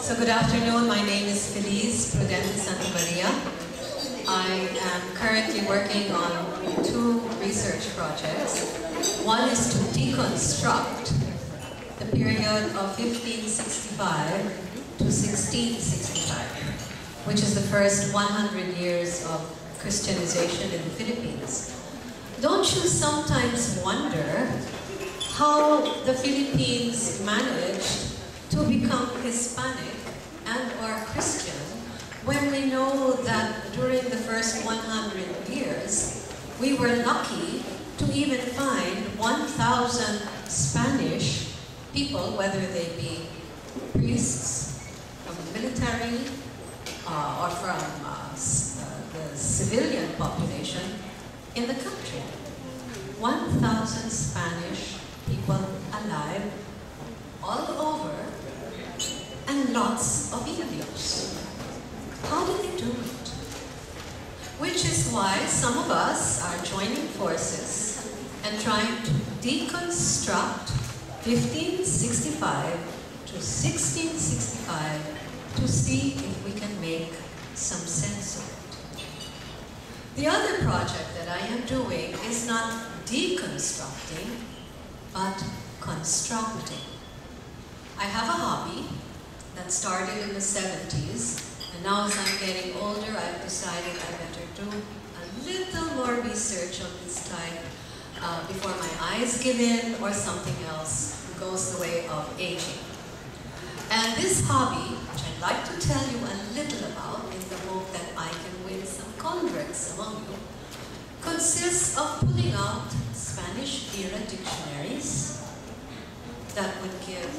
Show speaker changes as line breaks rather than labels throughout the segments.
So good afternoon, my name is Felice, Prudente Maria. I am currently working on two research projects. One is to deconstruct the period of 1565 to 1665, which is the first 100 years of Christianization in the Philippines. Don't you sometimes wonder how the Philippines managed to become Hispanic and or Christian when we know that during the first 100 years we were lucky to even find 1,000 Spanish people, whether they be priests from the military or from the civilian population in the country. 1,000 Spanish people alive all over, and lots of Indios. How do they do it? Which is why some of us are joining forces and trying to deconstruct 1565 to 1665 to see if we can make some sense of it. The other project that I am doing is not deconstructing, but constructing. I have a hobby that started in the 70s, and now as I'm getting older, I've decided I better do a little more research of this type before my eyes give in or something else goes the way of aging. And this hobby, which I'd like to tell you a little about in the hope that I can win some converts among you, consists of pulling out Spanish-era dictionaries that would give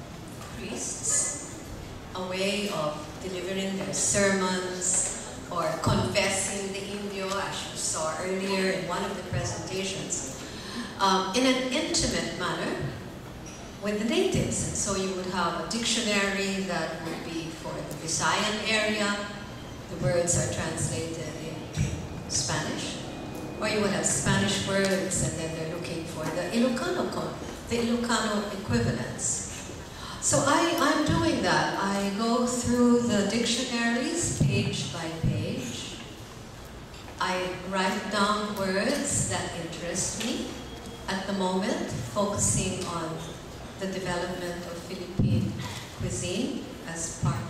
priests a way of delivering their sermons or confessing the Indio, as you saw earlier in one of the presentations, in an intimate manner with the natives. And so you would have a dictionary that would be for the Visayan area. The words are translated into Spanish. Or you would have Spanish words, and then they're looking for the Ilocano equivalents. So I'm doing that. I go through the dictionaries page by page. I write down words that interest me at the moment, focusing on the development of Philippine cuisine as part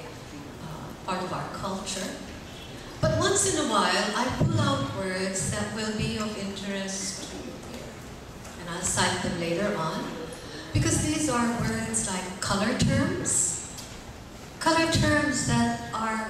of our culture. But once in a while, I pull out words that will be of interest to you here. And I'll cite them later on, because these are words like color terms that are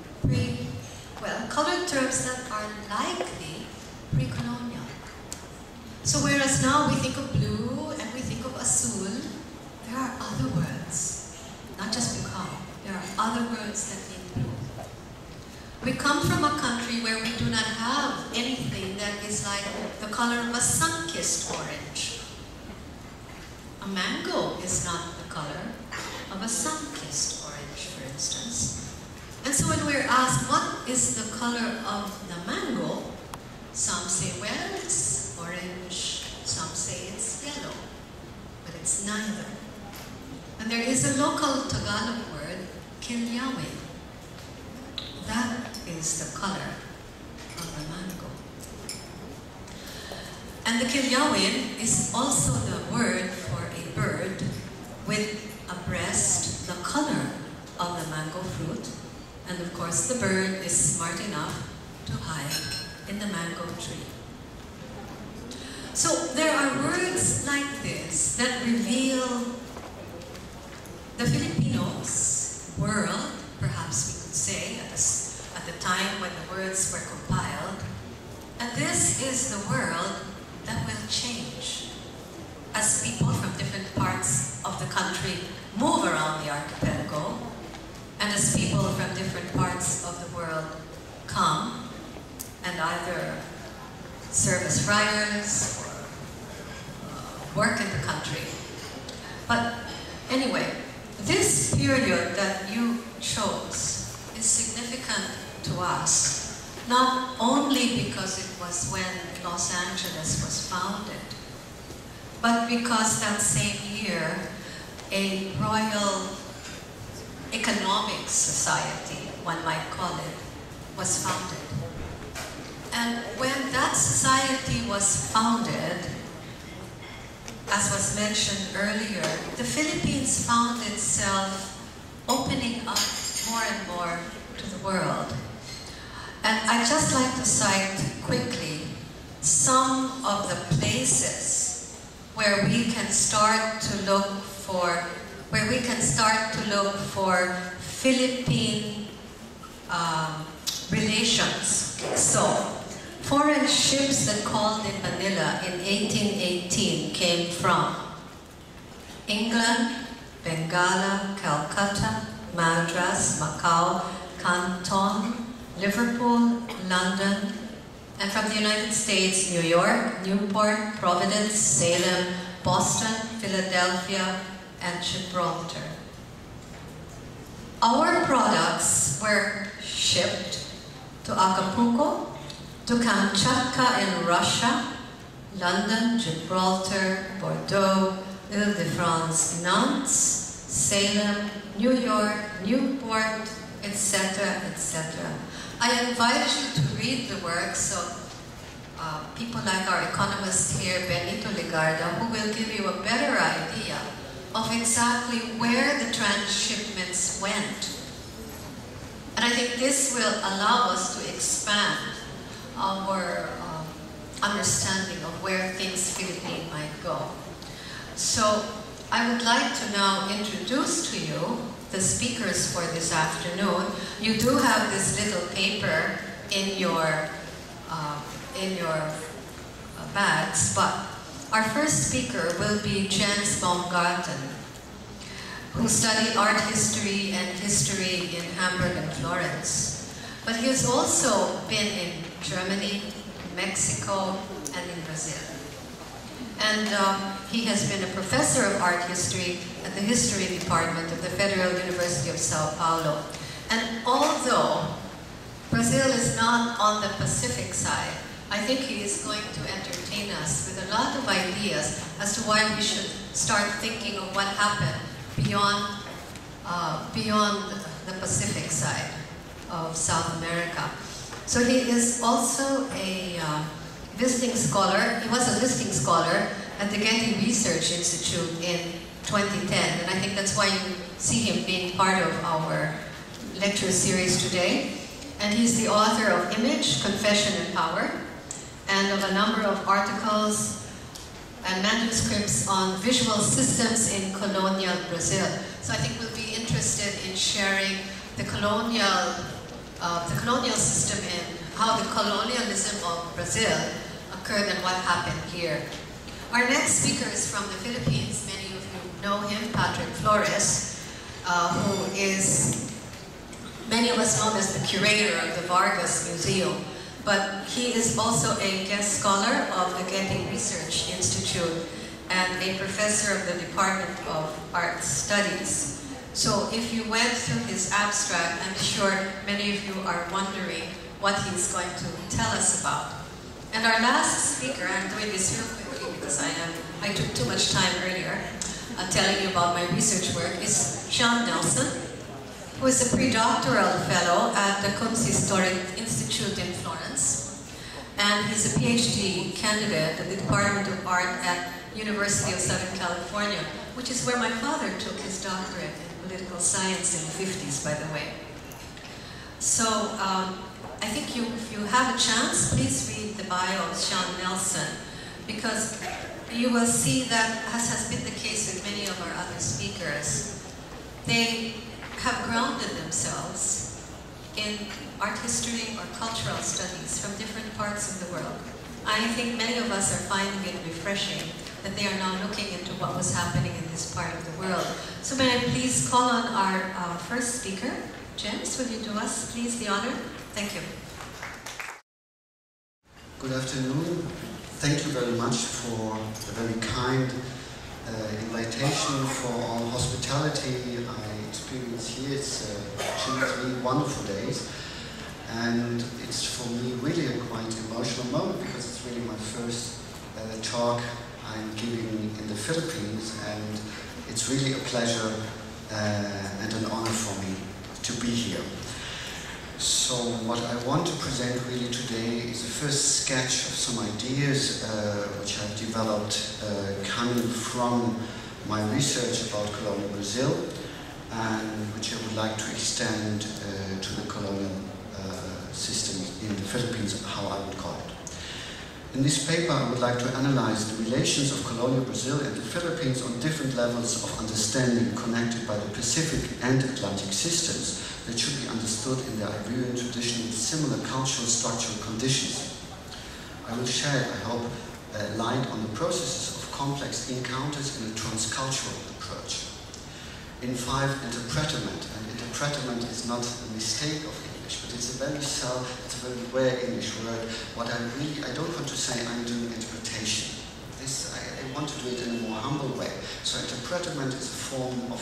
color terms that are likely pre-colonial. So whereas now we think of blue and we think of azul, there are other words, not just because, there are other words that mean blue. We come from a country where we do not have anything that is like the color of a sun-kissed orange. A mango is not the color of a sun-kissed orange, for instance. And so when we're asked, what is the color of the mango? Some say, well, it's orange. Some say it's yellow. But it's neither. And there is a local Tagalog word, kilyawin. That is the color of the mango. And the kilyawin is also the word for a bird with a breast, the color of the mango fruit. And of course, the bird is smart enough to hide in the mango tree. So there are words like this that reveal the Filipinos' world, perhaps we could say, at the time when the words were compiled. And this is the world that will change as people from different parts of the country move around the archipelago, and as people from different parts of the world come and either serve as friars or work in the country. But anyway, this period that you chose is significant to us, not only because it was when Los Angeles was founded, but because that same year a economic society, one might call it, was founded. And when that society was founded, as was mentioned earlier, the Philippines found itself opening up more and more to the world. And I'd just like to cite quickly some of the places where we can start to look for, Philippine relations. So, foreign ships that called in Manila in 1818 came from England, Bengala, Calcutta, Madras, Macau, Canton, Liverpool, London, and from the United States, New York, Newport, Providence, Salem, Boston, Philadelphia, and Gibraltar. Our products were shipped to Acapulco, to Kamchatka in Russia, London, Gibraltar, Bordeaux, Ile-de-France, Nantes, Salem, New York, Newport, etc., etc. I invite you to read the works of people like our economist here, Benito Legarda, who will give you a better idea of exactly where the transshipments went. And I think this will allow us to expand our understanding of where things Philippine might go. So I would like to now introduce to you the speakers for this afternoon. You do have this little paper in your bags, but our first speaker will be James Baumgarten, who studied art history and history in Hamburg and Florence. But he has also been in Germany, Mexico, and in Brazil. And he has been a professor of art history at the History Department of the Federal University of Sao Paulo. And although Brazil is not on the Pacific side, I think he is going to entertain us with a lot of ideas as to why we should start thinking of what happened beyond the Pacific side of South America. So he is also a visiting scholar. He was a visiting scholar at the Getty Research Institute in 2010, and I think that's why you see him being part of our lecture series today. And he's the author of Image, Confession, and Power, and of a number of articles and manuscripts on visual systems in colonial Brazil. So I think we'll be interested in sharing the colonial system and how the colonialism of Brazil occurred and what happened here. Our next speaker is from the Philippines. Many of you know him, Patrick Flores, who is, many of us know as the curator of the Vargas Museum, but he is also a guest scholar of the Getty Research Institute and a professor of the Department of Art Studies. So if you went through his abstract, I'm sure many of you are wondering what he's going to tell us about. And our last speaker, I'm doing this real quickly because I took too much time earlier telling you about my research work, is Sean Nelson, who is a pre-doctoral fellow at the Kunsthistorische Institute in Florence. And he's a PhD candidate at the Department of Art at University of Southern California, which is where my father took his doctorate in political science in the 50s, by the way. So I think if you have a chance, please read the bio of Sean Nelson, because you will see that, as has been the case with many of our other speakers, they have grounded themselves in art history or cultural studies from different parts of the world. I think many of us are finding it refreshing that they are now looking into what was happening in this part of the world. So may I please call on our first speaker. James, will you do us, please, the honor? Thank you.
Good afternoon. Thank you very much for the very kind invitation, for all hospitality I experienced here. It's really wonderful days, and it's for me really a quite emotional moment because it's really my first talk I'm giving in the Philippines, and it's really a pleasure and an honor for me to be here. So what I want to present really today is a first sketch of some ideas which I've developed coming from my research about colonial Brazil, and which I would like to extend to the colonial system in the Philippines, how I would call it. In this paper, I would like to analyze the relations of colonial Brazil and the Philippines on different levels of understanding connected by the Pacific and Atlantic systems that should be understood in the Iberian tradition with similar cultural structural conditions. I will shed, I hope, light on the processes of complex encounters in a transcultural approach. In 5, interpretement, and interpretement is not a mistake of English, but it's a very rare English word. What I don't want to say I'm doing interpretation. I want to do it in a more humble way. So interpretement is a form of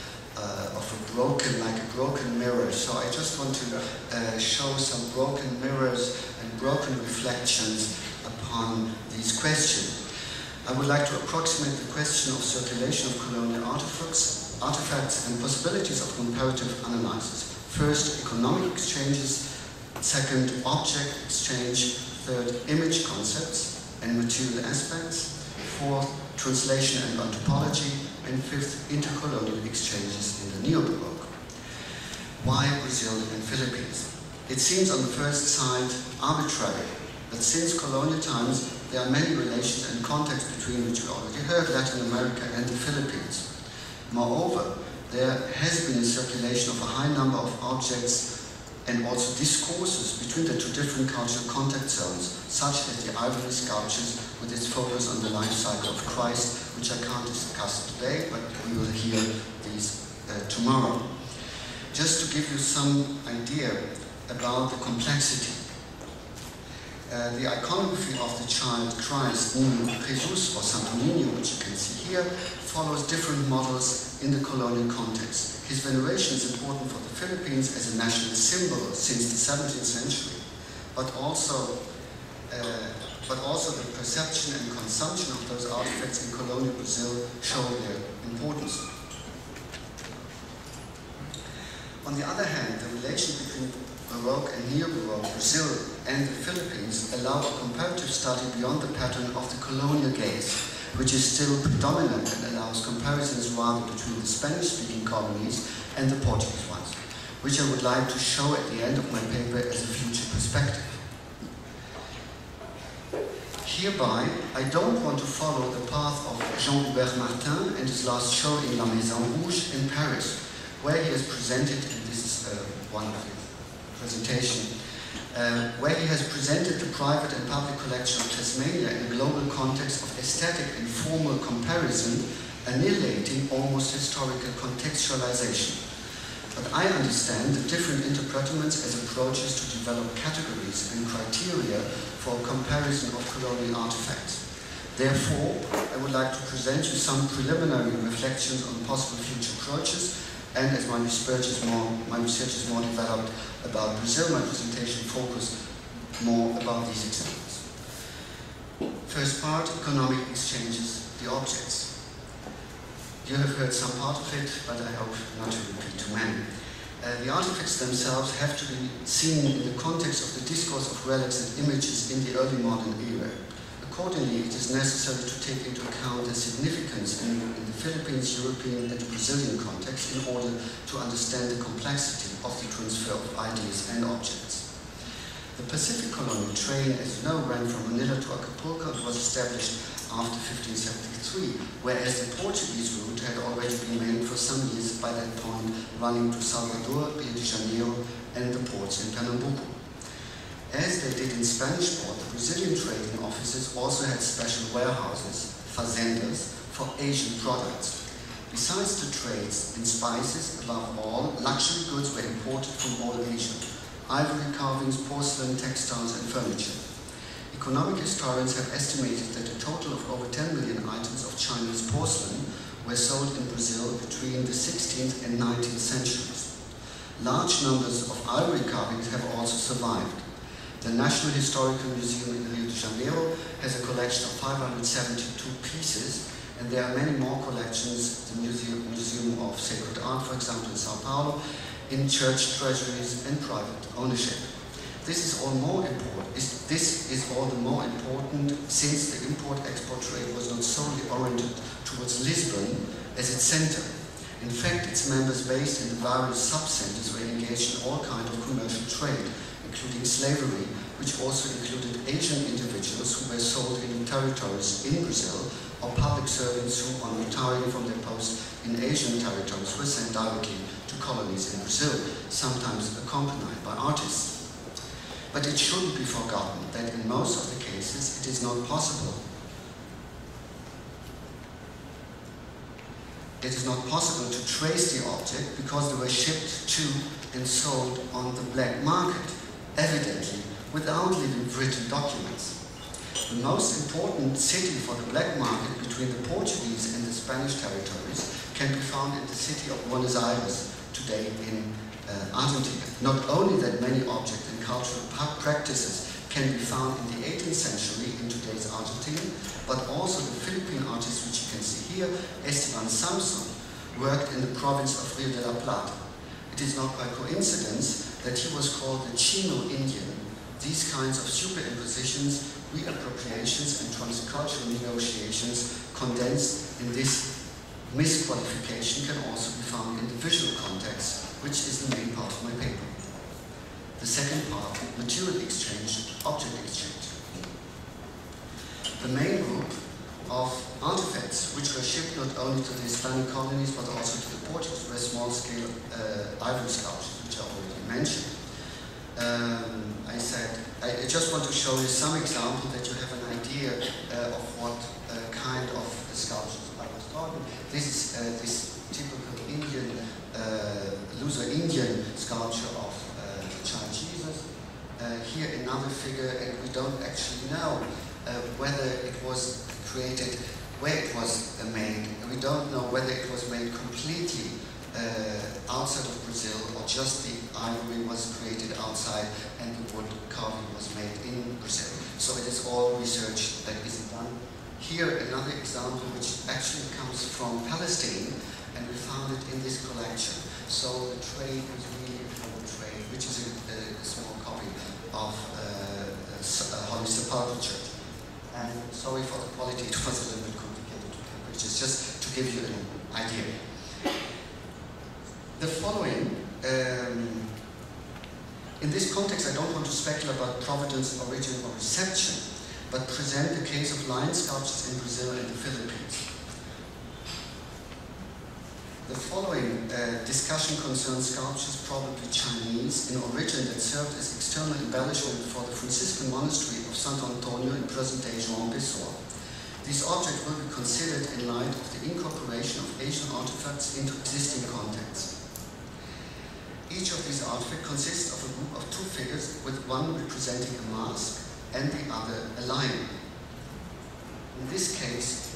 a broken mirror. So I just want to show some broken mirrors and broken reflections upon these questions. I would like to approximate the question of circulation of colonial artifacts and possibilities of comparative analysis. First, economic exchanges. Second, object exchange. Third, image concepts and material aspects. Fourth, translation and anthropology. And fifth, intercolonial exchanges in the Neo-Baroque. Why Brazil and Philippines? It seems on the first sight arbitrary, but since colonial times there are many relations and contexts between which we already heard, Latin America and the Philippines. Moreover, there has been a circulation of a high number of objects and also discourses between the two different cultural contact zones, such as the ivory sculptures with its focus on the life cycle of Christ, which I can't discuss today, but we will hear these tomorrow. Just to give you some idea about the complexity. The iconography of the child Christ, Niño Jesus or Santo Niño, which you can see here, follows different models in the colonial context. His veneration is important for the Philippines as a national symbol since the 17th century, but also the perception and consumption of those artifacts in colonial Brazil show their importance. On the other hand, the relation between Baroque and Neo-Baroque Brazil and the Philippines allow a comparative study beyond the pattern of the colonial gaze, which is still predominant and allows comparisons rather between the Spanish-speaking colonies and the Portuguese ones, which I would like to show at the end of my paper as a future perspective. Hereby, I don't want to follow the path of Jean-Hubert Martin and his last show in La Maison Rouge in Paris, where he has presented, and this is one of his presentation, where he has presented the private and public collection of Tasmania in a global context of aesthetic and formal comparison, annihilating almost historical contextualization. But I understand the different interpretaments as approaches to develop categories and criteria for comparison of colonial artifacts. Therefore, I would like to present you some preliminary reflections on possible future approaches, and as my research is more developed about Brazil, my presentation focused more about these examples. First part, economic exchanges, the objects. You have heard some part of it, but I hope not to repeat too many. The artifacts themselves have to be seen in the context of the discourse of relics and images in the early modern era. Accordingly, it is necessary to take into account their significance in the Philippines, European and Brazilian context in order to understand the complexity of the transfer of ideas and objects. The Pacific colonial train, as you know, ran from Manila to Acapulco and was established after 1573, whereas the Portuguese route had already been made for some years by that point, running to Salvador, Rio de Janeiro and the ports in Pernambuco. As they did in Spanish port, the Brazilian trading offices also had special warehouses, fazendas, for Asian products. Besides the trades in spices, above all, luxury goods were imported from all Asia: ivory carvings, porcelain, textiles and furniture. Economic historians have estimated that a total of over 10 million items of Chinese porcelain were sold in Brazil between the 16th and 19th centuries. Large numbers of ivory carvings have also survived. The National Historical Museum in Rio de Janeiro has a collection of 572 pieces, And there are many more collections, the Museum of Sacred Art, for example, in Sao Paulo, in church treasuries and private ownership. This is all the more important since the import-export trade was not solely oriented towards Lisbon as its center. In fact, its members based in the various sub-centers were engaged in all kinds of commercial trade, including slavery, which also included Asian individuals who were sold in territories in Brazil, or public servants who, on retiring from their post in Asian territories, were sent directly to colonies in Brazil, sometimes accompanied by artists. But it shouldn't be forgotten that in most of the cases it is not possible. It is not possible to trace the object because they were shipped to and sold on the black market, evidently without leaving written documents. The most important city for the black market between the Portuguese and the Spanish territories can be found in the city of Buenos Aires, today in Argentina. Not only that many objects and cultural practices can be found in the 18th century in today's Argentina, but also the Philippine artist, which you can see here, Esteban Samson, worked in the province of Rio de la Plata. It is not by coincidence that he was called the Chino Indian. These kinds of superimpositions, reappropriations, and transcultural negotiations condensed in this misqualification can also be found in the visual context, which is the main part of my paper. The second part, material exchange, object exchange. The main group of artifacts which were shipped not only to the Hispanic colonies but also to the Portuguese were small-scale ivory sculptures, which I already mentioned. I just want to show you some examples that you have an idea of what kind of sculptures I was talking. This is this typical Indian, Luso-Indian sculpture of the child Jesus. Here another figure, and we don't actually know whether it was created, where it was made. We don't know whether it was made completely outside of Brazil or just the ivory was created outside and the wood carving was made in Brazil. So it is all research that isn't done. Here another example which actually comes from Palestine, and we found it in this collection. So the trade was really a full trade, which is a small copy of Holy Sepulchre Church. And sorry for the quality, it was a little bit complicated to take pictures, just to give you an idea. The following, in this context I don't want to speculate about providence, origin or reception, but present the case of lion sculptures in Brazil and the Philippines. The following discussion concerns sculptures, probably Chinese, in origin that served as external embellishment for the Franciscan monastery of Santo Antonio in present-day João Pessoa. These objects will be considered in light of the incorporation of Asian artifacts into existing contexts. Each of these artifacts consists of a group of two figures, with one representing a mask and the other a lion. In this case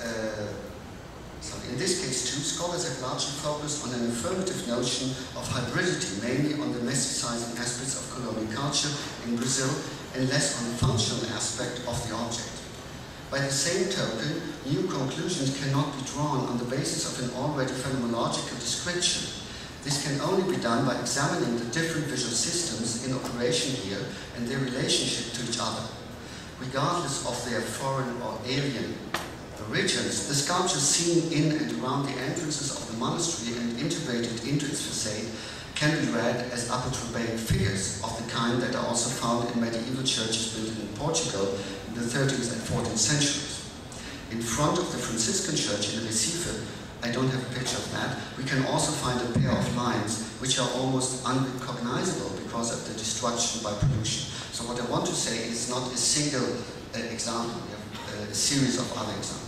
too, scholars have largely focused on an affirmative notion of hybridity, mainly on the mesticizing aspects of colonial culture in Brazil and less on the functional aspect of the object. By the same token, new conclusions cannot be drawn on the basis of an already phenomenological description. This can only be done by examining the different visual systems in operation here and their relationship to each other. Regardless of their foreign or alien origins, the sculptures seen in and around the entrances of the monastery and integrated into its facade can be read as apotropaic figures of the kind that are also found in medieval churches built in Portugal in the 13th and 14th centuries. In front of the Franciscan church in Recife, I don't have a picture of that, we can also find a pair of lines which are almost unrecognizable because of the destruction by pollution. So what I want to say is not a single example, we have a series of other examples.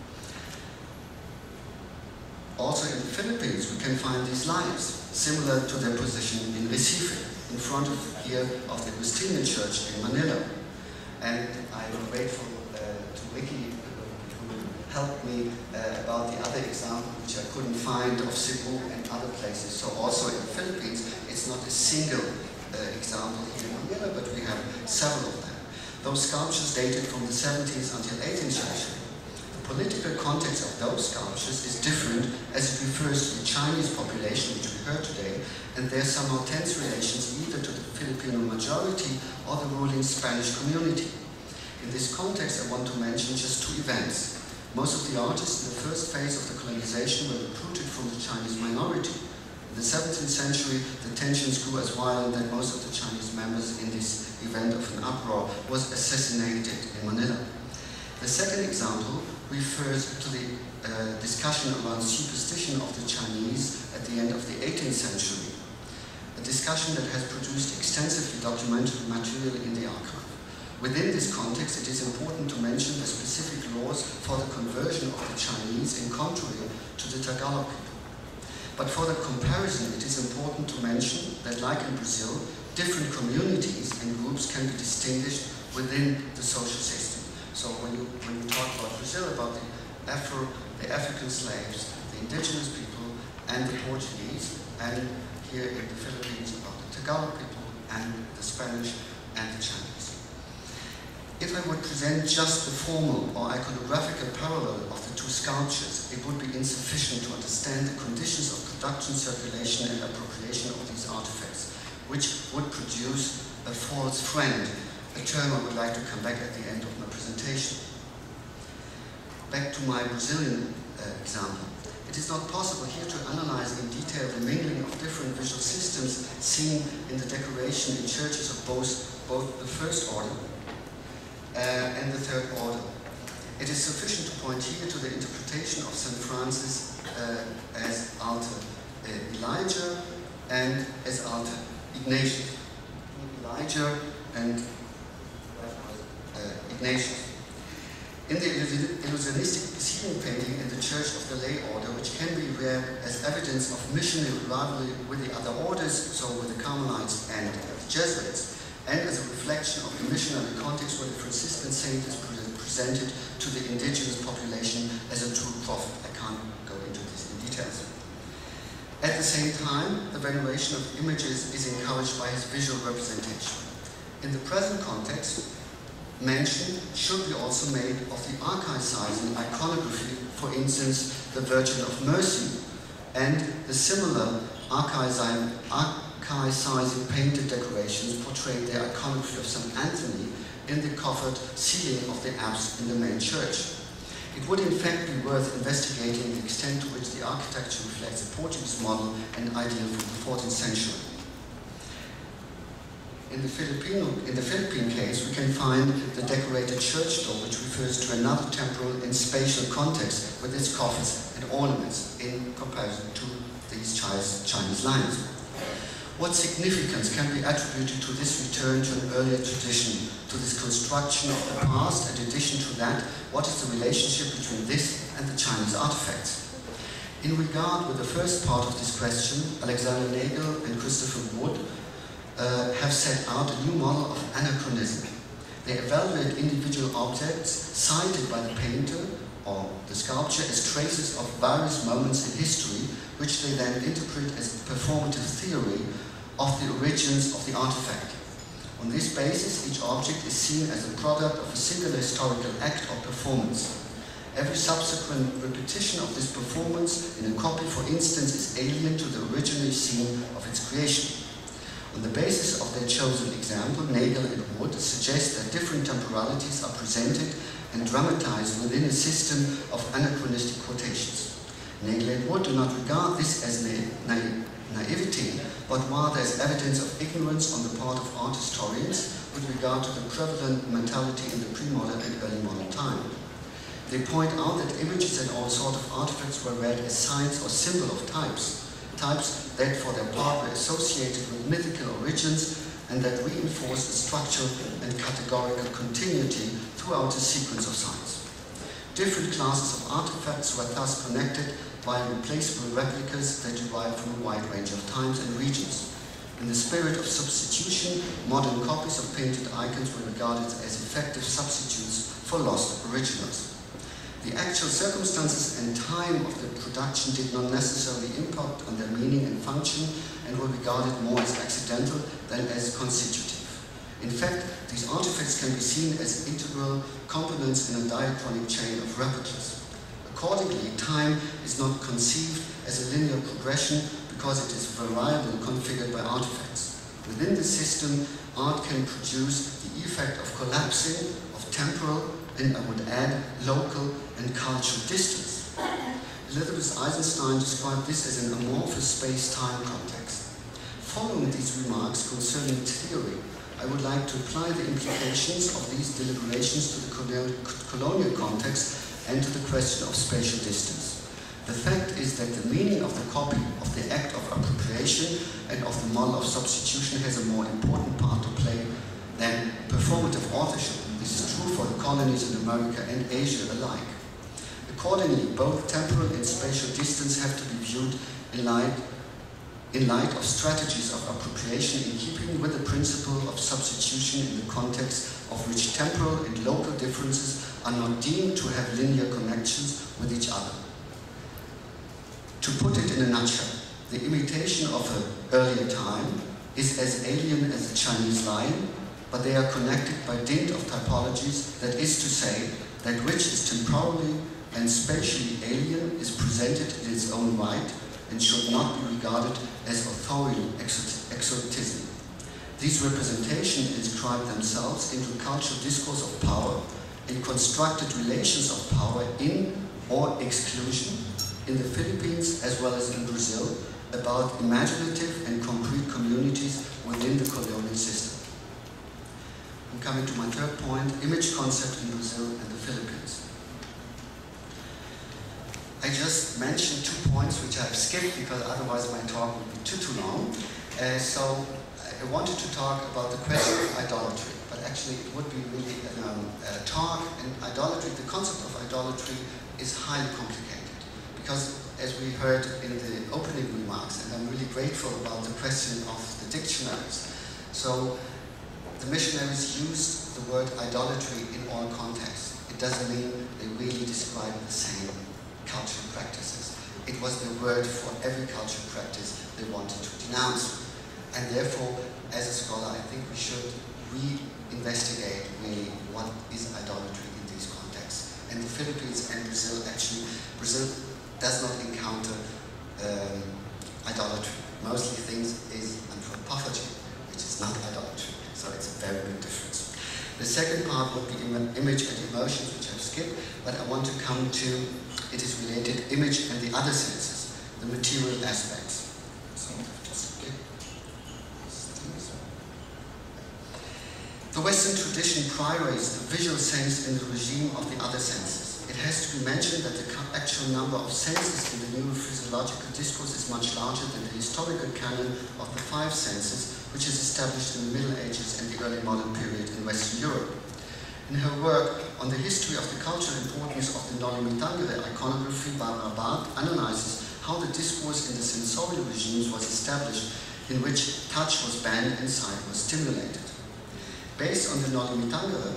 Also in the Philippines we can find these lions, similar to their position in Recife, in front of here of the Augustinian church in Manila. And I'm grateful to Ricky, helped me about the other example which I couldn't find of Cebu and other places. So also in the Philippines, it's not a single example here in Manila, but we have several of them. Those sculptures dated from the 17th until 18th century. The political context of those sculptures is different as it refers to the Chinese population, which we heard today, and their somehow tense relations either to the Filipino majority or the ruling Spanish community. In this context, I want to mention just two events. Most of the artists in the first phase of the colonization were recruited from the Chinese minority. In the 17th century, the tensions grew as violent that most of the Chinese members in this event of an uproar was assassinated in Manila. The second example refers to the discussion around superstition of the Chinese at the end of the 18th century, a discussion that has produced extensively documented material in the archive. Within this context, it is important to mention the specific laws for the conversion of the Chinese in contrary to the Tagalog people. But for the comparison, it is important to mention that, like in Brazil, different communities and groups can be distinguished within the social system. So when you talk about Brazil, about the African slaves, the indigenous people, and the Portuguese, and here in the Philippines about the Tagalog people, and the Spanish, and the Chinese. If I would present just the formal or iconographical parallel of the two sculptures, it would be insufficient to understand the conditions of production, circulation, and appropriation of these artifacts, which would produce a false friend, a term I would like to come back at the end of my presentation. Back to my Brazilian example. It is not possible here to analyze in detail the mingling of different visual systems seen in the decoration in churches of both the first order and the third order. It is sufficient to point here to the interpretation of St. Francis as alter Elijah and as alter Ignatius. Elijah and Ignatius. In the illusionistic ceiling painting in the Church of the Lay Order, which can be read as evidence of missionary rivalry with the other orders, so with the Carmelites and the Jesuits, and as a reflection of the missionary context where the Franciscan saint is presented to the indigenous population as a true prophet. I can't go into this in details. At the same time, the veneration of images is encouraged by his visual representation. In the present context, mention should be also made of the archaicizing iconography, for instance, the Virgin of Mercy, and the similar archaicizing painted decorations portrayed the iconography of St. Anthony in the coffered ceiling of the apse in the main church. It would in fact be worth investigating the extent to which the architecture reflects a Portuguese model and ideal from the 14th century. In the Philippine case, we can find the decorated church door, which refers to another temporal and spatial context with its coffers and ornaments in comparison to these Chinese lines. What significance can be attributed to this return to an earlier tradition, to this construction of the past, and in addition to that, what is the relationship between this and the Chinese artifacts? In regard with the first part of this question, Alexander Nagel and Christopher Wood have set out a new model of anachronism. They evaluate individual objects cited by the painter or the sculpture as traces of various moments in history, which they then interpret as performative theory of the origins of the artifact. On this basis, each object is seen as a product of a singular historical act or performance. Every subsequent repetition of this performance in a copy, for instance, is alien to the original scene of its creation. On the basis of their chosen example, Nagel and Wood suggest that different temporalities are presented and dramatized within a system of anachronistic quotations. Nagel and Wood do not regard this as naivety, but rather as evidence of ignorance on the part of art historians with regard to the prevalent mentality in the pre-modern and early modern time. They point out that images and all sorts of artifacts were read as signs or symbol of types that for their part were associated with mythical origins and that reinforced a structural and categorical continuity throughout a sequence of signs. Different classes of artifacts were thus connected by replaceable replicas that derived from a wide range of times and regions. In the spirit of substitution, modern copies of painted icons were regarded as effective substitutes for lost originals. The actual circumstances and time of the production did not necessarily impact on their meaning and function and were regarded more as accidental than as constitutive. In fact, these artifacts can be seen as integral components in a diachronic chain of replicas. Accordingly, time is not conceived as a linear progression because it is variable configured by artifacts. Within the system, art can produce the effect of collapsing of temporal, and I would add local and cultural distance. Elizabeth Eisenstein described this as an amorphous space-time context. Following these remarks concerning theory, I would like to apply the implications of these deliberations to the colonial context and to the question of spatial distance. The fact is that the meaning of the copy, of the act of appropriation, and of the model of substitution has a more important part to play than performative authorship. This is true for the colonies in America and Asia alike. Accordingly, both temporal and spatial distance have to be viewed in light of strategies of appropriation in keeping with the principle of substitution in the context of which temporal and local differences are not deemed to have linear connections with each other. To put it in a nutshell, the imitation of an earlier time is as alien as the Chinese lion, but they are connected by dint of typologies, that is to say, that which is temporally and spatially alien is presented in its own right and should not be regarded as authorial exotism. These representations inscribe themselves into cultural discourse of power and constructed relations of power in or exclusion in the Philippines as well as in Brazil about imaginative and concrete communities within the colonial system. I'm coming to my third point, image concept in Brazil and the Philippines. I just mentioned 2 points which I've skipped because otherwise my talk would be too long. So I wanted to talk about the question of idolatry, but actually it would be really a talk, and idolatry, the concept of idolatry is highly complicated because, as we heard in the opening remarks, and I'm really grateful about the question of the dictionaries. So the missionaries used the word idolatry in all contexts. It doesn't mean they really describe the same cultural practices. It was the word for every cultural practice they wanted to denounce. And therefore, as a scholar, I think we should re-investigate really what is idolatry in these contexts. And the Philippines and Brazil, actually, Brazil does not encounter idolatry. Mostly things is anthropophagy, which is not idolatry. So it's a very big difference. The second part would be image and emotions, which I've skipped, but I want to come to, it is related, image and the other senses, the material aspects. So just skip these things. The Western tradition prioritizes the visual sense in the regime of the other senses. It has to be mentioned that the actual number of senses in the neurophysiological discourse is much larger than the historical canon of the 5 senses, which is established in the Middle Ages and the early modern period in Western Europe. In her work on the history of the cultural importance of the Nolimitangere iconography, Barbara Barth analyzes how the discourse in the sensorial regimes was established, in which touch was banned and sight was stimulated. Based on the Nolimitangere,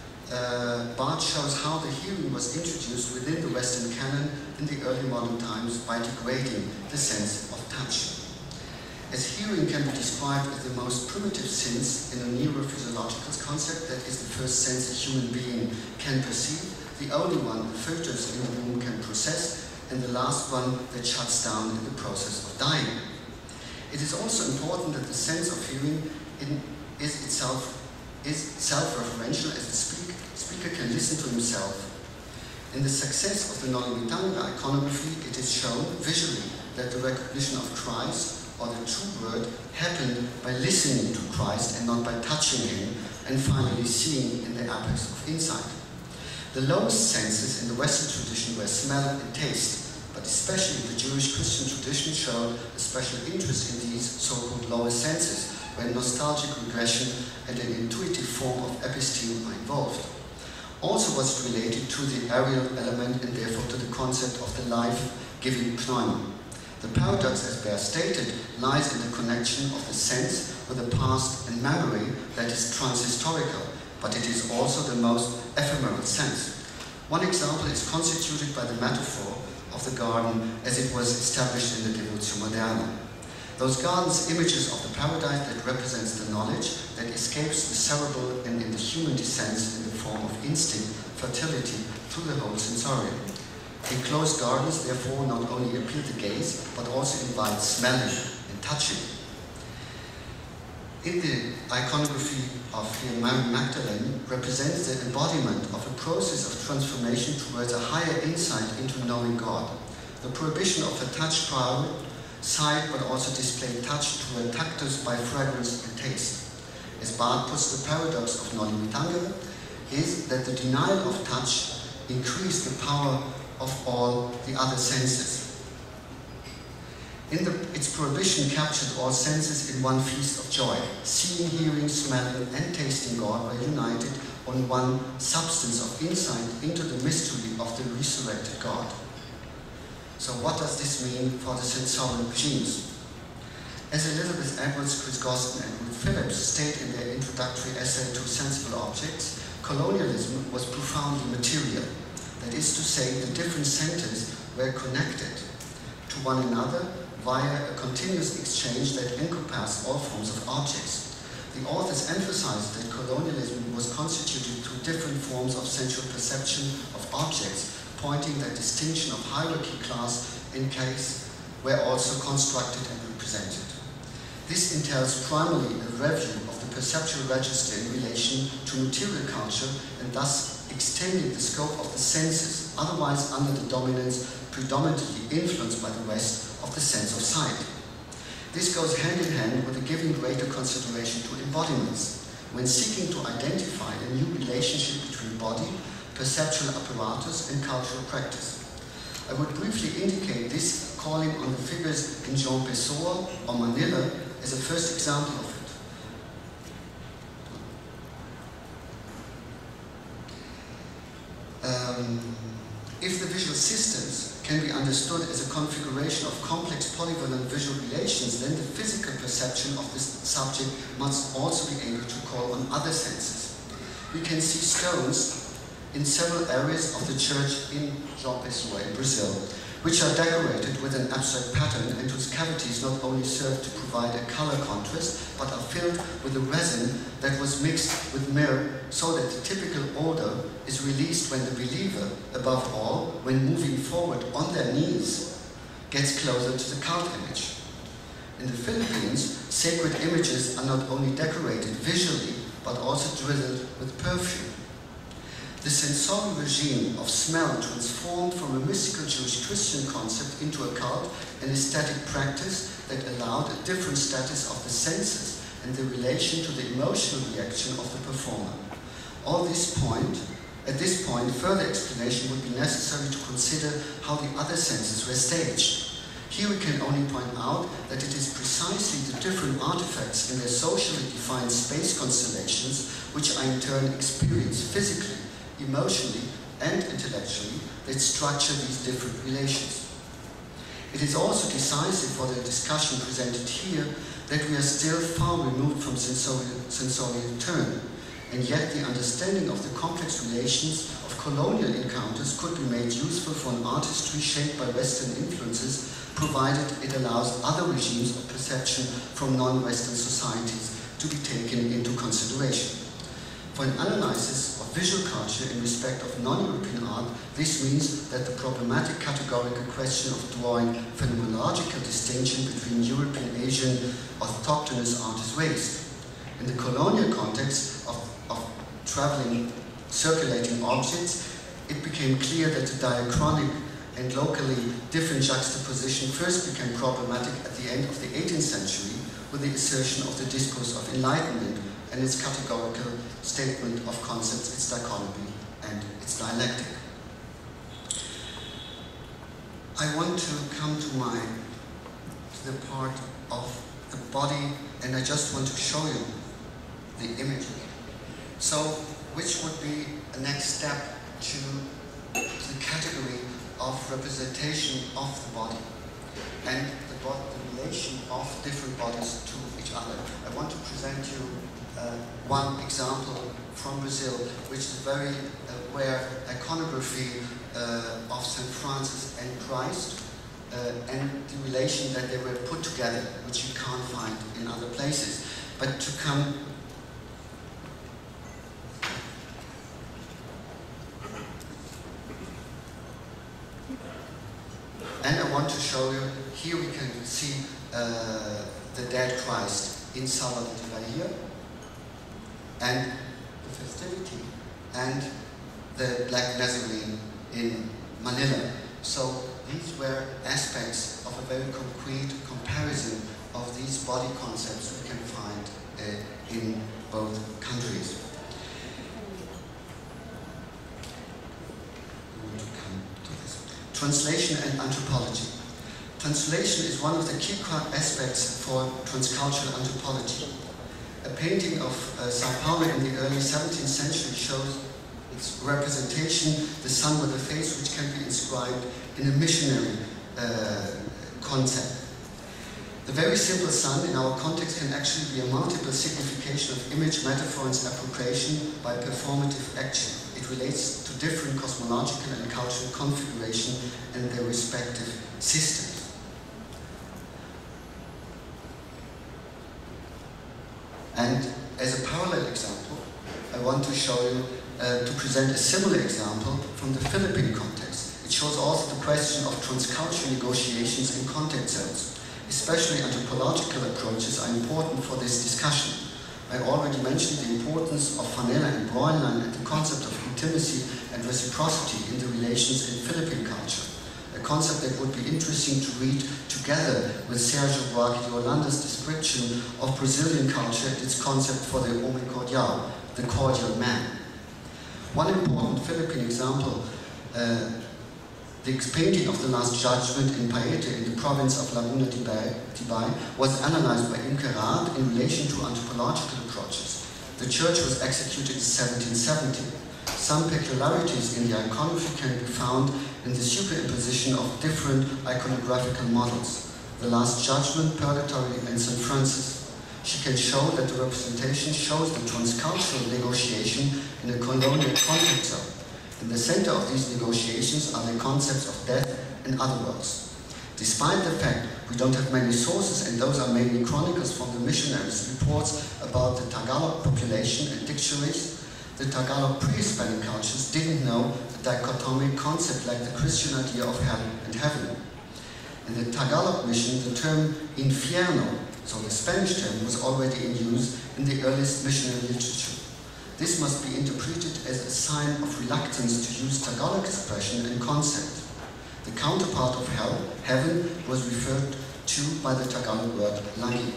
Barth shows how the hearing was introduced within the Western canon in the early modern times by degrading the sense of touch. As hearing can be described as the most primitive sense in a neurophysiological concept, that is the first sense a human being can perceive, the only one the filters in the womb can process, and the last one that shuts down in the process of dying. It is also important that the sense of hearing is self-referential, as the speaker can listen to himself. In the success of the Nolimitangere iconography, it is shown visually that the recognition of Christ, or the true word, happened by listening to Christ and not by touching him, and finally seeing in the apex of insight. The lowest senses in the Western tradition were smell and taste, but especially the Jewish Christian tradition showed a special interest in these so-called lower senses, where nostalgic regression and an intuitive form of episteme are involved. Also was related to the aerial element and therefore to the concept of the life-giving pneuma. The paradox, as Bear stated, lies in the connection of the sense with the past and memory that is transhistorical, but it is also the most ephemeral sense. One example is constituted by the metaphor of the garden as it was established in the Devotio Moderna. Those gardens, images of the paradise that represents the knowledge that escapes the cerebral and in the human descends in the form of instinct, fertility, through the whole sensorium. Enclosed gardens therefore not only appeal to gaze, but also invite smelling and touching. In the iconography of Mary Magdalene represents the embodiment of a process of transformation towards a higher insight into knowing God. The prohibition of a touch power, sight, but also display touch to a tactus by fragrance and taste. As Barth puts the paradox of Noli Me Tangere, is that the denial of touch increased the power of all the other senses. Its prohibition captured all senses in one feast of joy. Seeing, hearing, smelling, and tasting God were united on one substance of insight into the mystery of the resurrected God. So what does this mean for the sensorial regimes? As Elizabeth Edwards, Chris Gosden, and Ruth Phillips state in their introductory essay to Sensible Objects, colonialism was profoundly material. That is to say, the different centers were connected to one another via a continuous exchange that encompassed all forms of objects. The authors emphasized that colonialism was constituted through different forms of sensual perception of objects, pointing that distinction of hierarchy, class, and case were also constructed and represented. This entails primarily a review of the perceptual register in relation to material culture and thus extending the scope of the senses, otherwise under the dominance predominantly influenced by the West of the sense of sight. This goes hand in hand with the giving greater consideration to embodiments, when seeking to identify a new relationship between body, perceptual apparatus, and cultural practice. I would briefly indicate this, calling on the figures in Jean Pessoa or Manila as a first example of it. If the visual systems can be understood as a configuration of complex polyvalent visual relations, then the physical perception of this subject must also be able to call on other senses. We can see stones in several areas of the church in João Pessoa in Brazil, which are decorated with an abstract pattern and whose cavities not only serve to provide a color contrast, but are filled with a resin that was mixed with myrrh so that the typical odor is released when the believer, above all, when moving forward on their knees, gets closer to the cult image. In the Philippines, sacred images are not only decorated visually, but also drizzled with perfume. The sensorial regime of smell transformed from a mystical Jewish Christian concept into a cult and aesthetic practice that allowed a different status of the senses and the relation to the emotional reaction of the performer. At this point, further explanation would be necessary to consider how the other senses were staged. Here we can only point out that it is precisely the different artifacts in their socially defined space constellations which I in turn experience physically, emotionally, and intellectually that structure these different relations. It is also decisive for the discussion presented here that we are still far removed from sensorial turn, and yet the understanding of the complex relations of colonial encounters could be made useful for an artistry shaped by Western influences, provided it allows other regimes of perception from non-Western societies to be taken into consideration. For an analysis of visual culture in respect of non-European art, this means that the problematic categorical question of drawing phenomenological distinction between European, Asian, autochthonous art is raised. In the colonial context of traveling, circulating objects, it became clear that the diachronic and locally different juxtaposition first became problematic at the end of the 18th century with the assertion of the discourse of enlightenment and its categorical statement of concepts, its dichotomy, and its dialectic. I want to come to the part of the body, and I just want to show you the imagery. So, which would be a next step to the category of representation of the body and the relation of different bodies to each other. I want to present you one example from Brazil, which is very where iconography of St. Francis and Christ and the relation that they were put together, which you can't find in other places. But to come And I want to show you, here we can see the dead Christ in Salvador de Bahia, and the festivity, and the Black Nazarene in Manila. So these were aspects of a very concrete comparison of these body concepts we can find in both countries. Translation and anthropology. Translation is one of the key aspects for transcultural anthropology. A painting of Sao Paulo in the early 17th century shows its representation, the sun with a face, which can be inscribed in a missionary concept. The very simple sun in our context can actually be a multiple signification of image, metaphor, and appropriation by performative action. It relates to different cosmological and cultural configuration and their respective systems. And as a parallel example, I want to show you, to present a similar example from the Philippine context. It shows also the question of transcultural negotiations in contact zones. Especially anthropological approaches are important for this discussion. I already mentioned the importance of Vanilla and Bräunlein and the concept of intimacy and reciprocity in the relations in Philippine culture. A concept that would be interesting to read together with Sergio Buarque de Holanda's description of Brazilian culture and its concept for the homem cordial, the cordial man. One important Philippine example, the painting of the Last Judgment in Paete in the province of Laguna de Bay was analyzed by Imke Rath in relation to anthropological approaches. The church was executed in 1770. Some peculiarities in the iconography can be found in the superimposition of different iconographical models. The Last Judgment, Purgatory, and St. Francis. She can show that the representation shows the transcultural negotiation in a colonial context zone. In the center of these negotiations are the concepts of death and other worlds. Despite the fact we don't have many sources, and those are mainly chronicles from the missionaries, reports about the Tagalog population and dictionaries, the Tagalog pre-Hispanic cultures didn't know the dichotomic concept like the Christian idea of hell and heaven. In the Tagalog mission, the term infierno, so the Spanish term, was already in use in the earliest missionary literature. This must be interpreted as a sign of reluctance to use Tagalog expression and concept. The counterpart of hell, heaven, was referred to by the Tagalog word langit.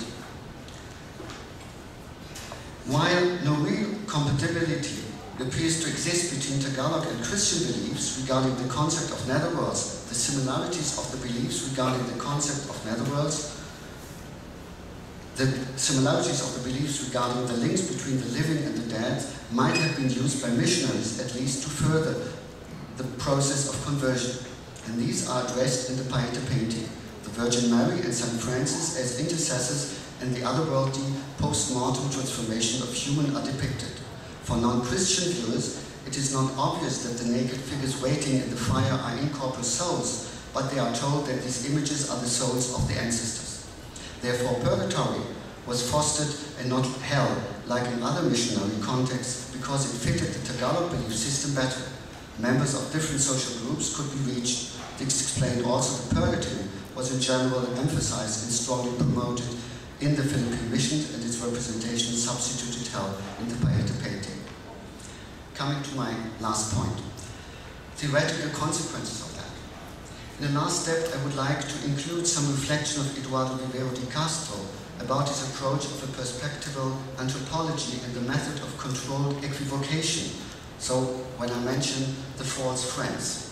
While no real compatibility appears to exist between Tagalog and Christian beliefs regarding the concept of netherworlds, the similarities of the beliefs regarding the concept of netherworlds, the similarities of the beliefs regarding the links between the living and the dead might have been used by missionaries at least to further the process of conversion. And these are addressed in the Paete painting. The Virgin Mary and St. Francis as intercessors and the otherworldly post-mortem transformation of human are depicted. For non-Christian viewers, it is not obvious that the naked figures waiting in the fire are incorporeal souls, but they are told that these images are the souls of the ancestors. Therefore, purgatory was fostered and not hell, like in other missionary contexts, because it fitted the Tagalog belief system better. Members of different social groups could be reached. This explained also the purgatory was in general emphasized and strongly promoted in the Philippine missions, and its representation substituted hell in the Paete painting. Coming to my last point, theoretical consequences of that. In the last step, I would like to include some reflection of Eduardo Vivero de Castro about his approach of a perspectival anthropology and the method of controlled equivocation. So, when I mention the false friends.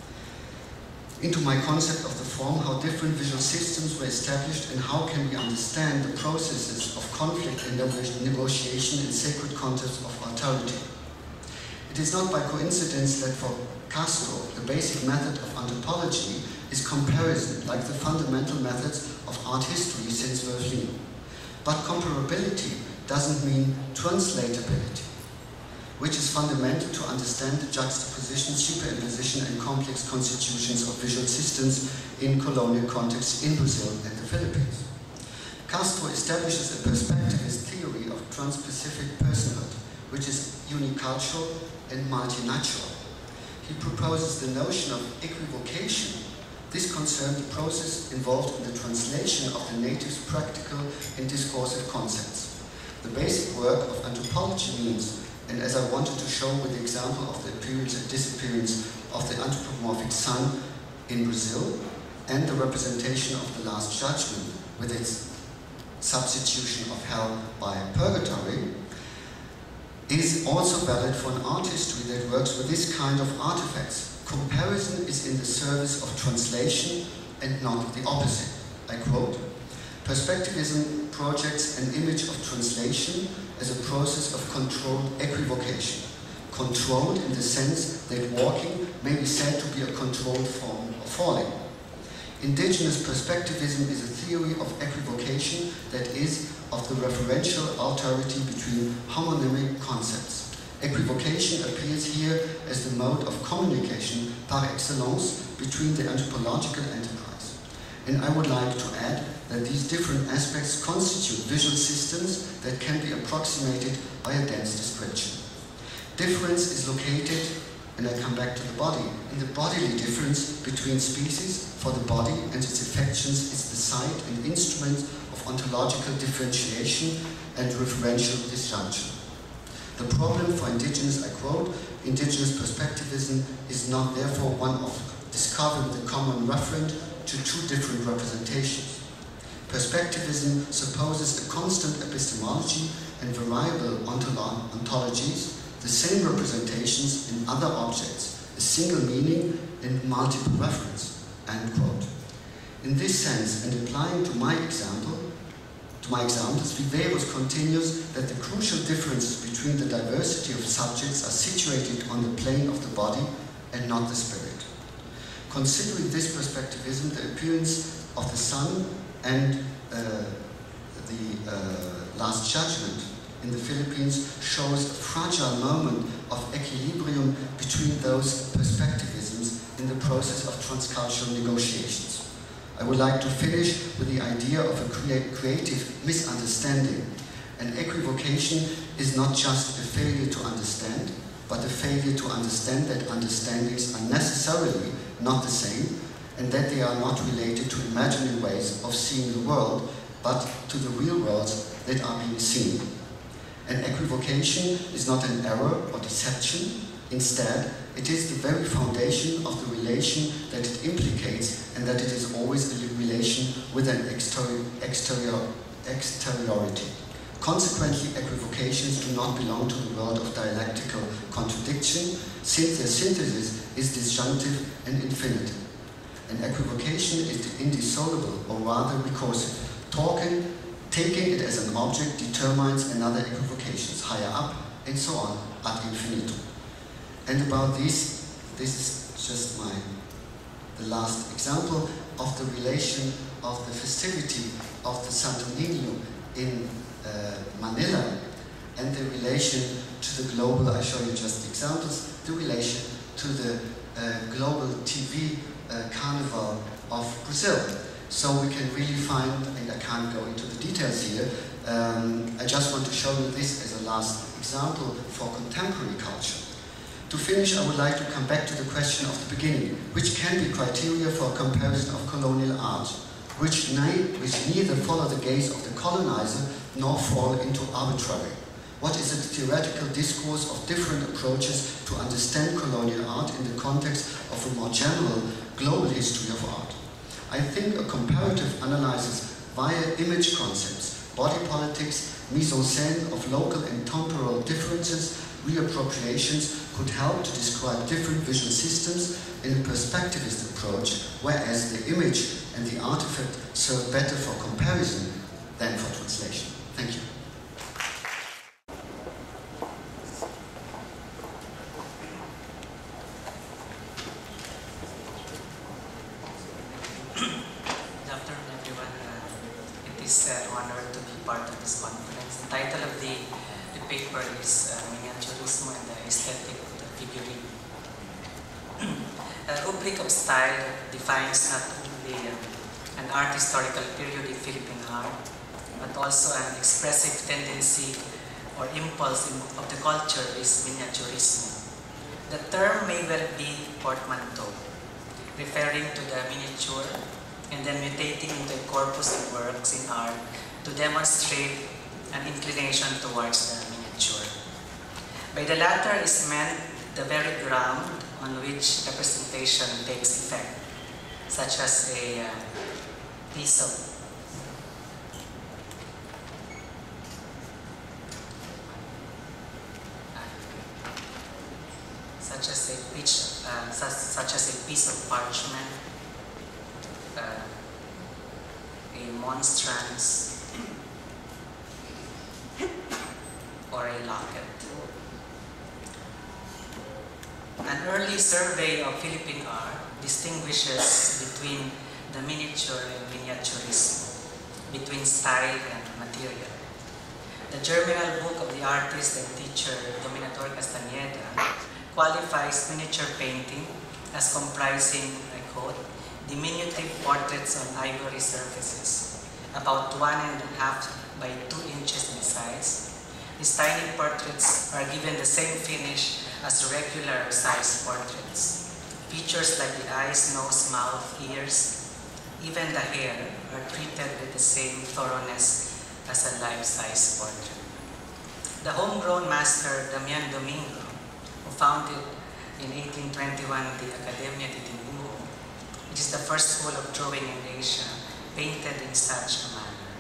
Into my concept of the form, how different visual systems were established and how can we understand the processes of conflict and negotiation in sacred contexts of authority. It is not by coincidence that for Castro, the basic method of anthropology is comparison, like the fundamental methods of art history since Verlaine. But comparability doesn't mean translatability, which is fundamental to understand the juxtaposition, superimposition, and complex constitutions of visual systems in colonial contexts in Brazil and the Philippines. Castro establishes a perspectivist theory of Transpacific personhood, which is unicultural and multinatural. he proposes the notion of equivocation. This concerned the process involved in the translation of the native's practical and discursive concepts. The basic work of anthropology means, and as I wanted to show with the example of the appearance and disappearance of the anthropomorphic sun in Brazil, and the representation of the Last Judgment with its substitution of hell by purgatory, is also valid for an art history that works with this kind of artifacts. Comparison is in the service of translation and not the opposite. I quote, "Perspectivism projects an image of translation as a process of controlled equivocation, controlled in the sense that walking may be said to be a controlled form of falling. Indigenous perspectivism is a theory of equivocation that is of the referential alterity between homonymic concepts. Equivocation appears here as the mode of communication par excellence between the anthropological enterprise. And I would like to add that these different aspects constitute visual systems that can be approximated by a dense description. Difference is located, and I come back to the body, in the bodily difference between species. For the body and its affections is the site and instrument of ontological differentiation and referential disjunction. The problem for indigenous, I quote, indigenous perspectivism is not therefore one of discovering the common referent to two different representations. Perspectivism supposes a constant epistemology and variable ontologies, the same representations in other objects, a single meaning and multiple reference, end quote. In this sense, and applying to my examples, Viveros continues that the crucial differences between the diversity of subjects are situated on the plane of the body and not the spirit. Considering this perspectivism, the appearance of the sun and the Last Judgment in the Philippines shows a fragile moment of equilibrium between those perspectivisms in the process of transcultural negotiations. I would like to finish with the idea of a creative misunderstanding. An equivocation is not just a failure to understand, but a failure to understand that understandings are necessarily not the same, and that they are not related to imaginary ways of seeing the world, but to the real worlds that are being seen. An equivocation is not an error or deception. Instead, it is the very foundation of the relation that it implicates, and that it is always a relation with an exteriority. Consequently, equivocations do not belong to the world of dialectical contradiction, since their synthesis is disjunctive and infinitive. An equivocation is indissoluble, or rather recursive. Taking it as an object determines another equivocations, higher up, and so on, ad infinitum. And about this is just the last example of the relation of the festivity of the Santo Niño in Manila, and the relation to the global, I show you just examples, the relation to the global TV carnival of Brazil. So we can really find, and I can't go into the details here, I just want to show you this as a last example for contemporary culture. To finish, I would like to come back to the question of the beginning, which can be criteria for a comparison of colonial art, which neither follow the gaze of the colonizer nor fall into arbitrary. What is a theoretical discourse of different approaches to understand colonial art in the context of a more general global history of art? I think a comparative analysis via image concepts, body politics, mise en scène of local and temporal differences, reappropriations could help to describe different visual systems in a perspectivist approach, whereas the image and the artifact serve better for comparison than for translation. Thank you.
Good afternoon, everyone. It is an honor to be part of this conference. The title of the paper is Miniaturismo and the Aesthetic of the Figurine. A rubric of style defines not only an art historical period in Philippine art, but also an expressive tendency or impulse of the culture is Miniaturismo. The term may well be portmanteau, referring to the miniature and then mutating into a corpus of works in art to demonstrate an inclination towards the miniature. By the latter is meant the very ground on which representation takes effect, such as a piece of such as a piece of parchment, a monstrance, or a locket. An early survey of Philippine art distinguishes between the miniature and miniaturismo, between style and material. The Germinal Book of the artist and teacher Dominador Castañeda qualifies miniature painting as comprising, I quote, diminutive portraits on ivory surfaces, about 1.5 by 2 inches in size. These tiny portraits are given the same finish as regular size portraits. Features like the eyes, nose, mouth, ears, even the hair are treated with the same thoroughness as a life-size portrait. The homegrown master Damian Domingo, who founded in 1821 the Academia de Dibujo, which is the first school of drawing in Asia, painted in such a manner,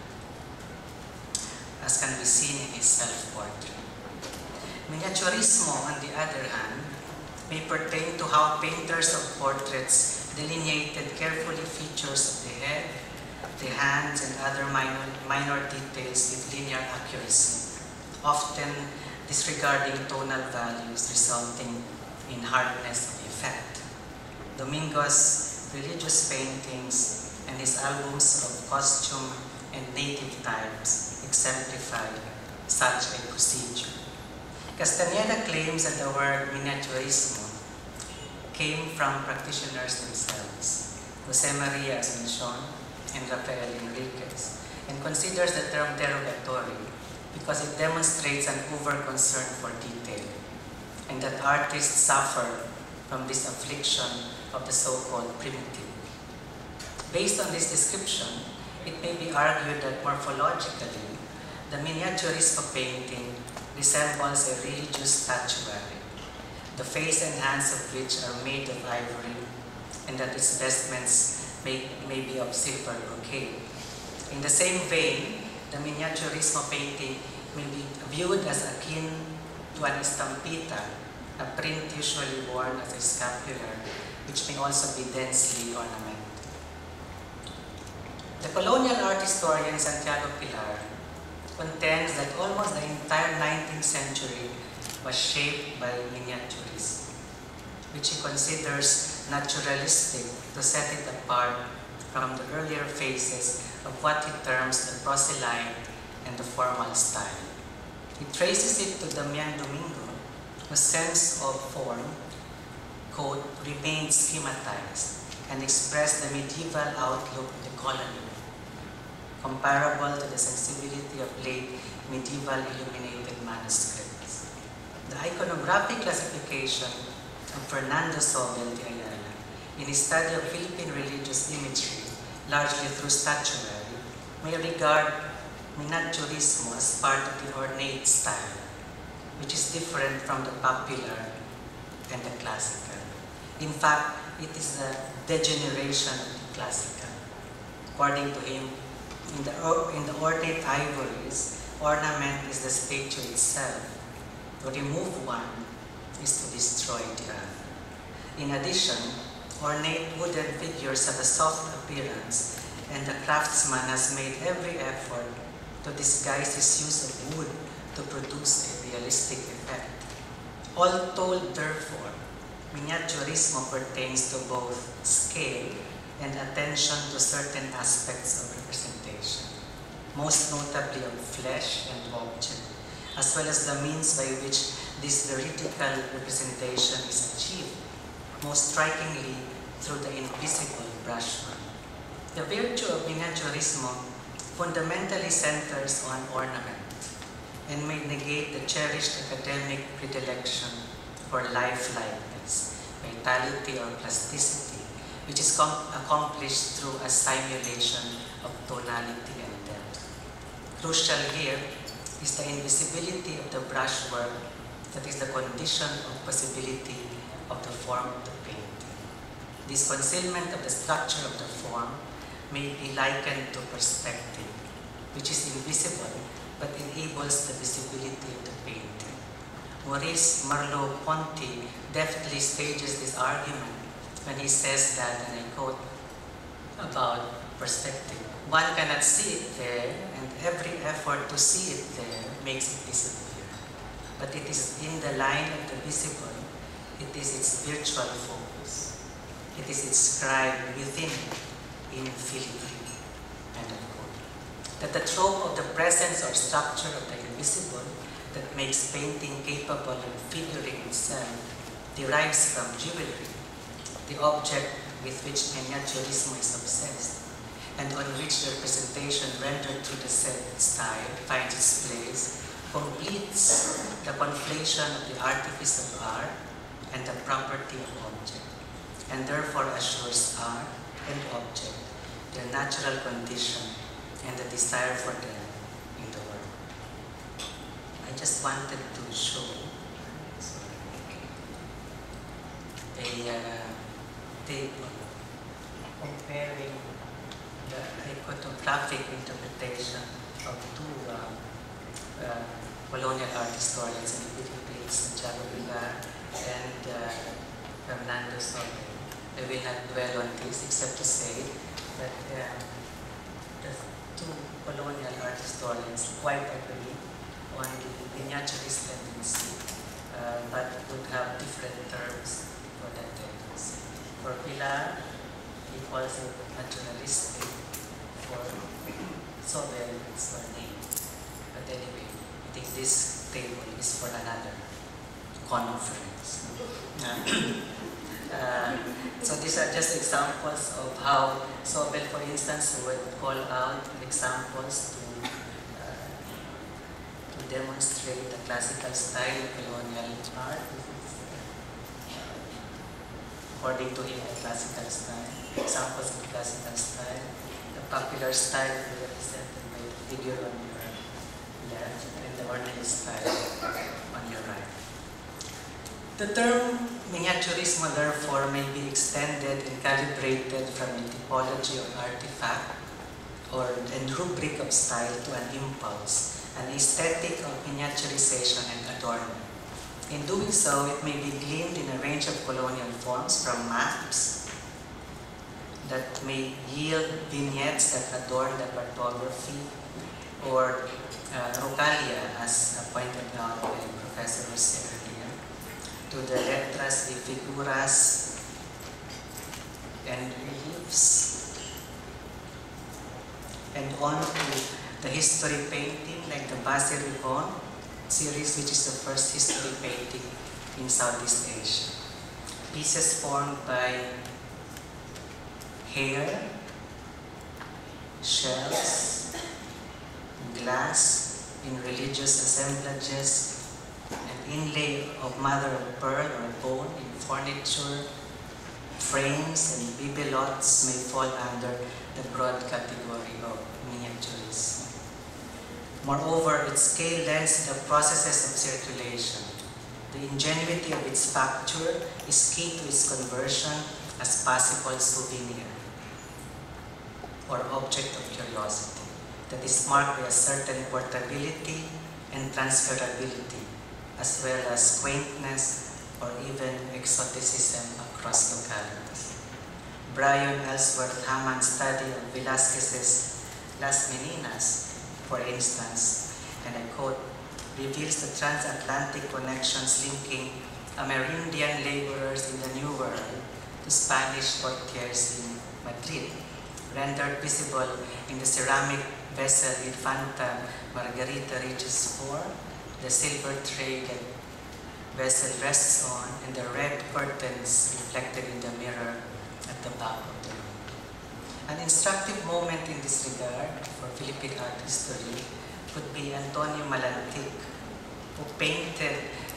as can be seen in his self-portrait. Miniaturismo, on the other hand, may pertain to how painters of portraits delineated carefully features of the head, the hands, and other minor details with linear accuracy, often disregarding tonal values resulting in hardness of effect. Domingo's religious paintings and his albums of costume and native types exemplify such a procedure. Castañeda claims that the word miniaturismo came from practitioners themselves, Jose Maria Asuncion and Rafael Enriquez, and considers the term derogatory because it demonstrates an over-concern for detail, and that artists suffer from this affliction of the so-called primitive. Based on this description, it may be argued that morphologically, the miniaturismo painting resembles a religious statuary, the face and hands of which are made of ivory, and that its vestments may be of silver brocade. In the same vein, the miniaturismo painting may be viewed as akin to an estampita, a print usually worn as a scapular, which may also be densely ornamented. The colonial art historian Santiago Pilar contends that almost the entire 19th century was shaped by miniaturism, which he considers naturalistic to set it apart from the earlier phases of what he terms the proselyte and the formal style. He traces it to Damian Domingo, whose sense of form, quote, remained schematized and expressed the medieval outlook of the colony, comparable to the sensibility of late medieval illuminated manuscripts. The iconographic classification of Fernando Sobel de Ayala in his study of Philippine religious imagery, largely through statuary, may regard miniaturismo as part of the ornate style, which is different from the popular and the classical. In fact, it is the degeneration of the classical. According to him, in the ornate ivories, ornament is the statue itself. To remove one is to destroy the other. In addition, ornate wooden figures have a soft appearance, and the craftsman has made every effort to disguise his use of wood to produce a realistic effect. All told, therefore, miniaturismo pertains to both scale and attention to certain aspects of representation, most notably of flesh and object, as well as the means by which this veridical representation is achieved, most strikingly through the invisible brushwork. The virtue of miniaturismo fundamentally centers on ornament and may negate the cherished academic predilection for life-likeness, vitality or plasticity, which is accomplished through a simulation of tonality and depth. Crucial here is the invisibility of the brushwork that is the condition of possibility of the form of the painting. This concealment of the structure of the form may be likened to perspective, which is invisible but enables the visibility of the painting. Maurice Merleau-Ponty deftly stages this argument when he says that, and I quote, about perspective. One cannot see it there, and every effort to see it there makes it disappear. But it is in the line of the visible, it is its virtual focus. It is inscribed within it in Philippine. End of quote. That the trope of the presence or structure of the invisible that makes painting capable of figuring itself derives from jewelry, the object with which Miniaturismo is obsessed, and on which the representation rendered through the said style finds its place, completes the conflation of the artifice of art and the property of object, and therefore assures art and object their natural condition and the desire for them in the world. I just wanted to show a table comparing the iconographic interpretation of two colonial art historians in the Philippines, Santiago Villar and Fernando Soler. I will not dwell on this except to say that the two colonial art historians quite agree on the miniaturist tendency, but would have different terms for that tendency. For Villar, he calls it naturalistic. For Soler, it's for name. But anyway, I think this table is for another conference. So these are just examples of how Sobel, for instance, would call out examples to demonstrate the classical style of colonial art. According to him, the classical style, examples of classical style, the popular style represented by the figure on your left and the ornate style on your right. The term Miniaturismo, therefore, may be extended and calibrated from a typology of artifact and rubric of style to an impulse, an aesthetic of miniaturization and adornment. In doing so, it may be gleaned in a range of colonial forms, from maps that may yield vignettes that adorn the cartography, or rocalia, as pointed out by Professor Jose earlier, to the letras y figuras and reliefs, and on to the history painting like the Base Ribon series, which is the first history painting in Southeast Asia. Pieces formed by hair, shells, glass in religious assemblages, an inlay of mother of pearl or bone in furniture, frames and bibelots may fall under the broad category of miniaturism. Moreover, its scale lends to the processes of circulation. The ingenuity of its facture is key to its conversion as possible souvenir or object of curiosity that is marked by a certain portability and transferability, as well as quaintness or even exoticism across localities. Brian Ellsworth Hammond's study of Velázquez's Las Meninas, for instance, and I quote, reveals the transatlantic connections linking Amerindian laborers in the New World to Spanish courtiers in Madrid, rendered visible in the ceramic vessel Infanta Margarita reaches for, the silver tray that vessel rests on, and the red curtains reflected in the mirror at the back of the room. An instructive moment in this regard for Philippine art history could be Antonio Malantic, who painted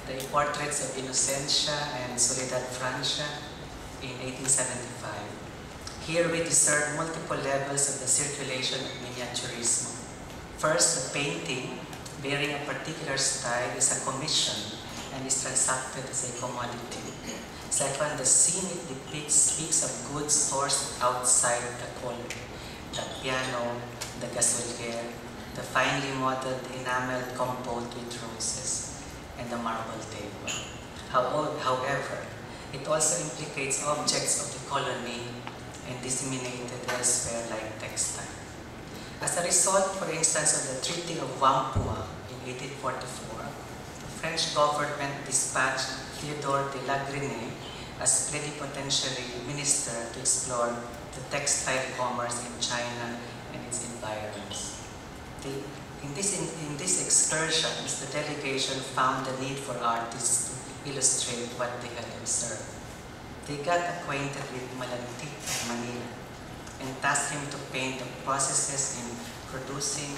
the portraits of Innocencia and Soledad Francia in 1875. Here we discern multiple levels of the circulation of miniaturismo. First, the painting, bearing a particular style, is a commission and is transacted as a commodity. Second, the scene it depicts speaks of goods sourced outside the colony. The piano, the gasolier, the finely modeled enameled compote with roses, and the marble table. However, it also implicates objects of the colony and disseminated elsewhere like textile. As a result, for instance, of the Treaty of Whampoa in 1844, the French government dispatched Theodore de Lagrenay as plenipotentiary minister to explore the textile commerce in China and its environs. In these excursions, the delegation found the need for artists to illustrate what they had observed. They got acquainted with Malantic of Manila and tasked him to paint the processes in producing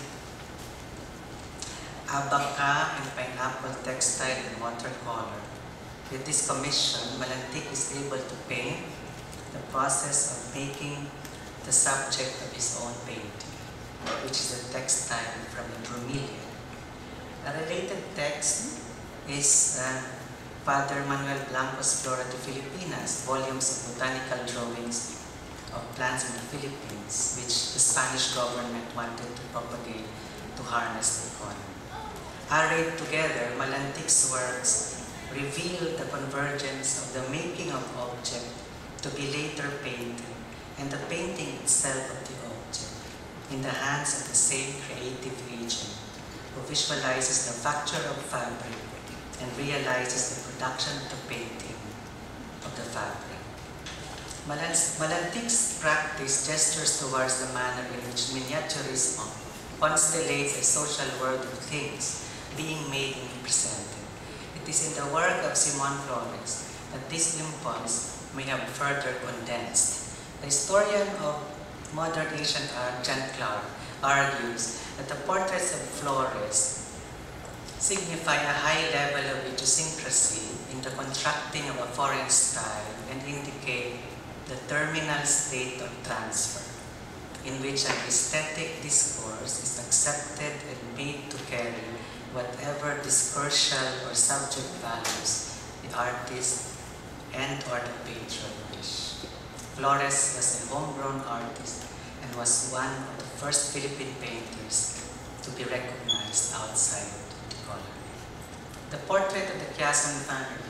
abaca and pineapple textile in watercolor. With this commission, Malantic is able to paint the process of making the subject of his own painting, which is a textile from the bromeliad. A related text is Father Manuel Blanco's Flora de Filipinas, volumes of botanical drawings of plants in the Philippines, which the Spanish government wanted to propagate to harness the economy. Arrayed together, Malantic's works reveal the convergence of the making of object to be later painted and the painting itself of the object in the hands of the same creative agent who visualizes the facture of fabric and realizes the production of the painting of the fabric. Malantic's practice gestures towards the manner in which miniaturismo constellates a social world of things being made and represented. It is in the work of Simon Flores that this impulse may have further condensed. The historian of modern Asian art, John Clark, argues that the portraits of Flores signify a high level of idiosyncrasy in the constructing of a foreign style and indicate the terminal state of transfer, in which an aesthetic discourse is accepted and made to carry whatever discursial or subject values the artist and or the patron wish. Flores was a homegrown artist and was one of the first Philippine painters to be recognized outside the colony. The portrait of the Quezon family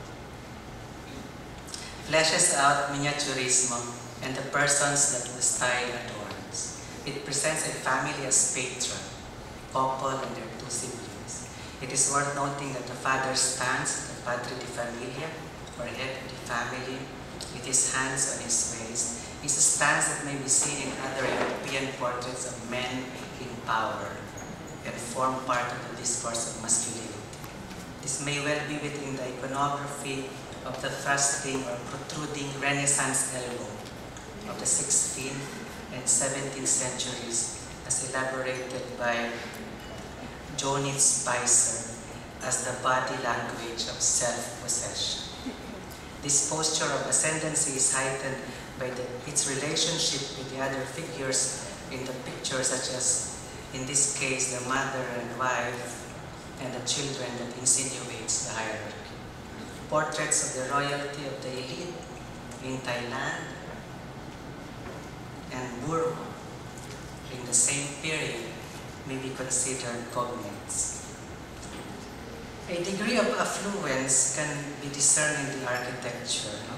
fleshes out miniaturismo and the persons that the style adorns. It presents a family as patron, couple and their two siblings. It is worth noting that the father stands, the padre de familia, or head of the family, with his hands on his waist, is a stance that may be seen in other European portraits of men in power and form part of the discourse of masculinity. This may well be within the iconography of the thrusting or protruding Renaissance elbow of the 16th and 17th centuries, as elaborated by Johnny Spicer as the body language of self-possession. This posture of ascendancy is heightened by its relationship with the other figures in the picture, such as, in this case, the mother and wife and the children that insinuates the hierarchy. Portraits of the royalty of the elite in Thailand and Burma in the same period may be considered cognates. A degree of affluence can be discerned in the architecture. No?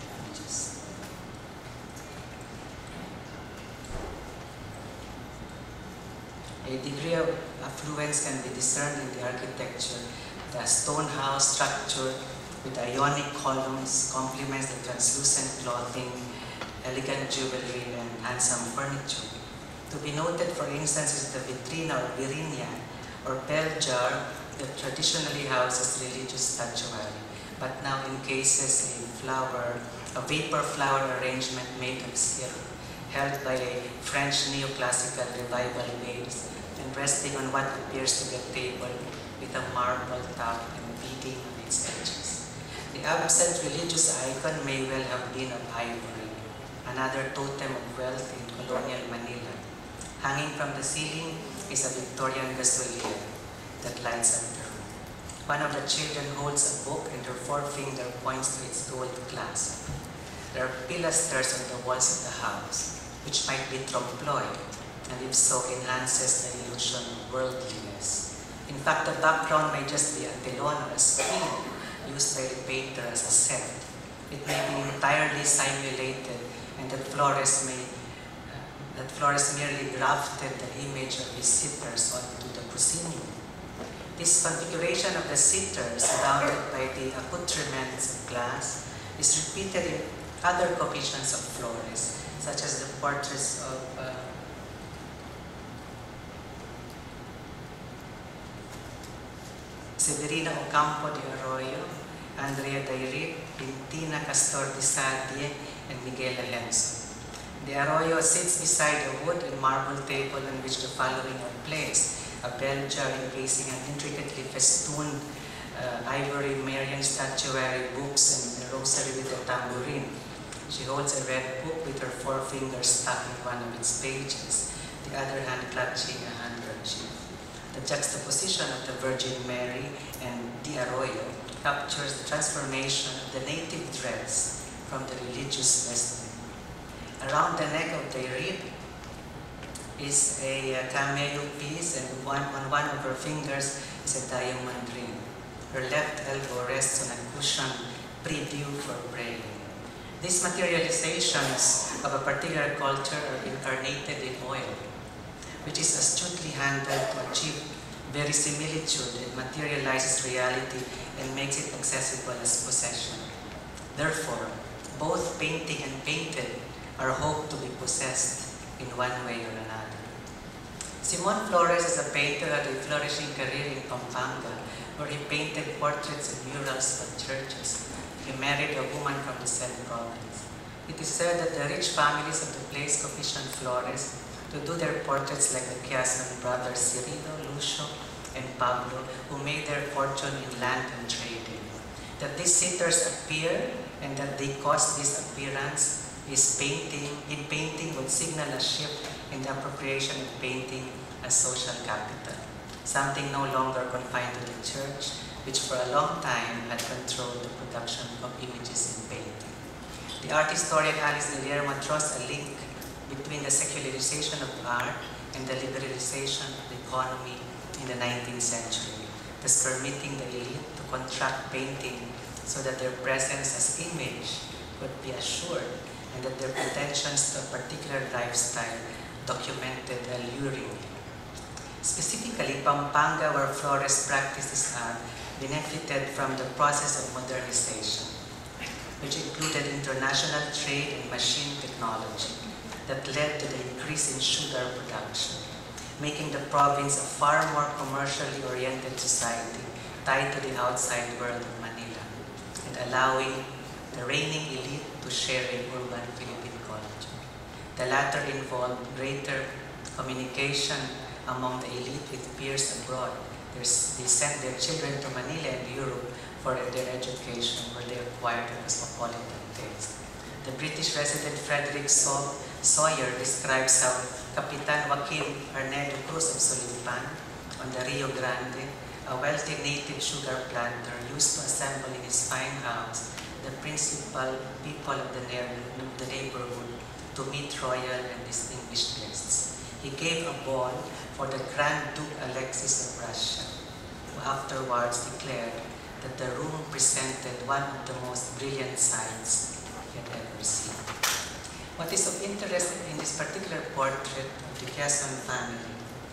A degree of affluence can be discerned in the architecture. The stone house structure with Ionic columns complements the translucent clothing, elegant jewelry, and handsome furniture. To be noted, for instance, is the vitrina or virinia, or bell jar that traditionally houses religious statuary, but now encases a vapor flower arrangement made of silk, held by a French neoclassical revival base, and resting on what appears to be a table with a marble top and beading on its edges. The absent religious icon may well have been of ivory, another totem of wealth in colonial Manila. Hanging from the ceiling is a Victorian gasolier that lights up the room. One of the children holds a book and her forefinger points to its gold clasp. There are pilasters on the walls of the house, which might be trompe-l'oeil, and if so, enhances the illusion of worldliness. In fact, the background may just be a telon or a screen used by the painter as a set. It may be entirely simulated, and that Flores merely grafted the image of his sitters onto the proscenium. This configuration of the sitters, surrounded by the accoutrements of glass, is repeated in other commissions of Flores, such as the portraits of Severina Ocampo de Arroyo, Andrea Dairit, Pintina Castor de Sadie, and Miguel Alenzo. De Arroyo sits beside a wood and marble table on which the following are placed: a bell jar encasing an intricately festooned ivory Marian statuary, books, and a rosary with a tambourine. She holds a red book with her forefingers stuck in one of its pages, the other hand clutching a handkerchief. The juxtaposition of the Virgin Mary and De Arroyo captures the transformation of the native dress from the religious vestment. Around the neck of the rib is a cameo piece, and on one of her fingers is a diamond ring. Her left elbow rests on a cushion prie-dieu for praying. These materializations of a particular culture are incarnated in oil, which is astutely handled to achieve verisimilitude. It materializes reality and makes it accessible as possession. Therefore, both painting and painted are hoped to be possessed in one way or another. Simon Flores is a painter had a flourishing career in Pampanga, where he painted portraits and murals for churches. He married a woman from the said province. It is said that the rich families of the place commissioned Flores to do their portraits like the Quezon brothers Cirilo, Lucio, and Pablo, who made their fortune in land and trading. That these sitters appear and that they cause this appearance is painting would signal a shift in the appropriation of painting as social capital, something no longer confined to the church, which for a long time had controlled the production of images in painting. The art historian Alice Guillermo draws a link between the secularization of art and the liberalization of the economy in the 19th century, thus permitting the elite to contract painting so that their presence as image could be assured and that their pretensions to a particular lifestyle documented alluringly. Specifically, Pampanga, where Flores practiced his art, benefited from the process of modernization, which included international trade and machine technology that led to the increase in sugar production, making the province a far more commercially oriented society tied to the outside world of Manila, and allowing the reigning elite to share in urban Philippine culture. The latter involved greater communication among the elite with peers abroad. They sent their children to Manila and Europe for their education, where they acquired a cosmopolitan taste. The British resident Frederick Sawyer describes how Capitan Joaquin Arnedo Cruz of Solipan on the Rio Grande, a wealthy native sugar planter, used to assemble in his fine house the principal people of the neighborhood to meet royal and distinguished guests. He gave a ball for the Grand Duke Alexis of Russia, who afterwards declared that the room presented one of the most brilliant sights he had ever seen. What is of interest in this particular portrait of the Quezon family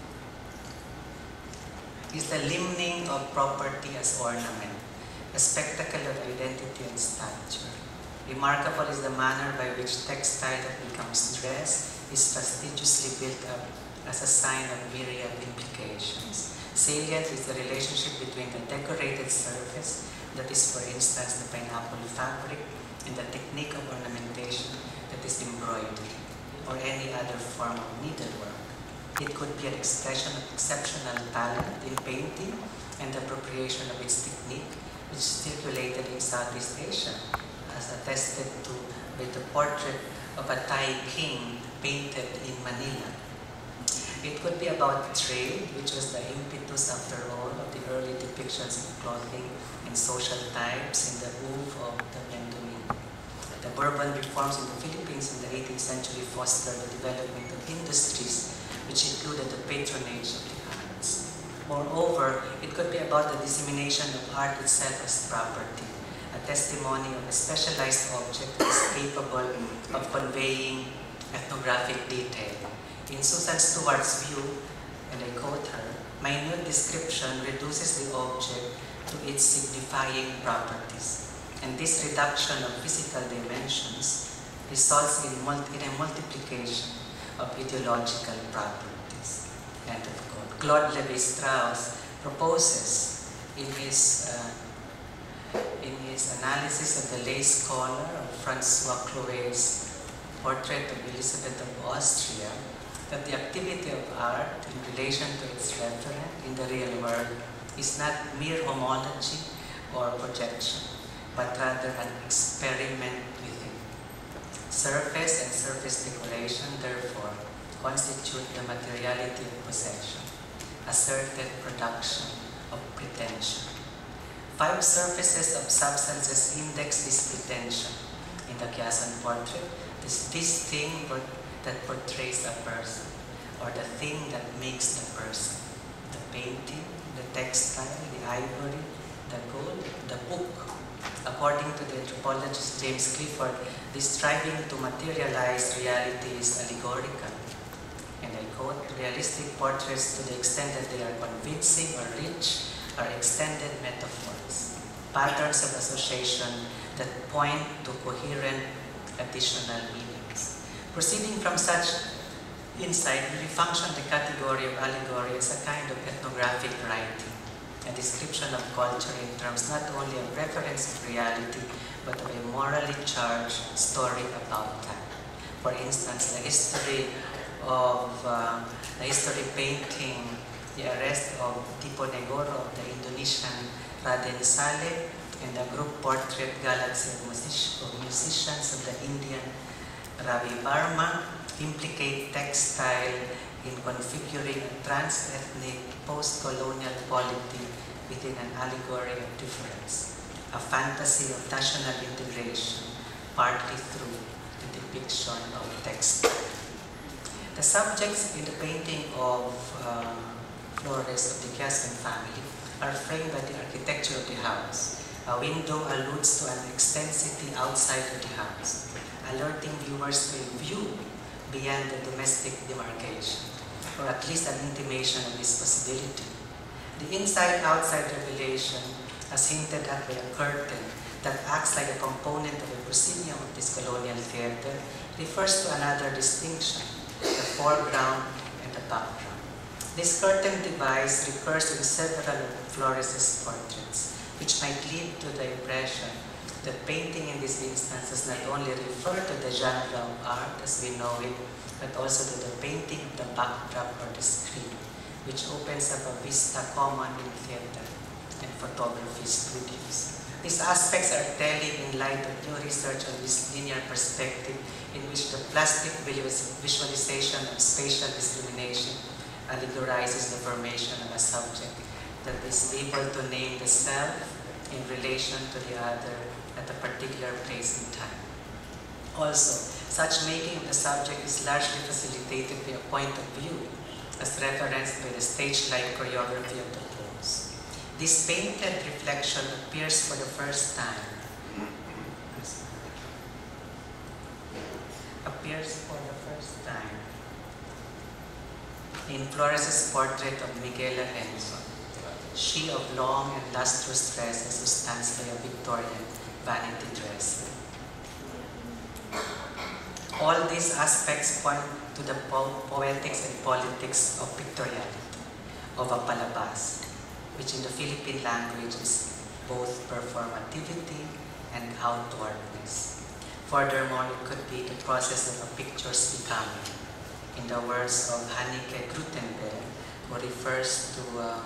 is the limning of property as ornament, a spectacle of identity and stature. Remarkable is the manner by which textile that becomes dress is fastidiously built up as a sign of myriad implications. Salient is the relationship between the decorated surface, that is for instance the pineapple fabric, and the technique of ornamentation, that is embroidery, or any other form of needlework. It could be an expression of exceptional talent in painting and appropriation of its technique, which circulated in Southeast Asia, as attested to by the portrait of a Thai king painted in Manila. It could be about trade, which was the impetus, after all, of the early depictions of clothing and social types in the Oeuvre of the Mandarin. The Bourbon reforms in the Philippines in the 18th century fostered the development of industries which included the patronage of the arts. Moreover, it could be about the dissemination of art itself as property, a testimony of a specialized object that is capable of conveying ethnographic detail. In Susan Stewart's view, and I quote her, minute description reduces the object to its signifying properties. And this reduction of physical dimensions results in a multiplication of ideological properties. End of quote. Claude Lévi-Strauss proposes in his analysis of the lace collar of Francois Clouet's portrait of Elizabeth of Austria that the activity of art in relation to its referent in the real world is not mere homology or projection, but rather an experiment with it. Surface and surface decoration, therefore, constitute the materiality of possession, asserted production of pretension. 5 surfaces of substances index this pretension. In the Quezon portrait, this thing that portrays a person, or the thing that makes the person. The painting, the textile, the ivory, the gold, the book. According to the anthropologist James Clifford, this striving to materialize reality is allegorical. And I quote, realistic portraits, to the extent that they are convincing or rich, are extended metaphors, patterns of association that point to coherent additional meanings. Proceeding from such insight, we function the category of allegory as a kind of ethnographic writing, a description of culture in terms not only of reference of reality, but of a morally charged story about time. For instance, the history painting the arrest of Tipo Negoro of the Indonesian Raden Saleh and the group portrait galaxy of musicians of the Indian Ravi Varma implicate textile in configuring a trans-ethnic post-colonial polity within an allegory of difference, a fantasy of national integration, partly through the depiction of textile. The subjects in the painting of Flores of the Quezon family are framed by the architecture of the house. A window alludes to an extensity outside of the house, alerting viewers to a view beyond the domestic demarcation, or at least an intimation of this possibility. The inside-outside revelation, as hinted at by a curtain that acts like a component of a proscenium of this colonial theater, refers to another distinction, the foreground and the background. This curtain device recurs in several of Flores' portraits, which might lead to the impression that painting in this instance does not only refer to the genre of art as we know it, but also to the painting of the backdrop or the screen, which opens up a vista common in theater and photography studios. These aspects are telling in light of new research on this linear perspective, in which the plastic visualization of spatial discrimination allegorizes the formation of a subject that is able to name the self in relation to the other at a particular place in time. Also, such making of the subject is largely facilitated by a point of view, as referenced by the stage-like choreography of the pose. This painted reflection appears for the first time. In Flores' portrait of Miguela Renzo, she of long and lustrous tresses who stands by a Victorian vanity dresser. All these aspects point to the poetics and politics of pictoriality, of a palabas, which in the Philippine language is both performativity and outwardness. Furthermore, it could be the process of a picture's becoming. in the words of Hanneke Grütenberg, who refers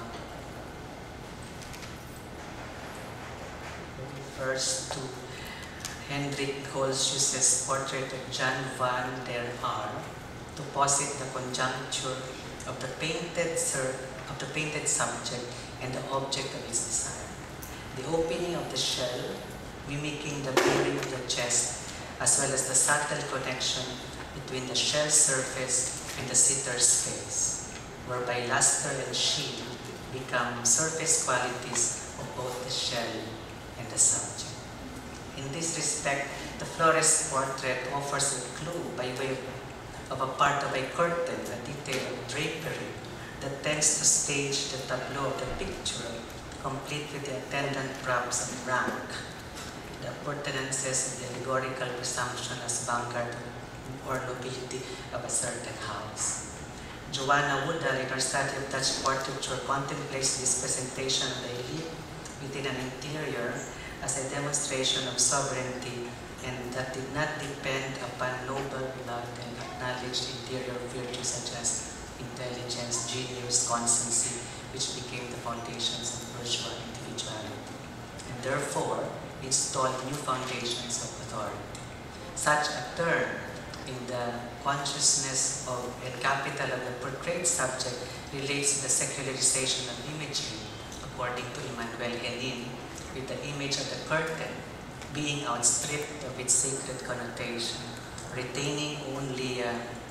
to Hendrik Goltzius's portrait of Jan van der Haar to posit the conjuncture of the painted subject and the object of its design. The opening of the shell, mimicking the bearing of the chest, as well as the subtle connection between the shell surface and the sitter's face, whereby luster and sheen become surface qualities of both the shell and the subject. In this respect, the Flores portrait offers a clue by way of a part of a curtain, a detail of drapery that tends to stage the tableau of the picture, complete with the attendant props of rank, the appurtenances of the allegorical presumption as Baumgarten or nobility of a certain house. Joanna Woodall, in her study of Dutch portraiture, contemplates this presentation of the elite within an interior as a demonstration of sovereignty and that did not depend upon noble blood and acknowledged interior virtues such as intelligence, genius, constancy, which became the foundations of bourgeois individuality, and therefore installed new foundations of authority. Such a turn in the consciousness of and capital of the portrayed subject relates to the secularization of imagery, according to Emmanuel Henin, with the image of the curtain being outstripped of its sacred connotation, retaining only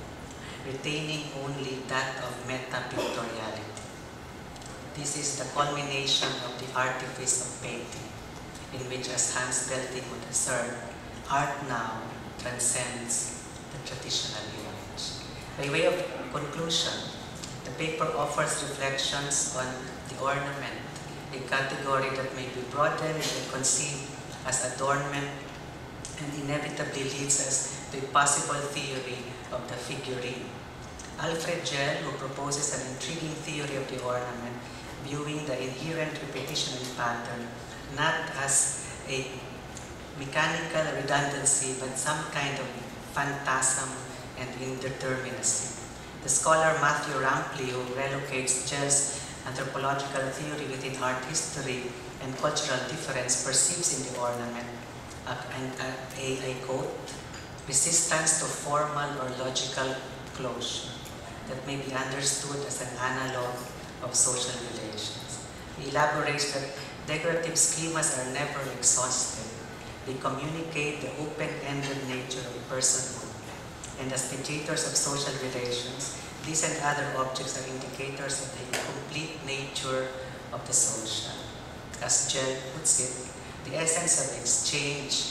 that of meta-pictoriality. This is the culmination of the artifice of painting, in which, as Hans Belting would assert, art now transcends the traditional image. By way of conclusion, the paper offers reflections on the ornament, a category that may be broadened and conceived as adornment and inevitably leads us to a possible theory of the figurine. Alfred Gell, who proposes an intriguing theory of the ornament, viewing the inherent repetition and pattern not as a mechanical redundancy but some kind of phantasm and indeterminacy. The scholar Matthew Rampley, who relocates Gell's anthropological theory within art history and cultural difference, perceives in the ornament I quote, resistance to formal or logical closure that may be understood as an analog of social relations. He elaborates that decorative schemas are never exhaustive. They communicate the open-ended nature of personhood, and as mediators of social relations, these and other objects are indicators of the complete nature of the social. As Gell puts it, the essence of exchange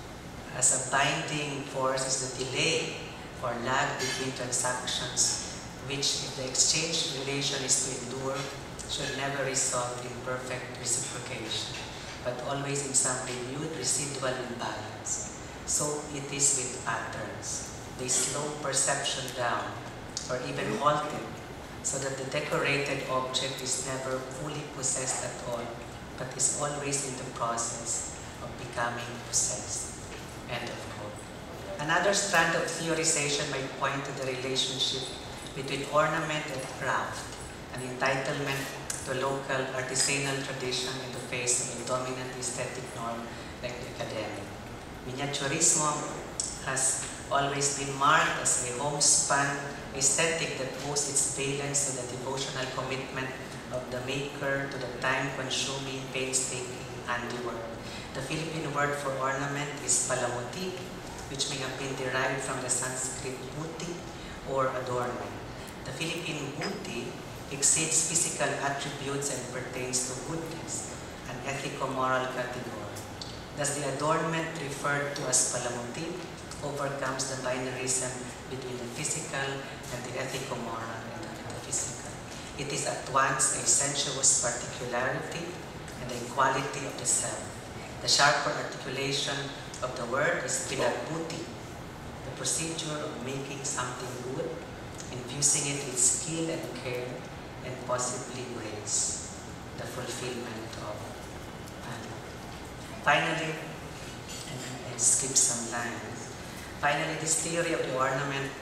as a binding force is the delay or lag between transactions, which, if the exchange relation is to endure, should never result in perfect reciprocation, but always in some renewed residual imbalance. So it is with patterns. They slow perception down, or even halt it, so that the decorated object is never fully possessed at all, but is always in the process of becoming possessed. End of quote. Another strand of theorization might point to the relationship between ornament and craft, an entitlement to local artisanal tradition in the face of a dominant aesthetic norm like the academic. Miniaturismo has always been marked as a homespun aesthetic that owes its valence to the devotional commitment of the maker to the time-consuming, painstaking handiwork. The Philippine word for ornament is palamuti, which may have been derived from the Sanskrit buti or adornment. The Philippine buti exceeds physical attributes and pertains to goodness, an ethico-moral category. Thus, the adornment referred to as palamuti overcomes the binarism between the physical and the ethico-moral and the metaphysical. It is at once a sensuous particularity and a quality of the self. The sharper articulation of the word is pinagbuti, the procedure of making something good, infusing it with skill and care, and possibly grace, the fulfillment of value. Finally, and I skip some lines, finally, this theory of the ornament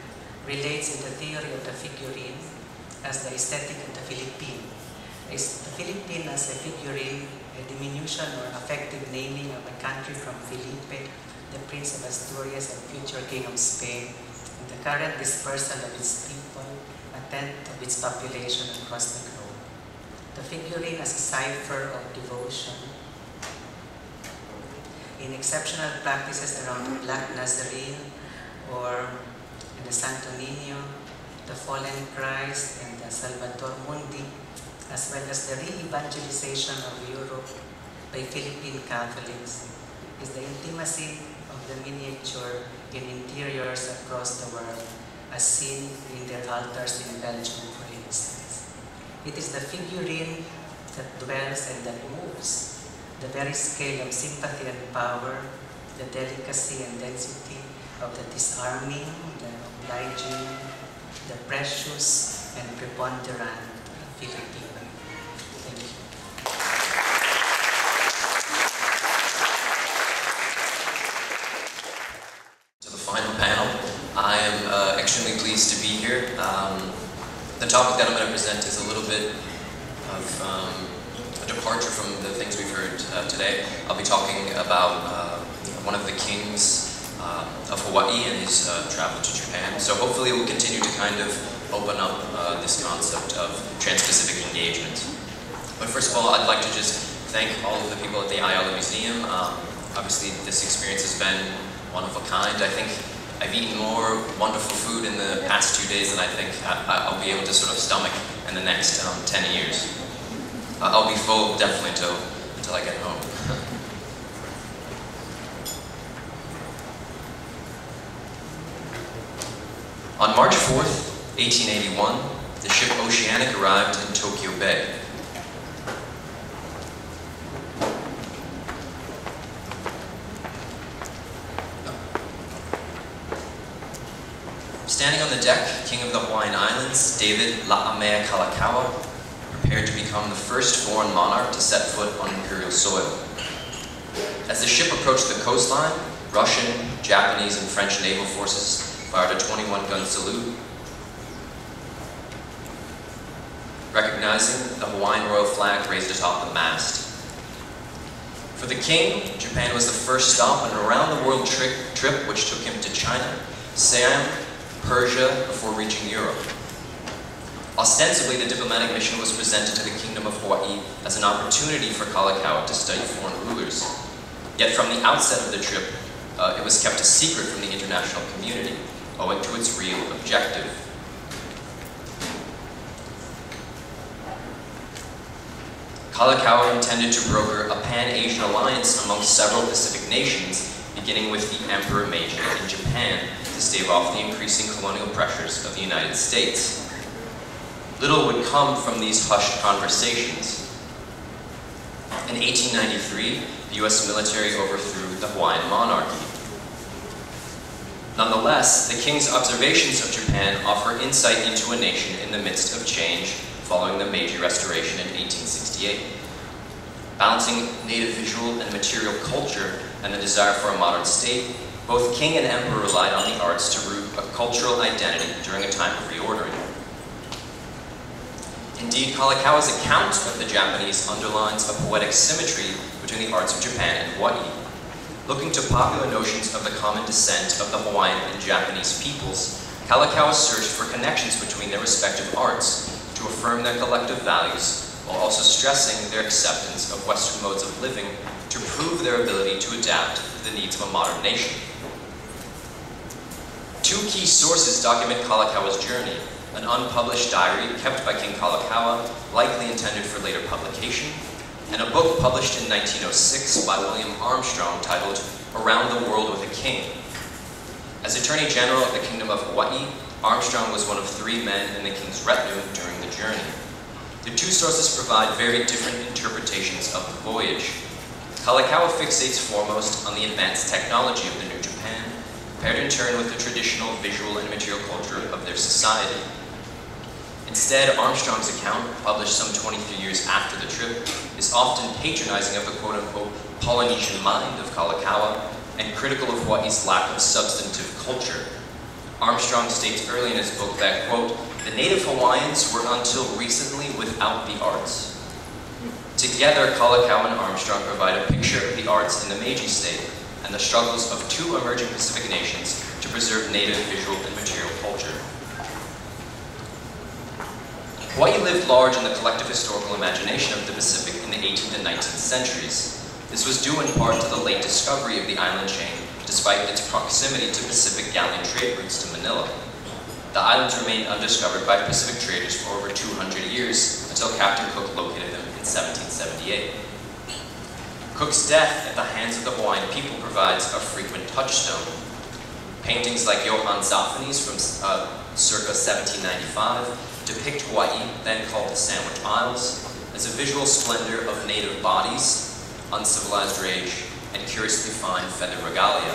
relates in the theory of the figurine as the aesthetic of the Philippine. The Philippine as a figurine, a diminution or affective naming of a country from Felipe, the Prince of Asturias and future King of Spain, and the current dispersal of its people, a tenth of its population across the globe. The figurine as a cipher of devotion in exceptional practices around the Black Nazarene or in the Santo Niño, the Fallen Christ, and the Salvator Mundi, as well as the re-evangelization of Europe by Philippine Catholics, is the intimacy of the miniature in interiors across the world, as seen in their altars in Belgium, for instance. It is the figurine that dwells and that moves, the very scale of sympathy and power, the delicacy and density of the disarming, the obliging, the precious and preponderant Philippine. Thank you.
To the final panel, I am extremely pleased to be here. The topic that I'm going to present is a little bit of a departure from the things we've heard today. I'll be talking about one of the kings of Hawaii and his travel to Japan. So hopefully it will continue to kind of open up this concept of Trans-Pacific engagement. But first of all, I'd like to just thank all of the people at the Ayala Museum. Obviously, this experience has been one of a kind. I think I've eaten more wonderful food in the past 2 days than I think I'll be able to sort of stomach in the next 10 years. I'll be full definitely until I get home. On March 4th, 1881, the ship Oceanic arrived in Tokyo Bay. Standing on the deck, King of the Hawaiian Islands, David La'amea Kalākaua, prepared to become the first foreign monarch to set foot on imperial soil. As the ship approached the coastline, Russian, Japanese, and French naval forces fired a 21-gun salute. Recognizing the Hawaiian royal flag raised atop the mast. For the king, Japan was the first stop on an around-the-world trip which took him to China, Siam, Persia, before reaching Europe. Ostensibly, the diplomatic mission was presented to the Kingdom of Hawaii as an opportunity for Kalākaua to study foreign rulers. Yet from the outset of the trip, it was kept a secret from the international community, owing to its real objective. Kalākaua intended to broker a pan-Asian alliance amongst several Pacific nations, beginning with the Emperor Meiji in Japan, to stave off the increasing colonial pressures of the United States. Little would come from these hushed conversations. In 1893, the US military overthrew the Hawaiian monarchy. Nonetheless, the king's observations of Japan offer insight into a nation in the midst of change following the Meiji Restoration in 1868. Balancing native visual and material culture and the desire for a modern state, both king and emperor relied on the arts to root a cultural identity during a time of reordering. Indeed, Kalākaua's account of the Japanese underlines a poetic symmetry between the arts of Japan and Hawaii. Looking to popular notions of the common descent of the Hawaiian and Japanese peoples, Kalākaua searched for connections between their respective arts to affirm their collective values, while also stressing their acceptance of Western modes of living to prove their ability to adapt to the needs of a modern nation. Two key sources document Kalākaua's journey: an unpublished diary kept by King Kalākaua, likely intended for later publication, and a book published in 1906 by William Armstrong titled Around the World with a King. As Attorney General of the Kingdom of Hawaii, Armstrong was one of 3 men in the king's retinue during the journey. The two sources provide very different interpretations of the voyage. Kalākaua fixates foremost on the advanced technology of the New Japan, paired in turn with the traditional visual and material culture of their society. Instead, Armstrong's account, published some 23 years after the trip, is often patronizing of the quote-unquote Polynesian mind of Kalākaua and critical of Hawaii's lack of substantive culture. Armstrong states early in his book that, quote, "The native Hawaiians were until recently without the arts." Together, Kalākaua and Armstrong provide a picture of the arts in the Meiji state and the struggles of two emerging Pacific nations to preserve native visual and material culture. Hawaii lived large in the collective historical imagination of the Pacific in the 18th and 19th centuries. This was due in part to the late discovery of the island chain, despite its proximity to Pacific galleon trade routes to Manila. The islands remained undiscovered by Pacific traders for over 200 years, until Captain Cook located them in 1778. Cook's death at the hands of the Hawaiian people provides a frequent touchstone. Paintings like Johann Zoffany's from circa 1795 depict Hawaii, then called the Sandwich Isles, as a visual splendor of native bodies, uncivilized rage, and curiously fine feather regalia.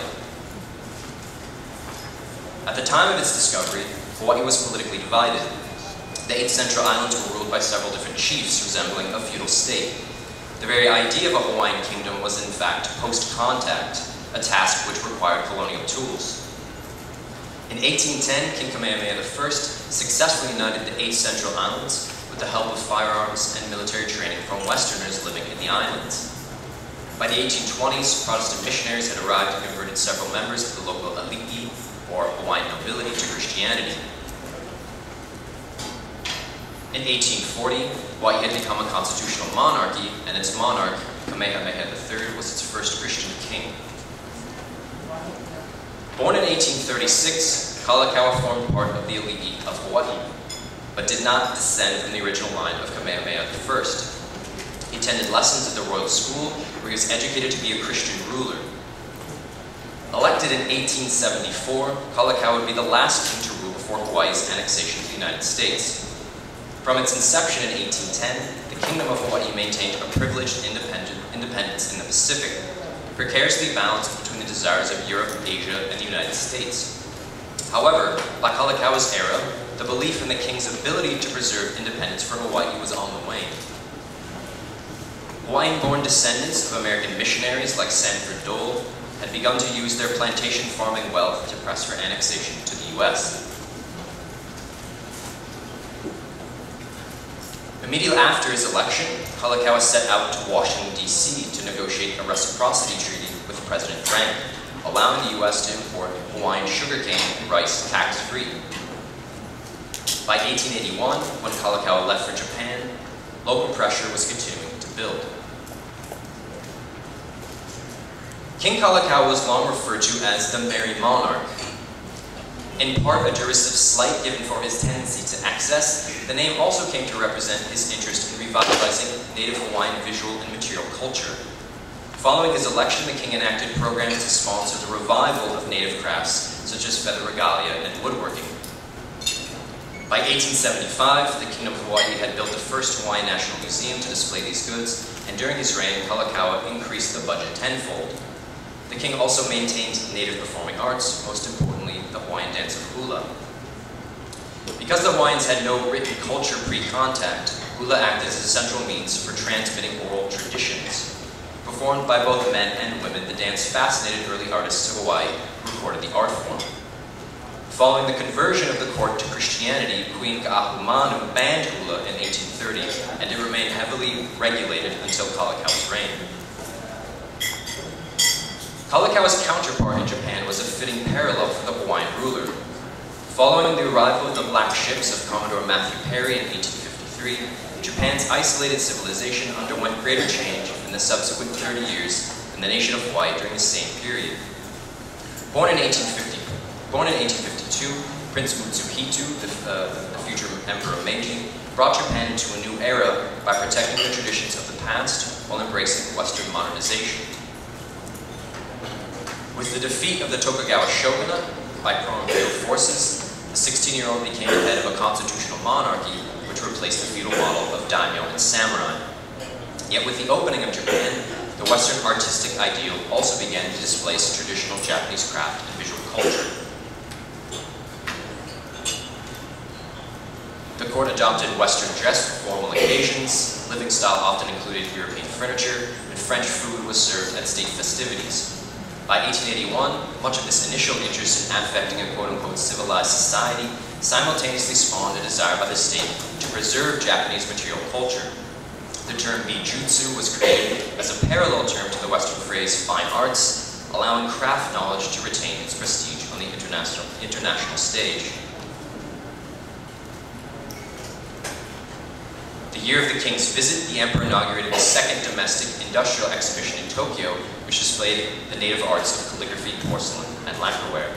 At the time of its discovery, Hawaii was politically divided. The 8 central islands were ruled by several different chiefs resembling a feudal state. The very idea of a Hawaiian kingdom was in fact post-contact, a task which required colonial tools. In 1810, King Kamehameha I successfully united the 8 central islands with the help of firearms and military training from Westerners living in the islands. By the 1820s, Protestant missionaries had arrived and converted several members of the local elite, or Hawaiian nobility, to Christianity. In 1840, Hawaii had become a constitutional monarchy, and its monarch, Kamehameha III, was its first Christian king. Born in 1836, Kalākaua formed part of the elite of Hawaii, but did not descend from the original line of Kamehameha I. He attended lessons at the royal school, where he was educated to be a Christian ruler. Elected in 1874, Kalākaua would be the last king to rule before Hawaii's annexation to the United States. From its inception in 1810, the Kingdom of Hawaii maintained a privileged independence in the Pacific, precariously balanced between the desires of Europe, Asia, and the United States. However, by Kalākaua's era, the belief in the king's ability to preserve independence for Hawaii was on the wane. Hawaiian-born descendants of American missionaries like Sanford Dole had begun to use their plantation farming wealth to press for annexation to the U.S. Immediately after his election, Kalākaua set out to Washington, D.C. to negotiate a reciprocity treaty with President Franklin, allowing the U.S. to import Hawaiian sugarcane and rice tax-free. By 1881, when Kalākaua left for Japan, local pressure was continuing to build. King Kalākaua was long referred to as the Merrie Monarch. In part a derisive slight given for his tendency to excess, the name also came to represent his interest in revitalizing native Hawaiian visual and material culture. Following his election, the king enacted programs to sponsor the revival of native crafts such as feather regalia and woodworking. By 1875, the Kingdom of Hawaii had built the first Hawaiian National Museum to display these goods, and during his reign, Kalākaua increased the budget tenfold. The king also maintained native performing arts, most importantly, the Hawaiian dance of hula. Because the Hawaiians had no written culture pre-contact, hula acted as a central means for transmitting oral traditions. Performed by both men and women, the dance fascinated early artists of Hawaii who recorded the art form. Following the conversion of the court to Christianity, Queen Ka'ahumanu banned hula in 1830, and it remained heavily regulated until Kalākaua's reign. Kalākaua's counterpart in Japan was a fitting parallel for the Hawaiian ruler. Following the arrival of the black ships of Commodore Matthew Perry in 1853, Japan's isolated civilization underwent greater change in the subsequent 30 years than the nation of Hawaii during the same period. Born in 1852, Prince Mutsuhito, the future Emperor Meiji, brought Japan into a new era by protecting the traditions of the past while embracing Western modernization. With the defeat of the Tokugawa shogunate by pro-imperial forces, the 16-year-old became the head of a constitutional monarchy which replaced the feudal model of daimyo and samurai. Yet with the opening of Japan, the Western artistic ideal also began to displace traditional Japanese craft and visual culture. The court adopted Western dress for formal occasions, living style often included European furniture, and French food was served at state festivities. By 1881, much of this initial interest in affecting a quote-unquote civilized society simultaneously spawned a desire by the state to preserve Japanese material culture. The term bijutsu was created as a parallel term to the Western phrase fine arts, allowing craft knowledge to retain its prestige on the international stage. The year of the king's visit, the emperor inaugurated the second domestic industrial exhibition in Tokyo, which displayed the native arts of calligraphy, porcelain, and lacquerware.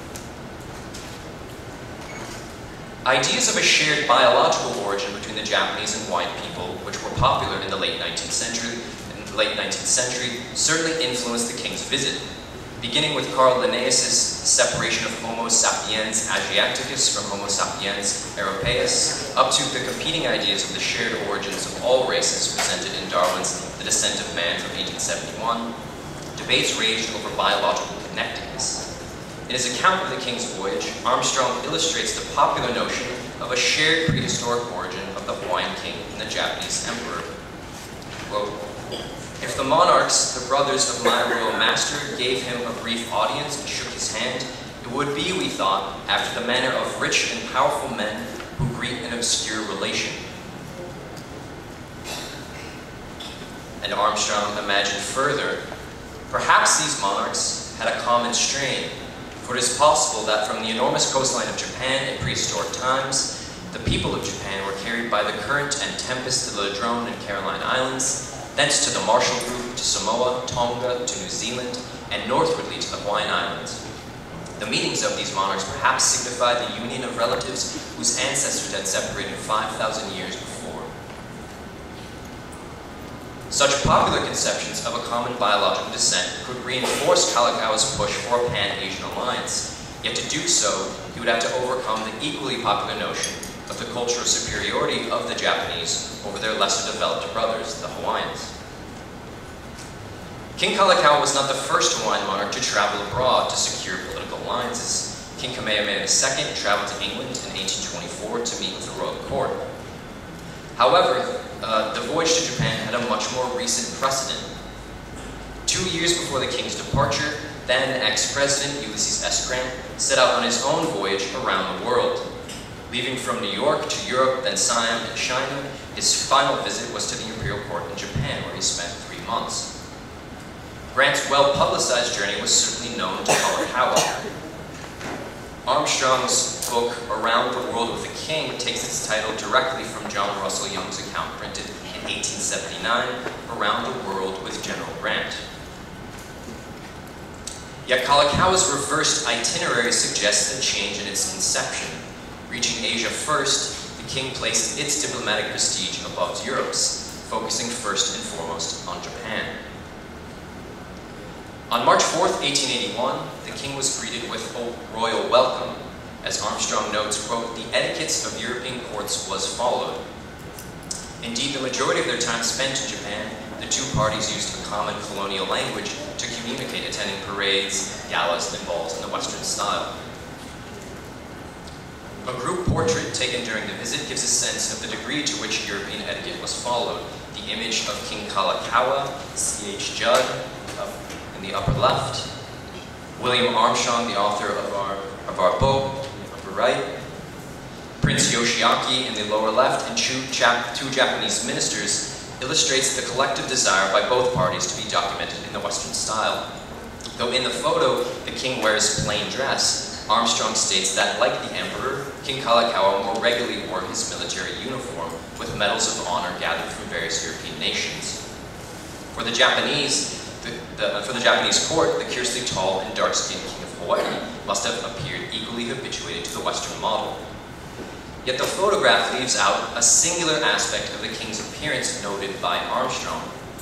Ideas of a shared biological origin between the Japanese and white people, which were popular in the late 19th century, certainly influenced the king's visit. Beginning with Carl Linnaeus' separation of Homo sapiens asiaticus from Homo sapiens europaeus, up to the competing ideas of the shared origins of all races presented in Darwin's The Descent of Man from 1871, debates raged over biological connectedness. In his account of the king's voyage, Armstrong illustrates the popular notion of a shared prehistoric origin of the Hawaiian king and the Japanese emperor. Quote, "If the monarchs, the brothers of my royal master, gave him a brief audience and shook his hand, it would be, we thought, after the manner of rich and powerful men who greet an obscure relation." And Armstrong imagined further, perhaps these monarchs had a common strain, for it is possible that from the enormous coastline of Japan in prehistoric times, the people of Japan were carried by the current and tempest to the Ladrone and Caroline Islands, thence to the Marshall Group, to Samoa, Tonga, to New Zealand, and northwardly to the Hawaiian Islands. The meetings of these monarchs perhaps signified the union of relatives whose ancestors had separated 5,000 years before. Such popular conceptions of a common biological descent could reinforce Kalākaua's push for a pan-Asian alliance. Yet to do so, he would have to overcome the equally popular notion of the cultural superiority of the Japanese over their lesser developed brothers, the Hawaiians. King Kalākaua was not the first Hawaiian monarch to travel abroad to secure political alliances. King Kamehameha II traveled to England in 1824 to meet with the royal court. However, the voyage to Japan had a much more recent precedent. 2 years before the king's departure, then ex-president Ulysses S. Grant set out on his own voyage around the world. Leaving from New York to Europe, then Siam and China, his final visit was to the imperial court in Japan, where he spent 3 months. Grant's well-publicized journey was certainly known to Kalākaua. Armstrong's book, Around the World with the King, takes its title directly from John Russell Young's account printed in 1879, Around the World with General Grant. Yet Kalākaua's reversed itinerary suggests a change in its conception. Reaching Asia first, the king placed its diplomatic prestige above Europe's, focusing first and foremost on Japan. On March 4th, 1881, the king was greeted with a royal welcome. As Armstrong notes, quote, "The etiquettes of European courts was followed." Indeed, the majority of their time spent in Japan, the two parties used a common colonial language to communicate, attending parades, galas, and balls in the Western style. A group portrait taken during the visit gives a sense of the degree to which European etiquette was followed. The image of King Kalākaua, C.H. Judd, in the upper left, William Armstrong, the author of our book, in the upper right, Prince Yoshiaki in the lower left, and two Japanese ministers illustrates the collective desire by both parties to be documented in the Western style. Though in the photo, the king wears plain dress, Armstrong states that, like the emperor, King Kalākaua more regularly wore his military uniform, with medals of honor gathered from various European nations. For the Japanese court, the curiously tall and dark-skinned king of Hawaii must have appeared equally habituated to the Western model. Yet the photograph leaves out a singular aspect of the king's appearance noted by Armstrong.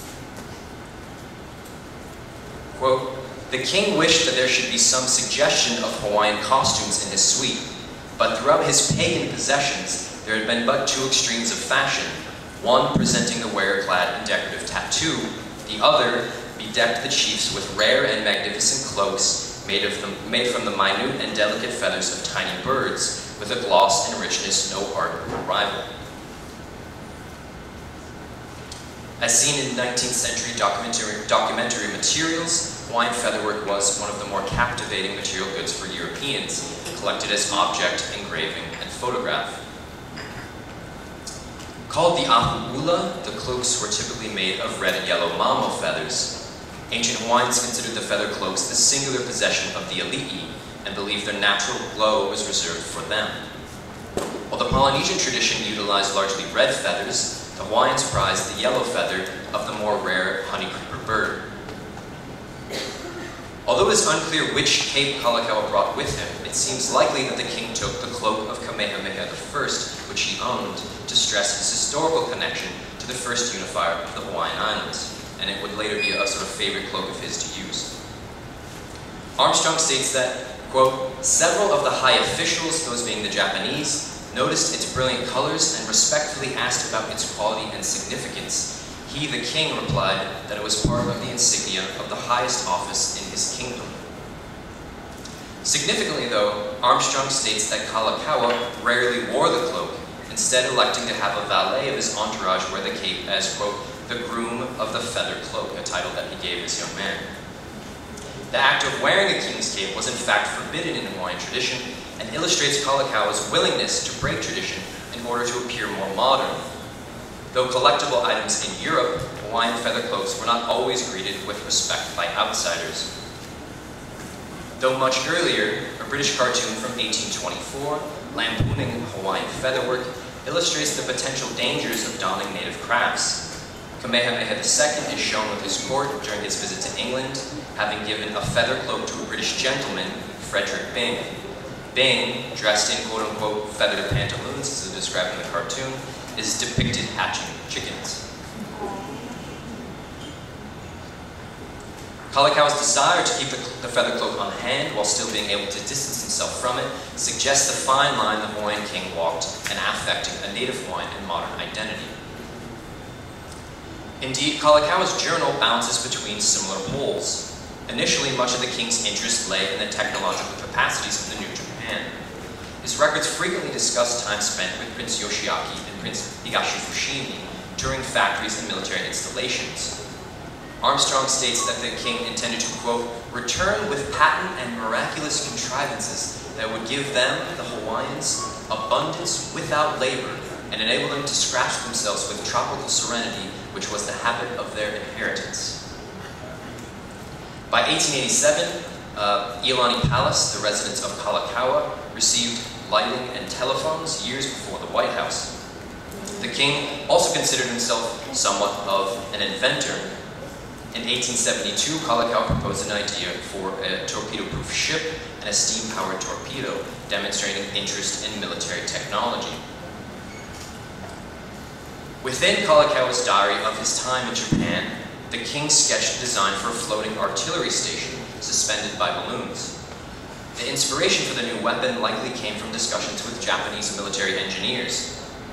Quote, "The king wished that there should be some suggestion of Hawaiian costumes in his suite, but throughout his pagan possessions, there had been but two extremes of fashion, one presenting the wearer clad in decorative tattoo, the other bedecked the chiefs with rare and magnificent cloaks made from the minute and delicate feathers of tiny birds, with a gloss and richness no art could rival." As seen in 19th century documentary materials, Hawaiian featherwork was one of the more captivating material goods for Europeans, collected as object, engraving, and photograph. Called the ahu'ula, the cloaks were typically made of red and yellow mamo feathers. Ancient Hawaiians considered the feather cloaks the singular possession of the ali'i, and believed their natural glow was reserved for them. While the Polynesian tradition utilized largely red feathers, the Hawaiians prized the yellow feather of the more rare honey creeper bird. Although it is unclear which cape Kalākaua brought with him, it seems likely that the king took the cloak of Kamehameha I, which he owned, to stress his historical connection to the first unifier of the Hawaiian Islands, and it would later be a sort of favorite cloak of his to use. Armstrong states that, quote, several of the high officials, those being the Japanese, noticed its brilliant colors and respectfully asked about its quality and significance. He, the king, replied that it was part of the insignia of the highest office in his kingdom. Significantly, though, Armstrong states that Kalākaua rarely wore the cloak, instead electing to have a valet of his entourage wear the cape as, quote, the groom of the feather cloak, a title that he gave his young man. The act of wearing a king's cape was in fact forbidden in Hawaiian tradition and illustrates Kalākaua's willingness to break tradition in order to appear more modern. Though collectible items in Europe, Hawaiian feather cloaks were not always greeted with respect by outsiders. Though much earlier, a British cartoon from 1824, lampooning Hawaiian featherwork, illustrates the potential dangers of donning native crafts. Kamehameha II is shown with his court during his visit to England, having given a feather cloak to a British gentleman, Frederick Byng. Byng, dressed in quote-unquote feathered pantaloons, as described in the cartoon, is depicted hatching chickens. Kalākaua's desire to keep the feather cloak on hand while still being able to distance himself from it suggests the fine line the Hawaiian king walked in affecting a native Hawaiian and modern identity. Indeed, Kalākaua's journal bounces between similar poles. Initially, much of the king's interest lay in the technological capacities of the new Japan. His records frequently discuss time spent with Prince Yoshiaki and Prince Higashi Fushimi touring factories and military installations. Armstrong states that the king intended to, quote, return with patent and miraculous contrivances that would give them, the Hawaiians, abundance without labor and enable them to scratch themselves with tropical serenity, which was the habit of their inheritance. By 1887, Iolani Palace, the residence of Kalākaua, received lighting and telephones years before the White House. The king also considered himself somewhat of an inventor. In 1872, Kalākaua proposed an idea for a torpedo-proof ship and a steam-powered torpedo, demonstrating interest in military technology. Within Kalākaua's diary of his time in Japan, the king sketched a design for a floating artillery station suspended by balloons. The inspiration for the new weapon likely came from discussions with Japanese military engineers.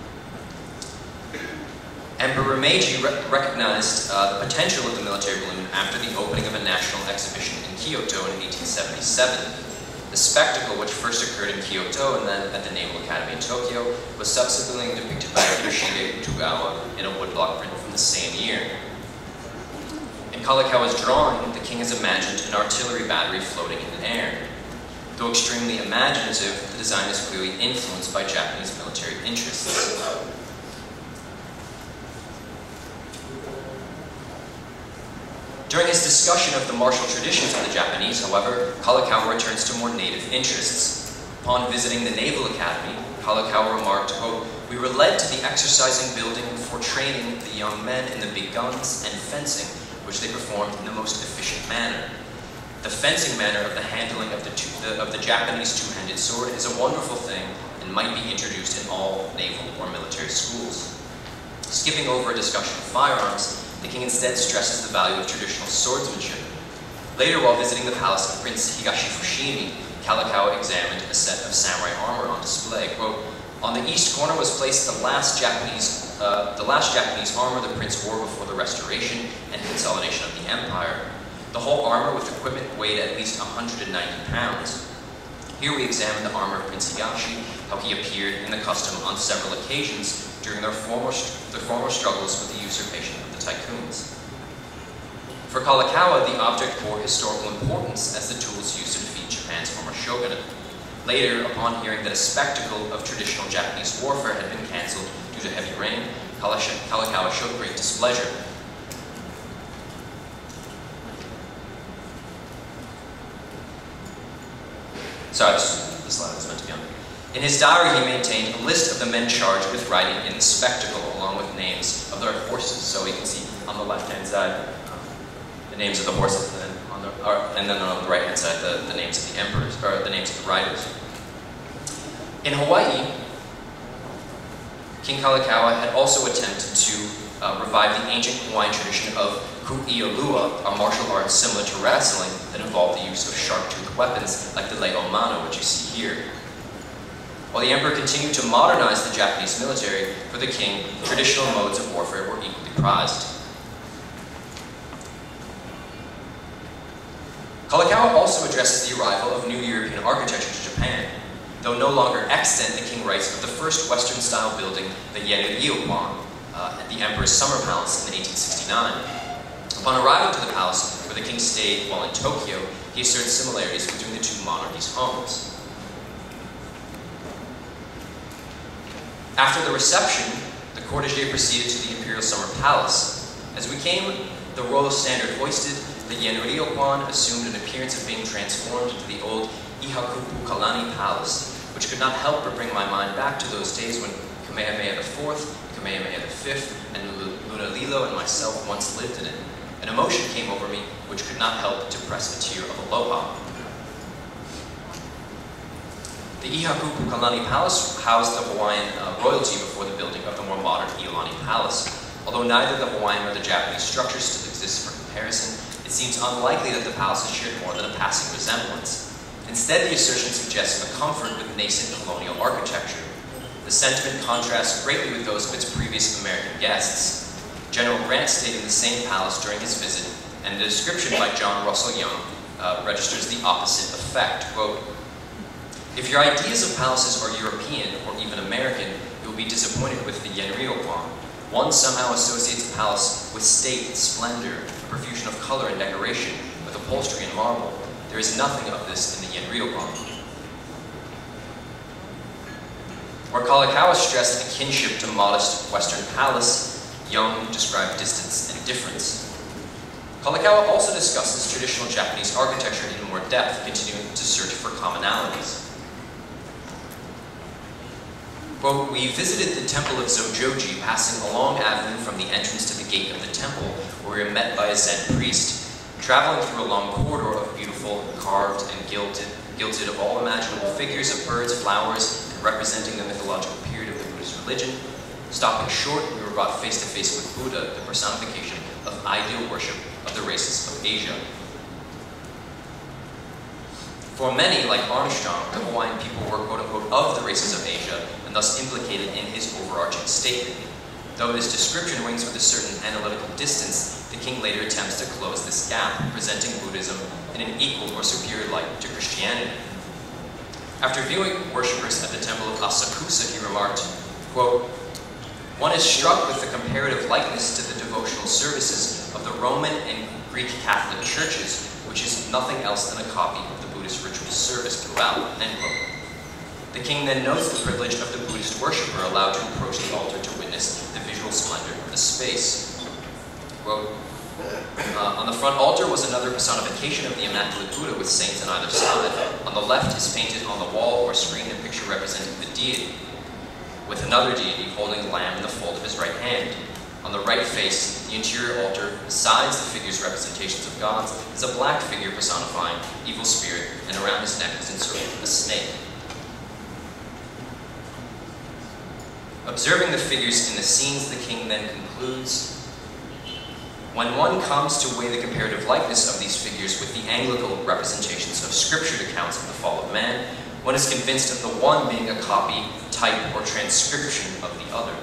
Emperor Meiji recognized the potential of the military balloon after the opening of a national exhibition in Kyoto in 1877. The spectacle, which first occurred in Kyoto and then at the Naval Academy in Tokyo, was subsequently depicted by Hiroshige Togawa in a woodblock print from the same year. In Kalākaua's drawing, the king has imagined an artillery battery floating in the air. Though extremely imaginative, the design is clearly influenced by Japanese military interests. During his discussion of the martial traditions of the Japanese, however, Kalākaua returns to more native interests. Upon visiting the Naval Academy, Kalākaua remarked, quote, we were led to the exercising building for training the young men in the big guns and fencing, which they performed in the most efficient manner. The fencing manner of the handling of the Japanese two-handed sword is a wonderful thing and might be introduced in all naval or military schools. Skipping over a discussion of firearms, the king instead stresses the value of traditional swordsmanship. Later, while visiting the palace of Prince Higashi Fushimi, Kalākaua examined a set of samurai armor on display. Quote, on the east corner was placed the last Japanese armor the prince wore before the restoration and consolidation of the empire. The whole armor with equipment weighed at least 190 pounds. Here we examine the armor of Prince Higashi, how he appeared in the custom on several occasions during their former struggles with the usurpation of the tycoons. For Kalākaua, the object bore historical importance as the tools used to defeat Japan's former shogunate. Later, upon hearing that a spectacle of traditional Japanese warfare had been cancelled due to heavy rain, Kalākaua showed great displeasure. Sorry, the slide was meant to be on. In his diary, he maintained a list of the men charged with riding in the spectacle, along with names of their horses. So you can see on the left-hand side the names of the horses, and then on the right-hand side the names of the emperors, or the names of the riders. In Hawaii, King Kalākaua had also attempted to revive the ancient Hawaiian tradition of ku'iolua, a martial art similar to wrestling that involved the use of sharp-toothed weapons like the le'omano, which you see here. While the emperor continued to modernize the Japanese military, for the king, traditional modes of warfare were equally prized. Kalākaua also addresses the arrival of new European architecture to Japan. Though no longer extant, the king writes of the first Western-style building, the Yenryokan, at the emperor's summer palace in 1869. Upon arrival to the palace, where the king stayed while in Tokyo, he asserts similarities between the two monarchies' homes. After the reception, the cortege proceeded to the imperial summer palace. As we came, the royal standard hoisted, the Yenryokan assumed an appearance of being transformed into the old Ihakupu Kalani Palace, which could not help but bring my mind back to those days when Kamehameha IV, Kamehameha V, and Lunalilo and myself once lived in it. An emotion came over me which could not help to press a tear of aloha. The Ihakupu Kalani Palace housed the Hawaiian royalty before the building of the more modern Iolani Palace. Although neither the Hawaiian nor the Japanese structure still exists for comparison, it seems unlikely that the palaces shared more than a passing resemblance. Instead, the assertion suggests a comfort with nascent colonial architecture. The sentiment contrasts greatly with those of its previous American guests. General Grant stayed in the same palace during his visit, and the description by John Russell Young registers the opposite effect. Quote, "If your ideas of palaces are European or even American, you will be disappointed with the Yenryokan. One somehow associates a palace with state, splendor, a profusion of color and decoration, with upholstery and marble. There is nothing of this in the Yenryokan." Where Kalākaua stressed a kinship to modest Western palace, Young described distance and difference. Kalākaua also discusses traditional Japanese architecture in more depth, continuing to search for commonalities. Quote, "We visited the temple of Zojoji, passing a long avenue from the entrance to the gate of the temple, where we were met by a Zen priest. Traveling through a long corridor of beautiful, carved and gilded of all imaginable figures of birds, flowers, and representing the mythological period of the Buddhist religion. Stopping short, we were brought face to face with Buddha, the personification of ideal worship of the races of Asia." For many, like Armstrong, the Hawaiian people were quote-unquote of the races of Asia, and thus implicated in his overarching statement. Though this description rings with a certain analytical distance, the king later attempts to close this gap, presenting Buddhism in an equal or superior light to Christianity. After viewing worshippers at the temple of Asakusa, he remarked, quote, "One is struck with the comparative likeness to the devotional services of the Roman and Greek Catholic churches, which is nothing else than a copy of the Buddhist ritual service throughout," end quote. The king then notes the privilege of the Buddhist worshipper allowed to approach the altar to witness the visual splendor of the space. Quote, "On the front altar was another personification of the Immaculate Buddha with saints on either side. On the left is painted on the wall or screen a picture representing the deity, with another deity holding a lamb in the fold of his right hand. On the right face, the interior altar, besides the figure's representations of gods, is a black figure personifying evil spirit, and around his neck is encircled a snake." Observing the figures in the scenes, the king then concludes, "When one comes to weigh the comparative likeness of these figures with the analytical representations of scriptured accounts of the fall of man, one is convinced of the one being a copy, type, or transcription of the other."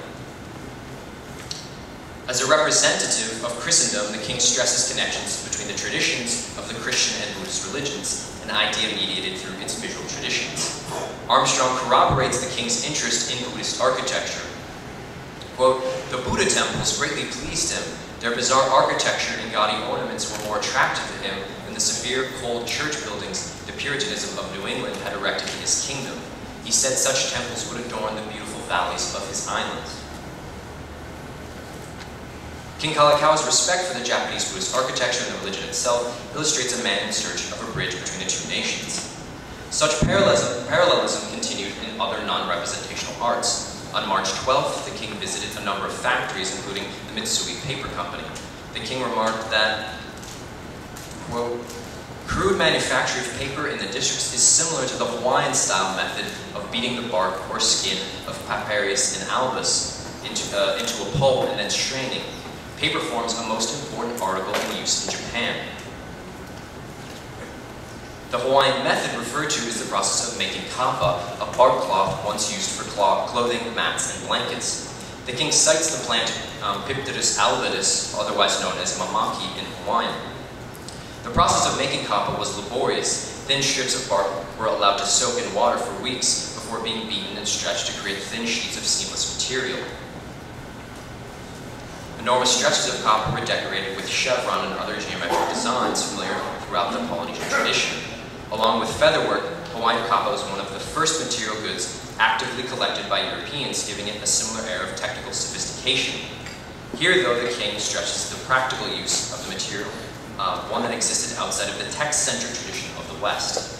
As a representative of Christendom, the king stresses connections between the traditions of the Christian and Buddhist religions, an idea mediated through its visual traditions. Armstrong corroborates the king's interest in Buddhist architecture. Quote, "The Buddha temples greatly pleased him, Their bizarre architecture and gaudy ornaments were more attractive to him than the severe, cold church buildings the Puritanism of New England had erected in his kingdom. He said such temples would adorn the beautiful valleys of his islands. King Kalākaua's respect for the Japanese Buddhist architecture and the religion itself illustrates a man in search of a bridge between the two nations. Such parallelism continued in other non-representational arts. On March 12th, the king visited a number of factories, including the Mitsui Paper Company. The king remarked that, quote, crude manufacture of paper in the districts is similar to the Hawaiian-style method of beating the bark or skin of Papyrus and albus into a pulp and then straining. Paper forms a most important article in use in Japan. The Hawaiian method referred to is the process of making kapa, a bark cloth once used for clothing, mats, and blankets. The king cites the plant Pipterus albidus, otherwise known as mamaki in Hawaiian. The process of making kapa was laborious. Thin strips of bark were allowed to soak in water for weeks before being beaten and stretched to create thin sheets of seamless material. Enormous stretches of copper were decorated with chevron and other geometric designs familiar throughout the Polynesian tradition. Along with featherwork, Hawaiian kapa was one of the first material goods actively collected by Europeans, giving it a similar air of technical sophistication. Here, though, the king stretches the practical use of the material, one that existed outside of the text-centered tradition of the West.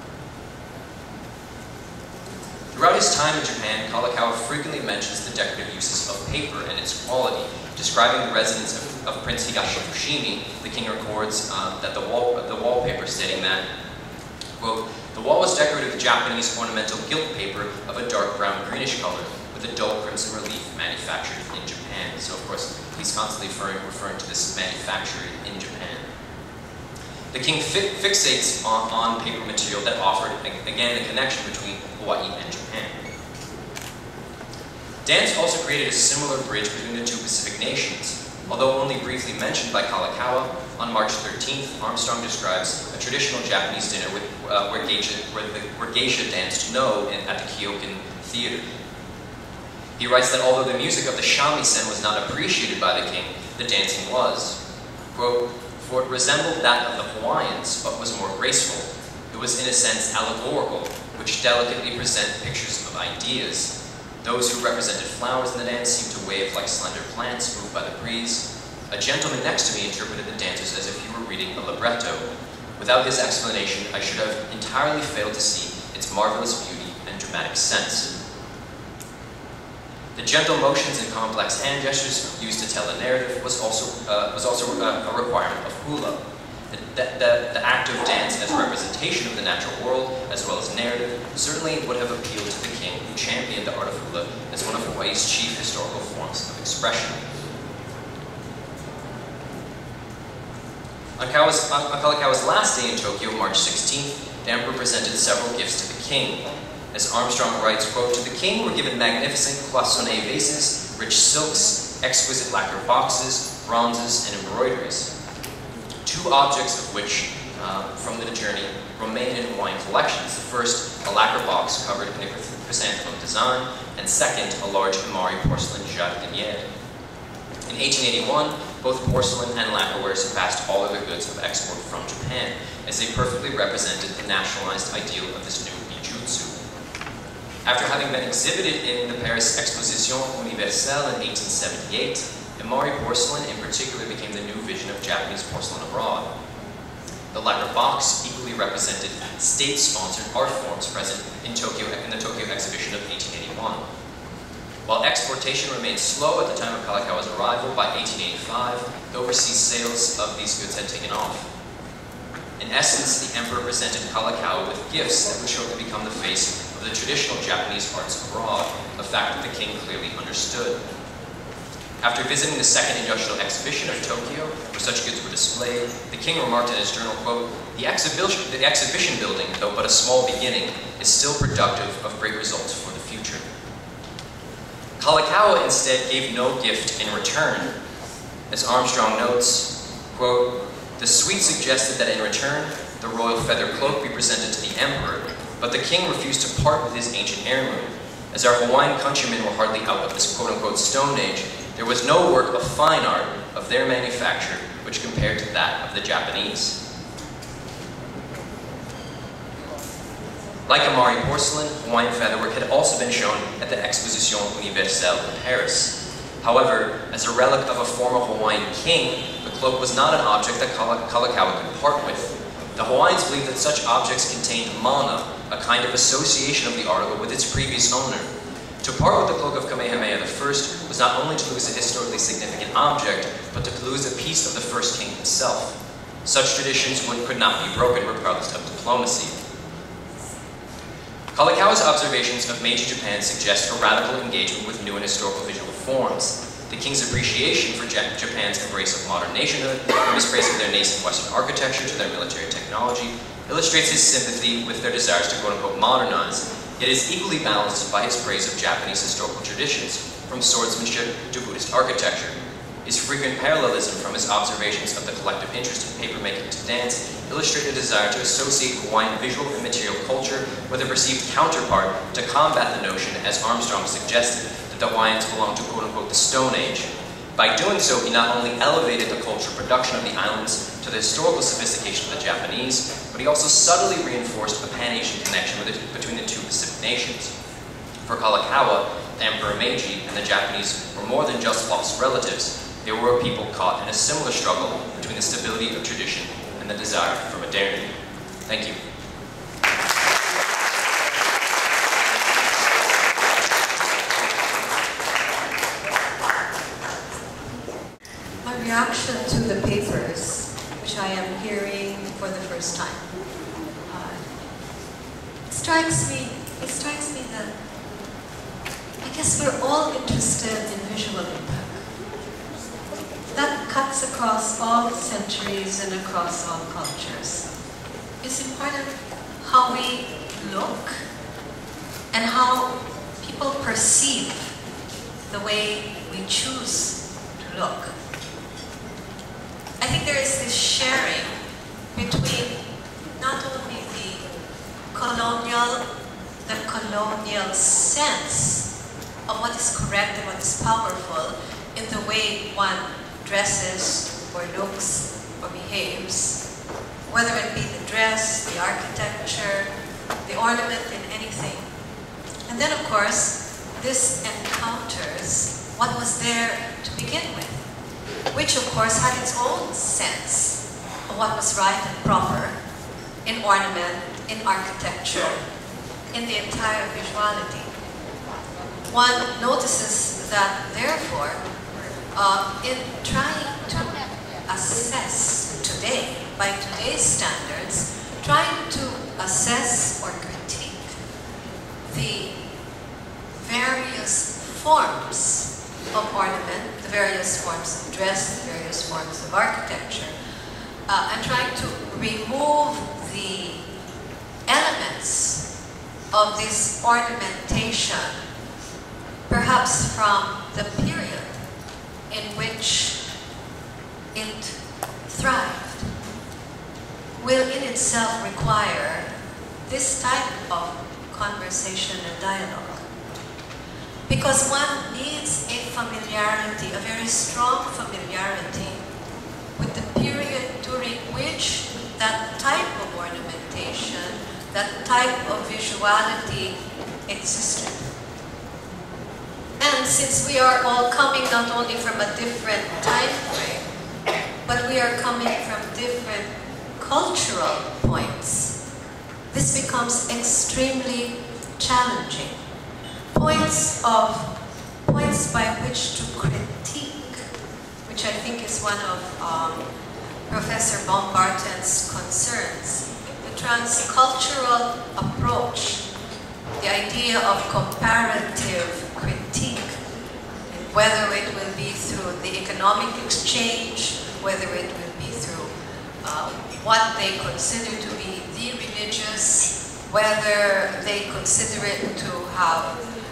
Throughout his time in Japan, Kalākaua frequently mentions the decorative uses of paper and its quality. Describing the residence of Prince Higashi Fushimi, the king records that the wallpaper, stating that, quote, the wall was decorated with Japanese ornamental gilt paper of a dark brown-greenish color with a dull crimson relief manufactured in Japan. So, of course, he's constantly referring to this manufacturing in Japan. The king fixates on paper material that offered, again, the connection between Hawaii and Japan. Dance also created a similar bridge between the two Pacific nations. Although only briefly mentioned by Kalākaua, on March 13th, Armstrong describes a traditional Japanese dinner where geisha danced no at the Kyokan Theater. He writes that although the music of the shamisen was not appreciated by the king, the dancing was. Quote, for it resembled that of the Hawaiians, but was more graceful. It was in a sense allegorical, which delicately present pictures of ideas. Those who represented flowers in the dance seemed to wave like slender plants moved by the breeze. A gentleman next to me interpreted the dancers as if he were reading a libretto. Without his explanation, I should have entirely failed to see its marvelous beauty and dramatic sense. The gentle motions and complex hand gestures used to tell a narrative was also a requirement of hula. The act of dance as representation of the natural world, as well as narrative, certainly would have appealed to the king, who championed the art of hula as one of Hawaii's chief historical forms of expression. On Kalākaua's last day in Tokyo, March 16th, the emperor presented several gifts to the king. As Armstrong writes, quote, to the king were given magnificent cloisonné vases, rich silks, exquisite lacquer boxes, bronzes, and embroideries. Two objects of which, from the journey, remain in Hawaiian collections. The first, a lacquer box covered in a chrysanthemum design, and second, a large Imari porcelain jardiniere. In 1881, both porcelain and lacquerware surpassed all other goods of export from Japan, as they perfectly represented the nationalized ideal of this new bijutsu. After having been exhibited in the Paris Exposition Universelle in 1878, Imari porcelain in particular became the new vision of Japanese porcelain abroad. The lacquer box equally represented state-sponsored art forms present in the Tokyo exhibition of 1881. While exportation remained slow at the time of Kalākaua's arrival, by 1885, the overseas sales of these goods had taken off. In essence, the emperor presented Kalākaua with gifts that would shortly become the face of the traditional Japanese arts abroad, a fact that the king clearly understood. After visiting the second industrial exhibition of Tokyo, where such goods were displayed, the king remarked in his journal, quote, the exhibition building, though but a small beginning, is still productive of great results for the future. Kalākaua instead gave no gift in return. As Armstrong notes, quote, the suite suggested that in return, the royal feather cloak be presented to the emperor, but the king refused to part with his ancient heirloom. As our Hawaiian countrymen were hardly out of this quote-unquote Stone Age, there was no work of fine art of their manufacture which compared to that of the Japanese. Like Amari porcelain, Hawaiian featherwork had also been shown at the Exposition Universelle in Paris. However, as a relic of a former Hawaiian king, the cloak was not an object that Kalākaua could part with. The Hawaiians believed that such objects contained mana, a kind of association of the article with its previous owner. To part with the cloak of Kamehameha I was not only to lose a historically significant object, but to lose a piece of the first king himself. Such traditions could not be broken regardless of diplomacy. Kalākaua's observations of Meiji Japan suggest a radical engagement with new and historical visual forms. The king's appreciation for Japan's embrace of modern nationhood, from his praise of their nascent Western architecture to their military technology, illustrates his sympathy with their desires to quote-unquote modernize, yet is equally balanced by his praise of Japanese historical traditions, from swordsmanship to Buddhist architecture. His frequent parallelism from his observations of the collective interest in papermaking to dance illustrate a desire to associate Hawaiian visual and material culture with a perceived counterpart to combat the notion, as Armstrong suggested, that the Hawaiians belonged to quote-unquote the Stone Age. By doing so, he not only elevated the cultural production of the islands to the historical sophistication of the Japanese, but he also subtly reinforced a Pan-Asian connection between the two Pacific nations. For Kalākaua, the Emperor Meiji and the Japanese were more than just lost relatives. They were a people caught in a similar struggle between the stability of tradition and the desire for modernity. Thank you.
My reaction to the papers, which I am hearing for the first time, it strikes me that I guess we're all interested in visual impact. That cuts across all centuries and across all cultures. It's important how we look and how people perceive the way we choose to look. I think there is this sharing between not only the colonial sense of what is correct and what is powerful in the way one dresses or looks or behaves, whether it be the dress, the architecture, the ornament in anything. And then of course, this encounters what was there to begin with, which of course had its own sense of what was right and proper in ornament, in architecture, in the entire visuality. One notices that therefore, in trying to assess today, by today's standards, trying to assess or critique the various forms of ornament, the various forms of dress, the various forms of architecture, and trying to remove the elements of this ornamentation, perhaps from the period in which it thrived, will in itself require this type of conversation and dialogue. Because one needs a familiarity, a very strong familiarity with the period during which that type of ornamentation, that type of visuality existed. And since we are all coming not only from a different time frame, but we are coming from different cultural points, this becomes extremely challenging. Points by which to critique, which I think is one of Professor Baumgarten's concerns. The transcultural approach, the idea of comparative critique, whether it will be through the economic exchange, whether it will be through what they consider to be the religious, whether they consider it to have,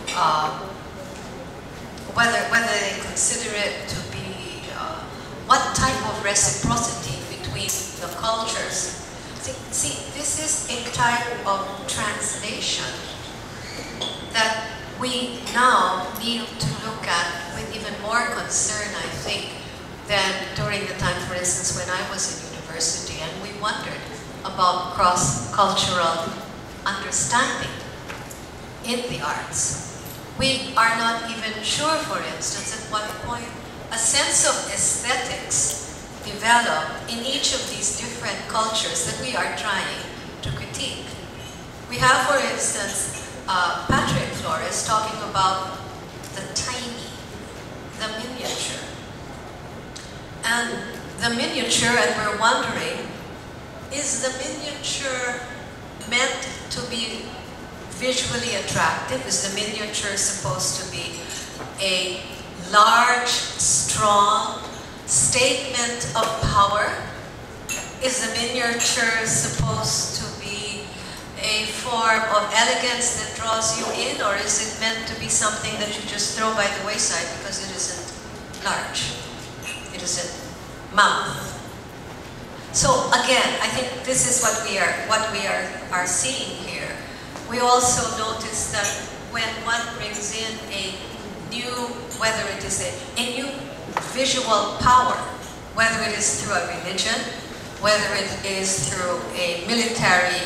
whether they consider it to be what type of reciprocity between the cultures. See, this is a type of translation that we now need to look look at with even more concern, I think, than during the time, for instance, when I was in university, and we wondered about cross-cultural understanding in the arts. We are not even sure, for instance, at what point a sense of aesthetics developed in each of these different cultures that we are trying to critique. We have, for instance, Patrick Flores talking about the tiny, the miniature. And the miniature, and we're wondering, is the miniature meant to be visually attractive? Is the miniature supposed to be a large, strong statement of power? Is the miniature supposed to be a form of elegance that draws you in, or is it meant to be something that you just throw by the wayside because it isn't large? It isn't mouth. So again, I think this is what we are seeing here. We also notice that when one brings in a new, whether it is a new visual power, whether it is through a religion, whether it is through a military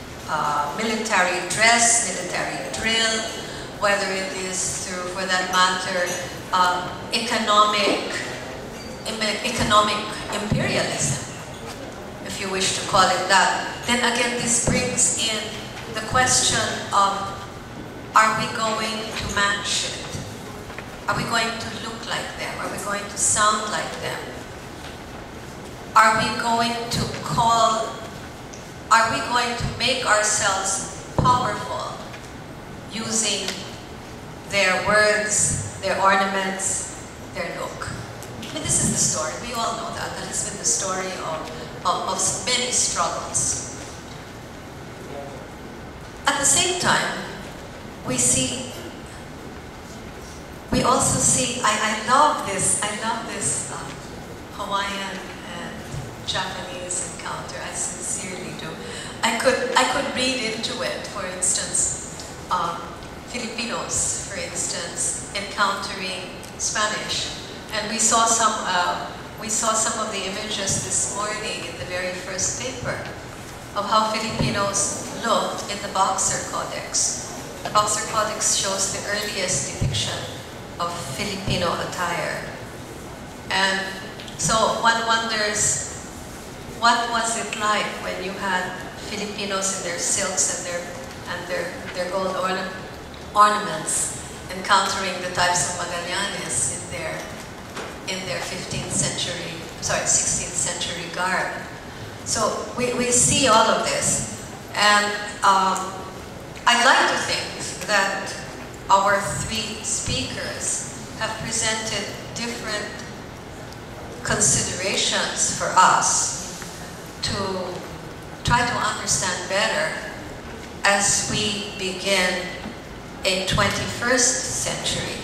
dress, military drill, whether it is through, for that matter, economic imperialism, if you wish to call it that, then again this brings in the question of, are we going to match it? Are we going to look like them? Are we going to sound like them? Are we going to make ourselves powerful using their words, their ornaments, their look? I mean, this is the story. We all know that. That has been the story of many struggles. At the same time, we also see, I love this Hawaiian and Japanese encounter. I sincerely do. I could read into it, for instance, Filipinos, for instance, encountering Spanish. And we saw some of the images this morning in the very first paper of how Filipinos looked in the Boxer Codex. The Boxer Codex shows the earliest depiction of Filipino attire. And so one wonders, what was it like when you had Filipinos in their silks and their gold ornaments encountering the types of Magallanes in their 16th century garb. So we see all of this, and I'd like to think that our three speakers have presented different considerations for us to try to understand better as we begin a 21st century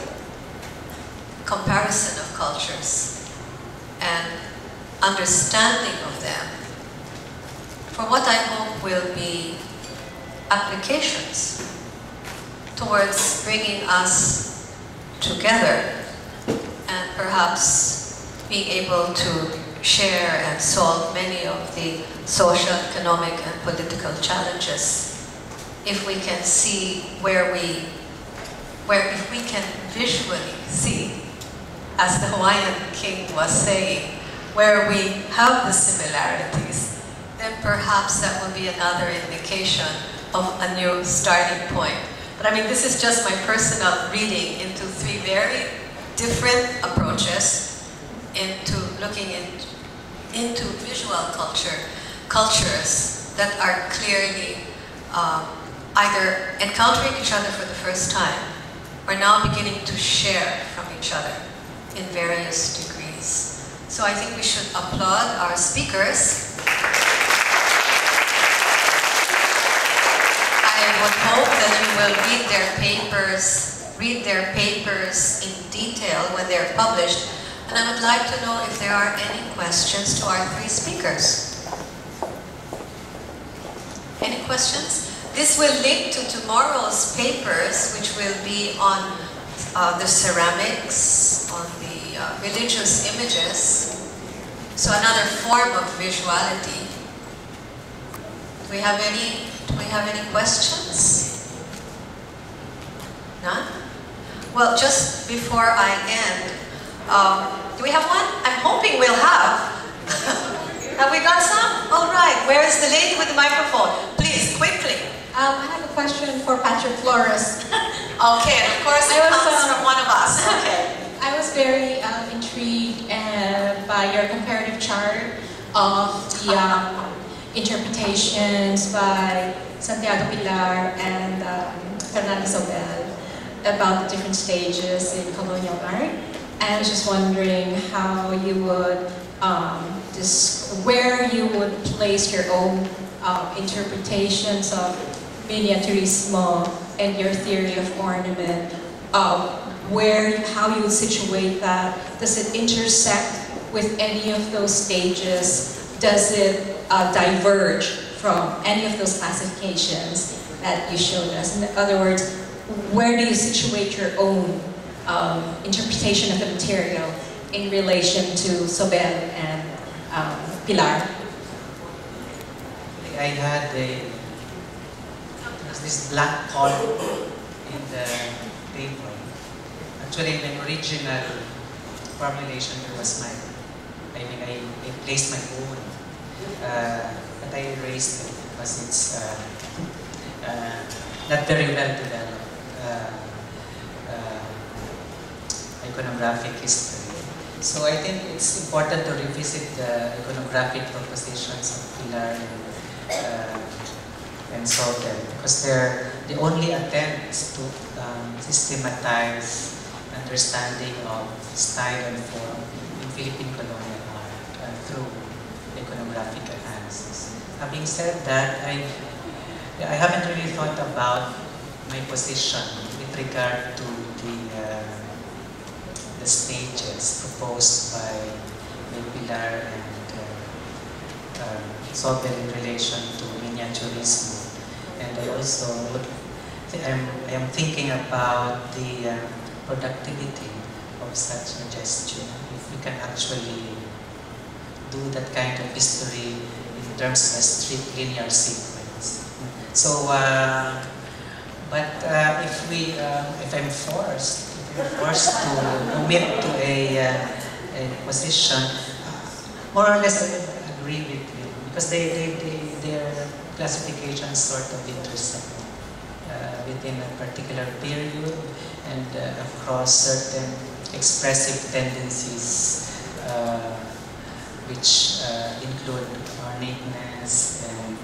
comparison of cultures and understanding of them for what I hope will be applications towards bringing us together and perhaps being able to share and solve many of the social, economic, and political challenges if we can see if we can visually see, as the Hawaiian king was saying, where we have the similarities, then perhaps that will be another indication of a new starting point. But I mean, this is just my personal reading into three very different approaches into looking into visual cultures that are clearly either encountering each other for the first time or now beginning to share from each other in various degrees. So I think we should applaud our speakers. I would hope that you will read their papers in detail when they're published. And I would like to know if there are any questions to our three speakers. Any questions? This will link to tomorrow's papers, which will be on the ceramics, on the religious images. So another form of visuality. Do we have any questions? None? Well, just before I end, do we have one? I'm hoping we'll have. Have we got some? All right. Where is the lady with the microphone? Please, quickly.
I have a question for Patrick Flores.
Okay, of course it comes from one of us. Okay.
I was very intrigued by your comparative chart of the interpretations by Santiago Pilar and Fernando Sobel about the different stages in colonial art. And I was just wondering how you would, where you would place your own interpretations of Miniaturismo and your theory of ornament, how you would situate that. Does it intersect with any of those stages? Does it diverge from any of those classifications that you showed us? In other words, where do you situate your own interpretation of the material in relation to Sobel and Pilar?
I had this black column in the paper. Actually, in the original formulation, there was I placed my own, but I erased it because it's not very well developed iconographic history. So I think it's important to revisit the iconographic propositions of Pilar and Sobel, because they're the only attempts to systematize understanding of style and form in Philippine colonial art through iconographic analysis. Having said that, I haven't really thought about my position with regard to the stages proposed by Pilar and Sobel in relation to Miniaturismo. And I also I am thinking about the productivity of such a gesture. If we can actually do that kind of history in terms of a strict linear sequence. So, if I'm forced to commit to a position, more or less I would agree with you, because their classifications sort of intersect within a particular period and across certain expressive tendencies which include ornateness and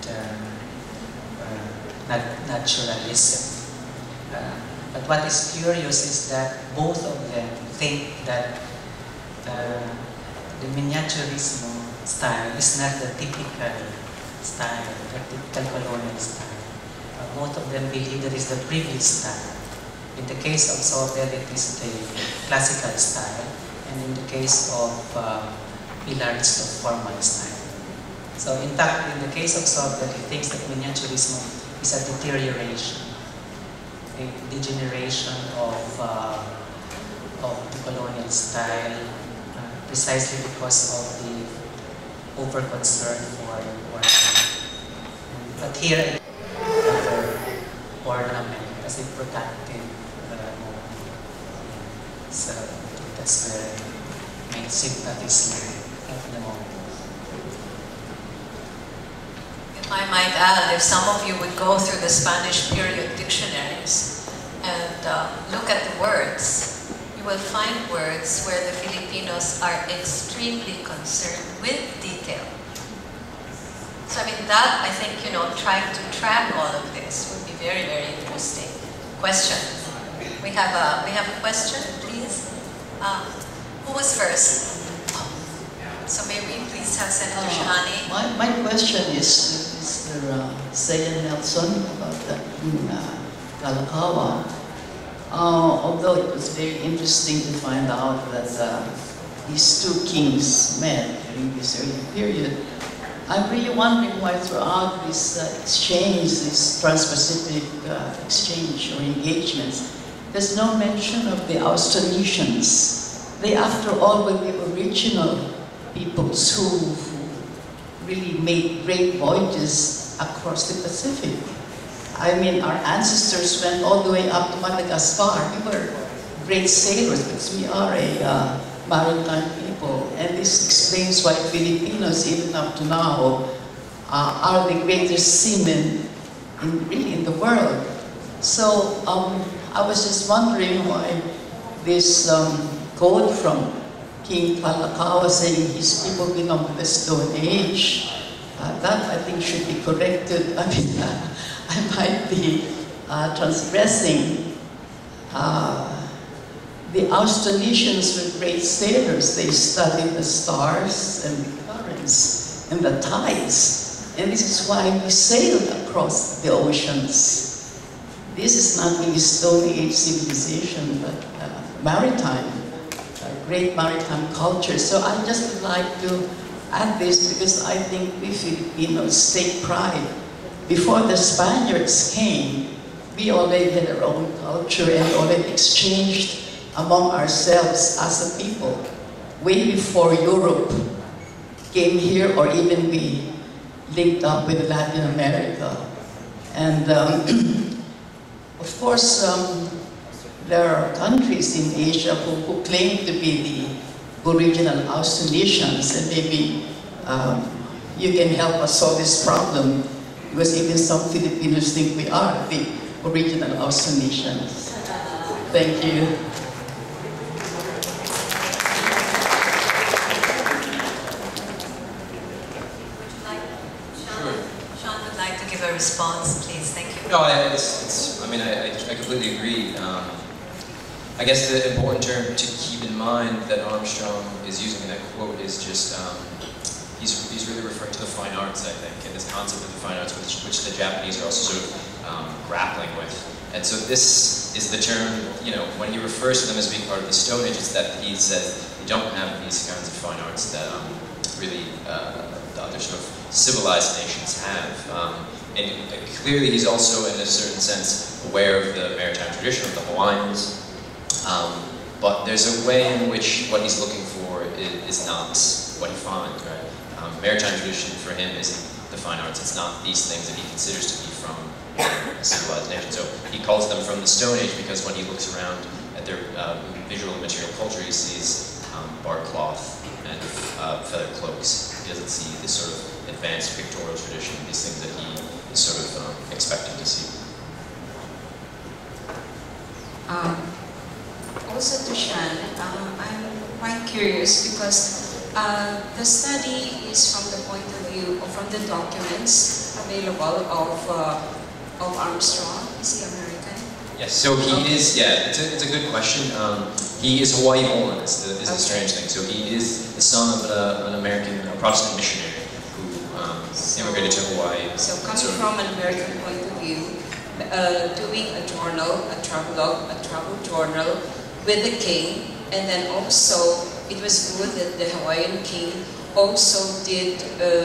naturalism. But what is curious is that both of them think that the Miniaturismo style is not the typical style, the typical colonial style. Both of them believe that is the previous style. In the case of Sobel, it is the classical style, and in the case of Pilar, it's the formal style. So in fact, in the case of Sobel, he thinks that Miniaturismo is a deterioration, a degeneration of the colonial style, precisely because of the over-concern for ornament. But here, ornament as a productive mode. So that's where my sympathies lie at the moment.
If I might add, if some of you would go through the Spanish period dictionaries and look at the words, you will find words where the Filipinos are extremely concerned with detail. So I mean that, I think, trying to track all of this would be very, very interesting. Question. We have a question, please. Who was first? So may we please have Senator Shahani?
My question is Mr. Sayan Nelson about the Kalākaua. Although it was very interesting to find out that these two kings met during this early period, I'm really wondering why throughout this exchange, this Transpacific exchange or engagements, there's no mention of the Austronesians. They, after all, were the original peoples who really made great voyages across the Pacific. I mean, our ancestors went all the way up to Madagascar. We were great sailors because we are a maritime people. And this explains why Filipinos, even up to now, are the greatest seamen really in the world. So I was just wondering why this quote from King Kalākaua saying his people belong to the Stone Age, that I think should be corrected. I mean, I might be transgressing. The Austronesians were great sailors. They studied the stars and the currents and the tides. And this is why we sailed across the oceans. This is not really Stone Age civilization, but maritime, great maritime culture. So I just would like to add this because I think we Filipinos take pride. Before the Spaniards came, we already had our own culture and already exchanged among ourselves as a people, way before Europe came here or even we linked up with Latin America. And of course, there are countries in Asia who claim to be the original Austronesians, and maybe you can help us solve this problem, because even some Filipinos think we are the original Austronesians. Thank you.
Response, please. Thank you.
No, I mean, I completely agree. I guess the important term to keep in mind that Armstrong is using in that quote is just, he's really referring to the fine arts, I think, and this concept of the fine arts, which the Japanese are also sort of grappling with. And so this is the term, you know, when he refers to them as being part of the Stone Age, it's that he says they don't have these kinds of fine arts that really the other sort of civilized nations have. And clearly he's also, in a certain sense, aware of the maritime tradition of the Hawaiians. But there's a way in which what he's looking for is not what he finds, right? Maritime tradition for him isn't the fine arts. It's not these things that he considers to be from a civilized nation. So he calls them from the Stone Age because when he looks around at their visual and material culture, he sees bark cloth and feather cloaks. He doesn't see this sort of advanced pictorial tradition, these things that he is sort of expected to see.
Also to Sean, I'm quite curious because the study is from the point of view, or from the documents available of Armstrong. Is he American?
Yes, so he is, yeah, it's a good question. He is Hawaii born, is a strange thing. So he is the son of an American, a Protestant missionary who immigrated to Hawaii.
So coming from an American point of view, doing a journal, a travel journal with the king, and then also it was good that the Hawaiian king also did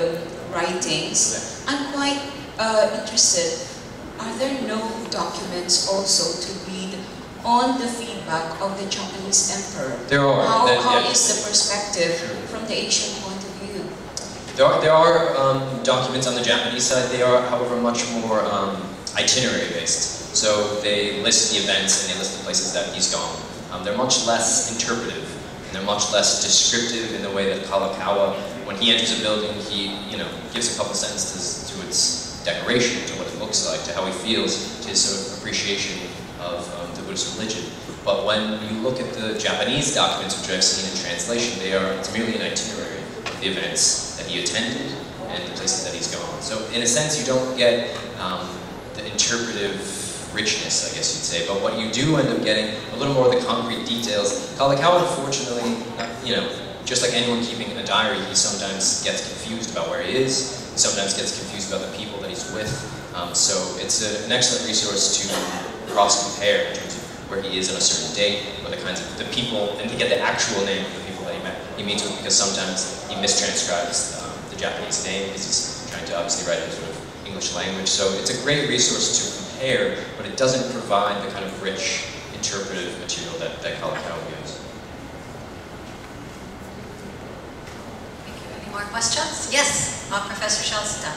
writings. I'm quite interested. Are there no documents also to read on the feedback of the Japanese emperor?
There are.
How is the perspective from the Asian point of view?
There are documents on the Japanese side. They are, however, much more itinerary based. So they list the events and they list the places that he's gone. They're much less interpretive and they're much less descriptive in the way that Kalākaua, when he enters a building, he gives a couple sentences to its decoration, to what it looks like, to how he feels, to his sort of appreciation of the Buddhist religion. But when you look at the Japanese documents, which I've seen in translation, it's merely an itinerary of the events that he attended and the places that he's gone. So in a sense, you don't get the interpretive richness, I guess you'd say, but what you do end up getting a little more of the concrete details. Kalākaua, unfortunately, just like anyone keeping a diary, he sometimes gets confused about where he is, he sometimes gets confused about the people that he's with, so it's an excellent resource to cross-compare in terms of where he is on a certain date, or the people, and to get the actual name of the people that he meets with, because sometimes he mistranscribes the Japanese name, because he's trying to obviously write in sort of English language, so it's a great resource to compare, but it doesn't provide the kind of rich interpretive material that Kalākaua gives.
Thank you. Any more questions? Yes, Professor Shalsita.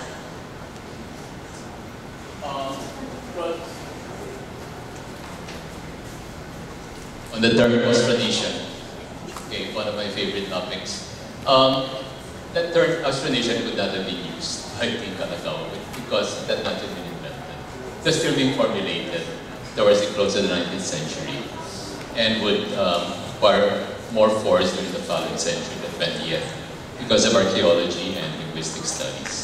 On the term Austronesian, okay, one of my favorite topics. That term Austronesian could not have been used, I think, Kalākaua, because that not have been invented. It was still being formulated towards the close of the 19th century and would acquire more force during the following century, the 20th, because of archaeology and linguistic studies.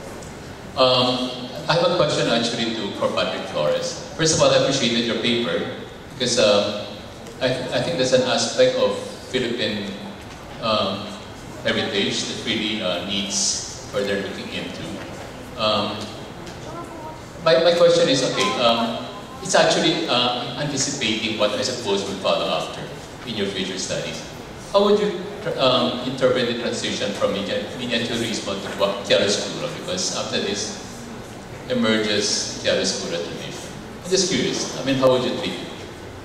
I have a question actually for Patrick Flores. First of all, I appreciated your paper because I think there's an aspect of Philippine heritage that really needs further looking into. My question is, okay, it's actually anticipating what I suppose will follow after in your future studies. How would you interpret the transition from Miniaturismo to chiaroscuro? Because after this emerges chiaroscuro tradition. I'm just curious, I mean, how would you treat it?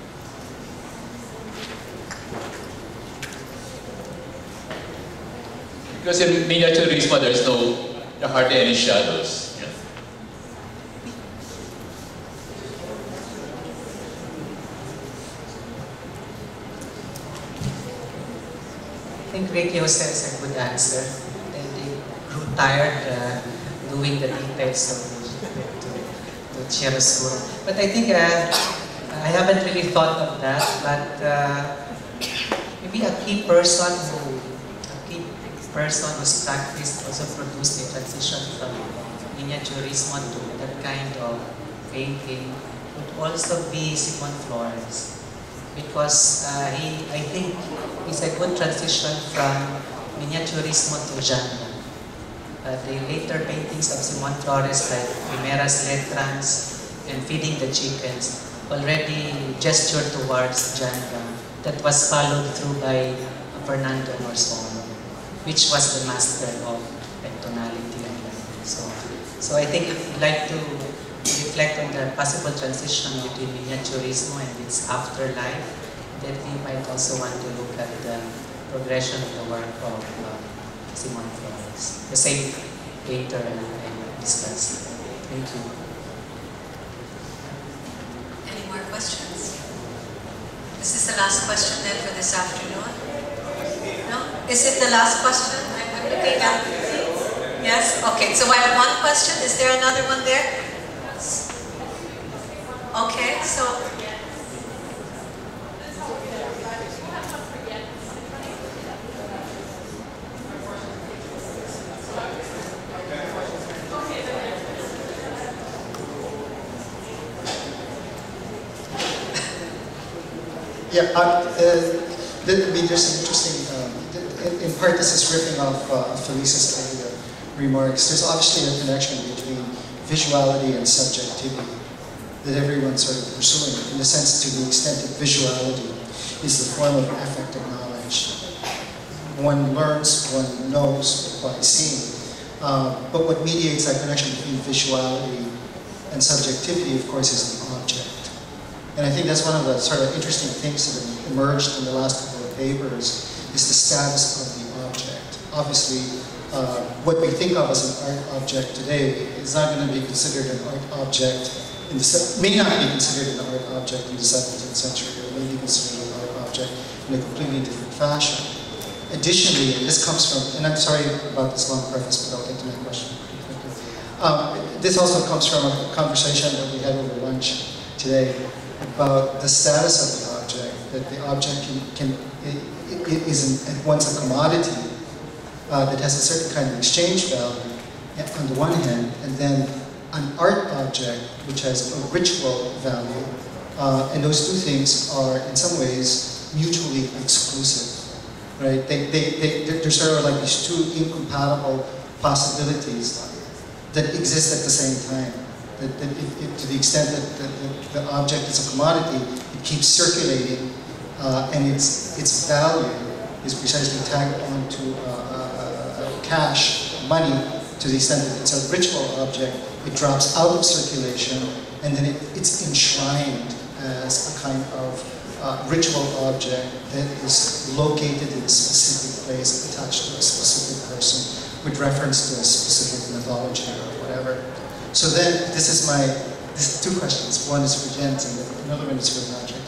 Because in Miniaturismo, there are hardly any shadows. Yeah.
I think Ricky Jose has a good answer. And they grew tired doing the details to chiaroscuro. But I think I haven't really thought of that, but maybe a key person whose practice also produced the transition from Miniaturismo to that kind of painting would also be Simon Flores, because I think it's a good transition from Miniaturismo to genre. The later paintings of Simon Flores, like Primeras Letras and Feeding the Chickens, already gestured towards genre that was followed through by Fernando Morson, which was the master of tonality and lighting. So I think if you'd like to reflect on the possible transition between Miniaturismo and its afterlife, then we might also want to look at the progression of the work of Simon Flores, the same painter and discussant. Thank you.
Any more questions? This is the last question then for this afternoon. No? Is it the last question? I'm looking at. Yes? Okay, so I have one question. Is there another one there? Okay, so.
Yeah, I mean, there's an interesting, in part this is riffing off Felice's earlier remarks. There's obviously a connection between visuality and subjectivity that everyone's sort of pursuing, in the sense to the extent that visuality is the form of affective knowledge. One learns, one knows by seeing. But what mediates that connection between visuality and subjectivity, of course, is the object. And I think that's one of the sort of interesting things that have emerged in the last couple of papers, is the status of the object. Obviously, what we think of as an art object today is not going to be considered an art object, may not be considered an art object in the 17th century, or may be considered an art object in a completely different fashion. Additionally, and this comes from, and I'm sorry about this long preface, but I'll get to my question pretty quickly. This also comes from a conversation that we had over lunch today, about the status of the object, that the object is at once a commodity that has a certain kind of exchange value on the one hand, and then an art object which has a ritual value, and those two things are in some ways mutually exclusive, right? They're sort of like these two incompatible possibilities that exist at the same time. That to the extent that the object is a commodity, it keeps circulating, and its value is precisely tagged onto cash, money, to the extent that it's a ritual object. It drops out of circulation, and then it's enshrined as a kind of ritual object that is located in a specific place, attached to a specific person, with reference to a specific mythology or whatever. So then, this is two questions. One is for Jens, and another one is for Patrick.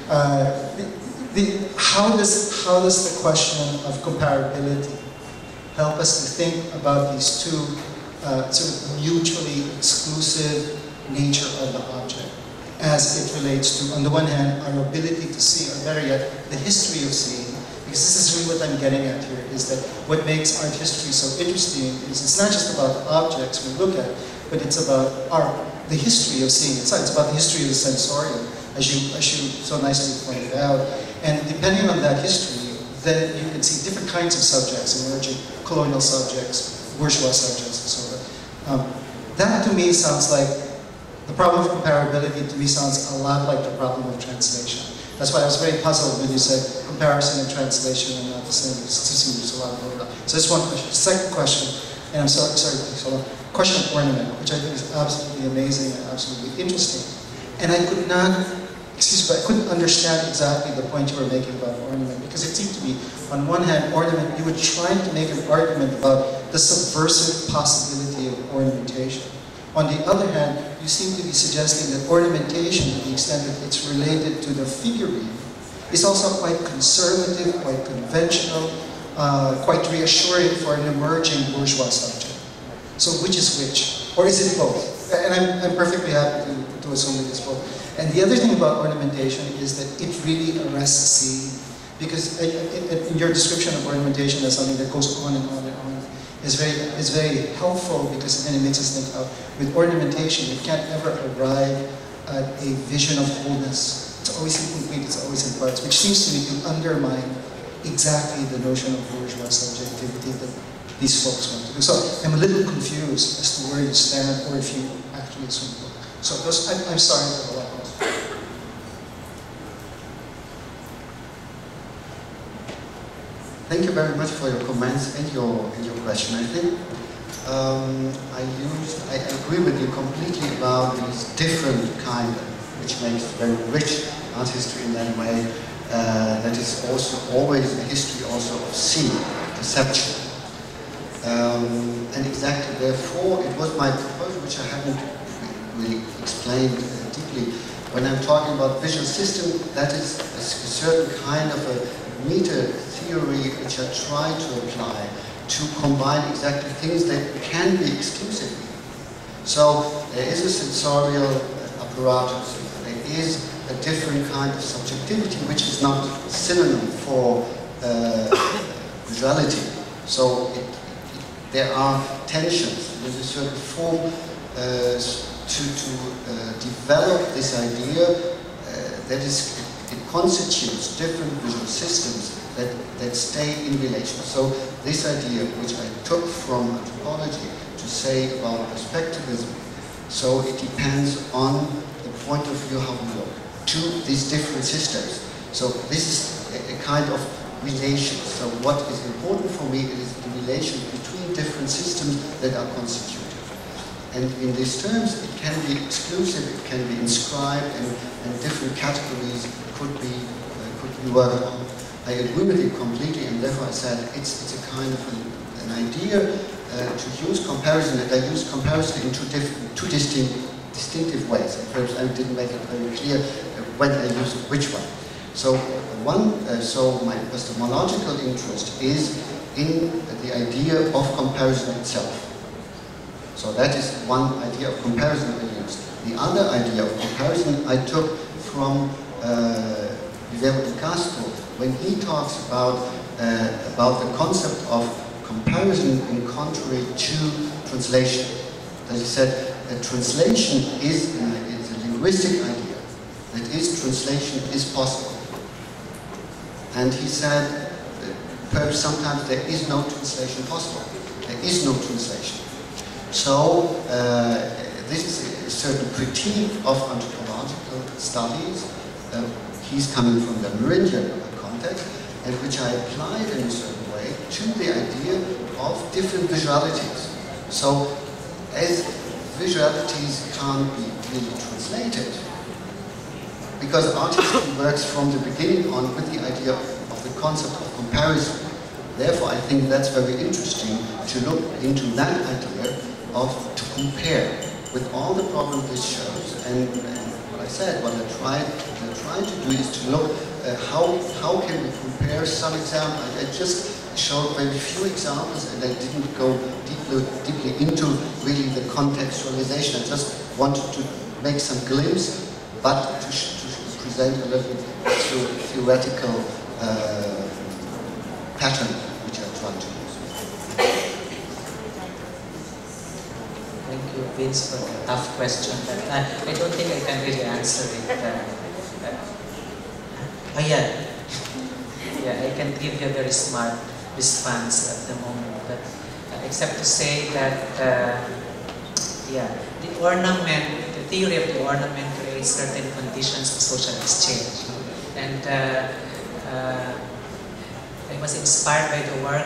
How does the question of comparability help us to think about these two sort of mutually exclusive nature of the object, as it relates to, on the one hand, our ability to see, or better yet, the history of seeing? Because this is really what I'm getting at here, is that what makes art history so interesting is it's not just about objects we look at, but it's about the history of seeing itself. It's about the history of the sensorium, as you so nicely pointed out. And depending on that history, then you can see different kinds of subjects emerging, colonial subjects, bourgeois subjects, and so on. That to me sounds like, the problem of comparability to me sounds a lot like the problem of translation. That's why I was very puzzled when you said comparison and translation are not the same. It seems there's a lot of overlap. So that's one question. Second question, and I'm sorry, hold on. Question of ornament, which I think is absolutely amazing and absolutely interesting. And I could not, I couldn't understand exactly the point you were making about ornament, because it seemed to me, on one hand, ornament, you were trying to make an argument about the subversive possibility of ornamentation. On the other hand, you seem to be suggesting that ornamentation, to the extent that it's related to the figurine, is also quite conservative, quite conventional, quite reassuring for an emerging bourgeois subject. So which is which? Or is it both? And I'm perfectly happy to assume that it's both. And the other thing about ornamentation is that it really arrests seeing. Because in your description of ornamentation as something that goes on and on and on, is very helpful, because then it makes us think of, with ornamentation, you can't ever arrive at a vision of wholeness. It's always incomplete, it's always in parts, which seems to me to undermine exactly the notion of bourgeois subjectivity that these folks want to do. So I'm a little confused as to where you stand, or if you actually assume both. So I'm sorry for the lot.
Thank you very much for your comments and your question. I think I agree with you completely about these different kinds, which makes very rich art history in that way. That is also always a history also of seeing, perception. And exactly therefore, it was my proposal, which I haven't really explained deeply. When I'm talking about visual system, that is a certain kind of a meter theory which I try to apply to combine exactly things that can be exclusive. So there is a sensorial apparatus, there is a different kind of subjectivity which is not synonym for visuality. So there are tensions, there's a certain form to develop this idea that is, it constitutes different visual systems that stay in relation. So this idea, which I took from anthropology to say about perspectivism, so it depends on the point of view how we look to these different systems. So this is a kind of relation. So what is important for me is the relation between different systems that are constituted. And in these terms, it can be exclusive, it can be inscribed, and different categories could be worked on. I agree with you completely, and therefore I said it's a kind of an idea to use comparison, and I use comparison in two distinctive ways. And perhaps I didn't make it very clear when I use which one. So my epistemological interest is in the idea of comparison itself. So that is one idea of comparison I used. The other idea of comparison I took from Vivero de Castro when he talks about the concept of comparison in contrary to translation. That he said that translation is a linguistic idea. That is, translation is possible. And he said perhaps sometimes there is no translation possible. There is no translation. So this is a certain critique of anthropological studies. He's coming from the Merindian context, and which I applied in a certain way to the idea of different visualities. So as visualities can't be really translated, because art history works from the beginning on with the idea of the concept of comparison. Therefore, I think that's very interesting to look into that idea of to compare with all the problems this shows. And what I said, what I tried to do is to look how can we compare some examples. I just showed very few examples, and I didn't go deeply into really the contextualization. I just wanted to make some glimpse, but to present a little theoretical pattern which I tried to use.
Thank you, Vince, for the tough question. But I don't think I can really answer it. Yeah, I can give you a very smart response at the moment, but except to say that the ornament, the theory of the ornament creates certain conditions of social exchange, and I was inspired by the work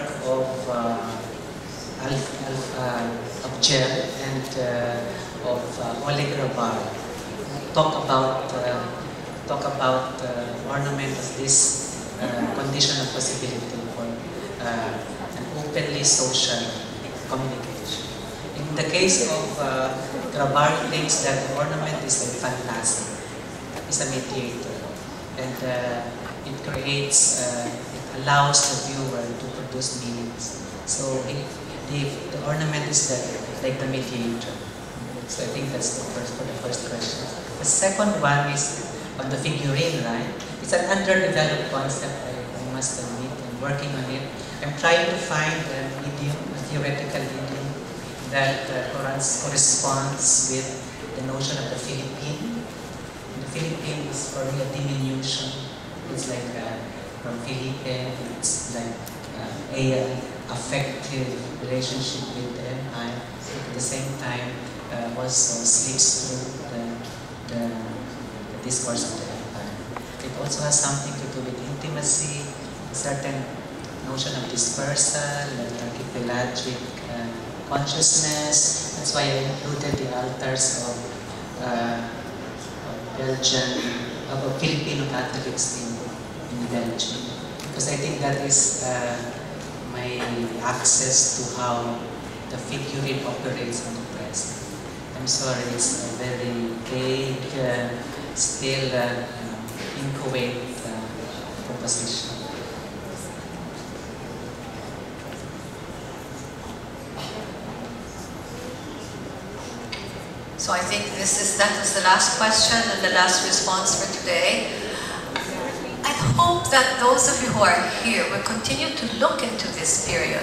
of Gel and of Oleg Grabar. Talk about ornament as this condition of possibility for an openly social communication. In the case of Grabar, thinks that the ornament is a phantasm, is a mediator, and it creates, it allows the viewer to produce meanings. So the ornament is like the mediator. So I think that's for the first question. The second one is on the figurine, right? It's an underdeveloped concept, I must admit. I'm working on it. I'm trying to find an idiom, a theoretical idiom that corresponds with the notion of the Philippine. And the Philippine is for me a diminution. It's like from Felipe, it's like a affective relationship with the empire. At the same time, also slips through the discourse of the empire. It also has something to do with intimacy, a certain notion of dispersal, like archipelagic consciousness. That's why I included the altars of Filipino Catholics in Belgium, because I think that is my access to how the figurine operates on the present. I'm sorry, it's a very vague, still inchoate proposition.
So I think that was the last question and the last response for today. I hope that those of you who are here will continue to look into this period.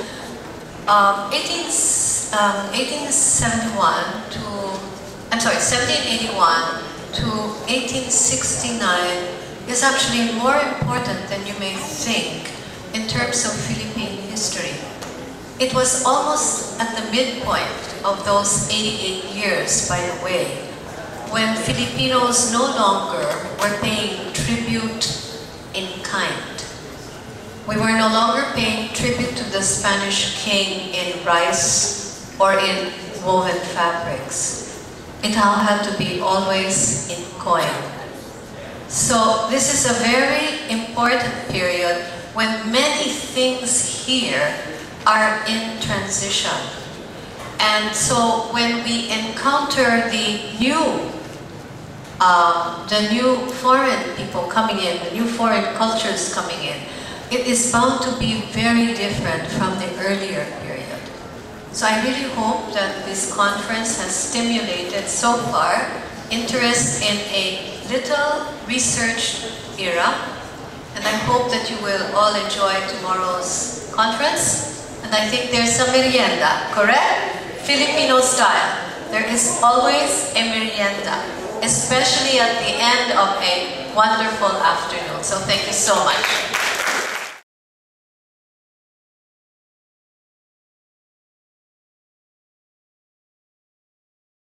1781 to 1869 is actually more important than you may think in terms of Philippine history. It was almost at the midpoint of those 88 years, by the way, when Filipinos no longer were paying tribute in kind. We were no longer paying tribute to the Spanish king in rice or in woven fabrics. It all had to be always in coin. So this is a very important period when many things here are in transition. And so when we encounter the new foreign people coming in, the new foreign cultures coming in, it is bound to be very different from the earlier period. So I really hope that this conference has stimulated so far interest in a little research era, and I hope that you will all enjoy tomorrow's conference. And I think there's a merienda, correct? Filipino style. There is always a merienda, especially at the end of a wonderful afternoon. So thank you so much.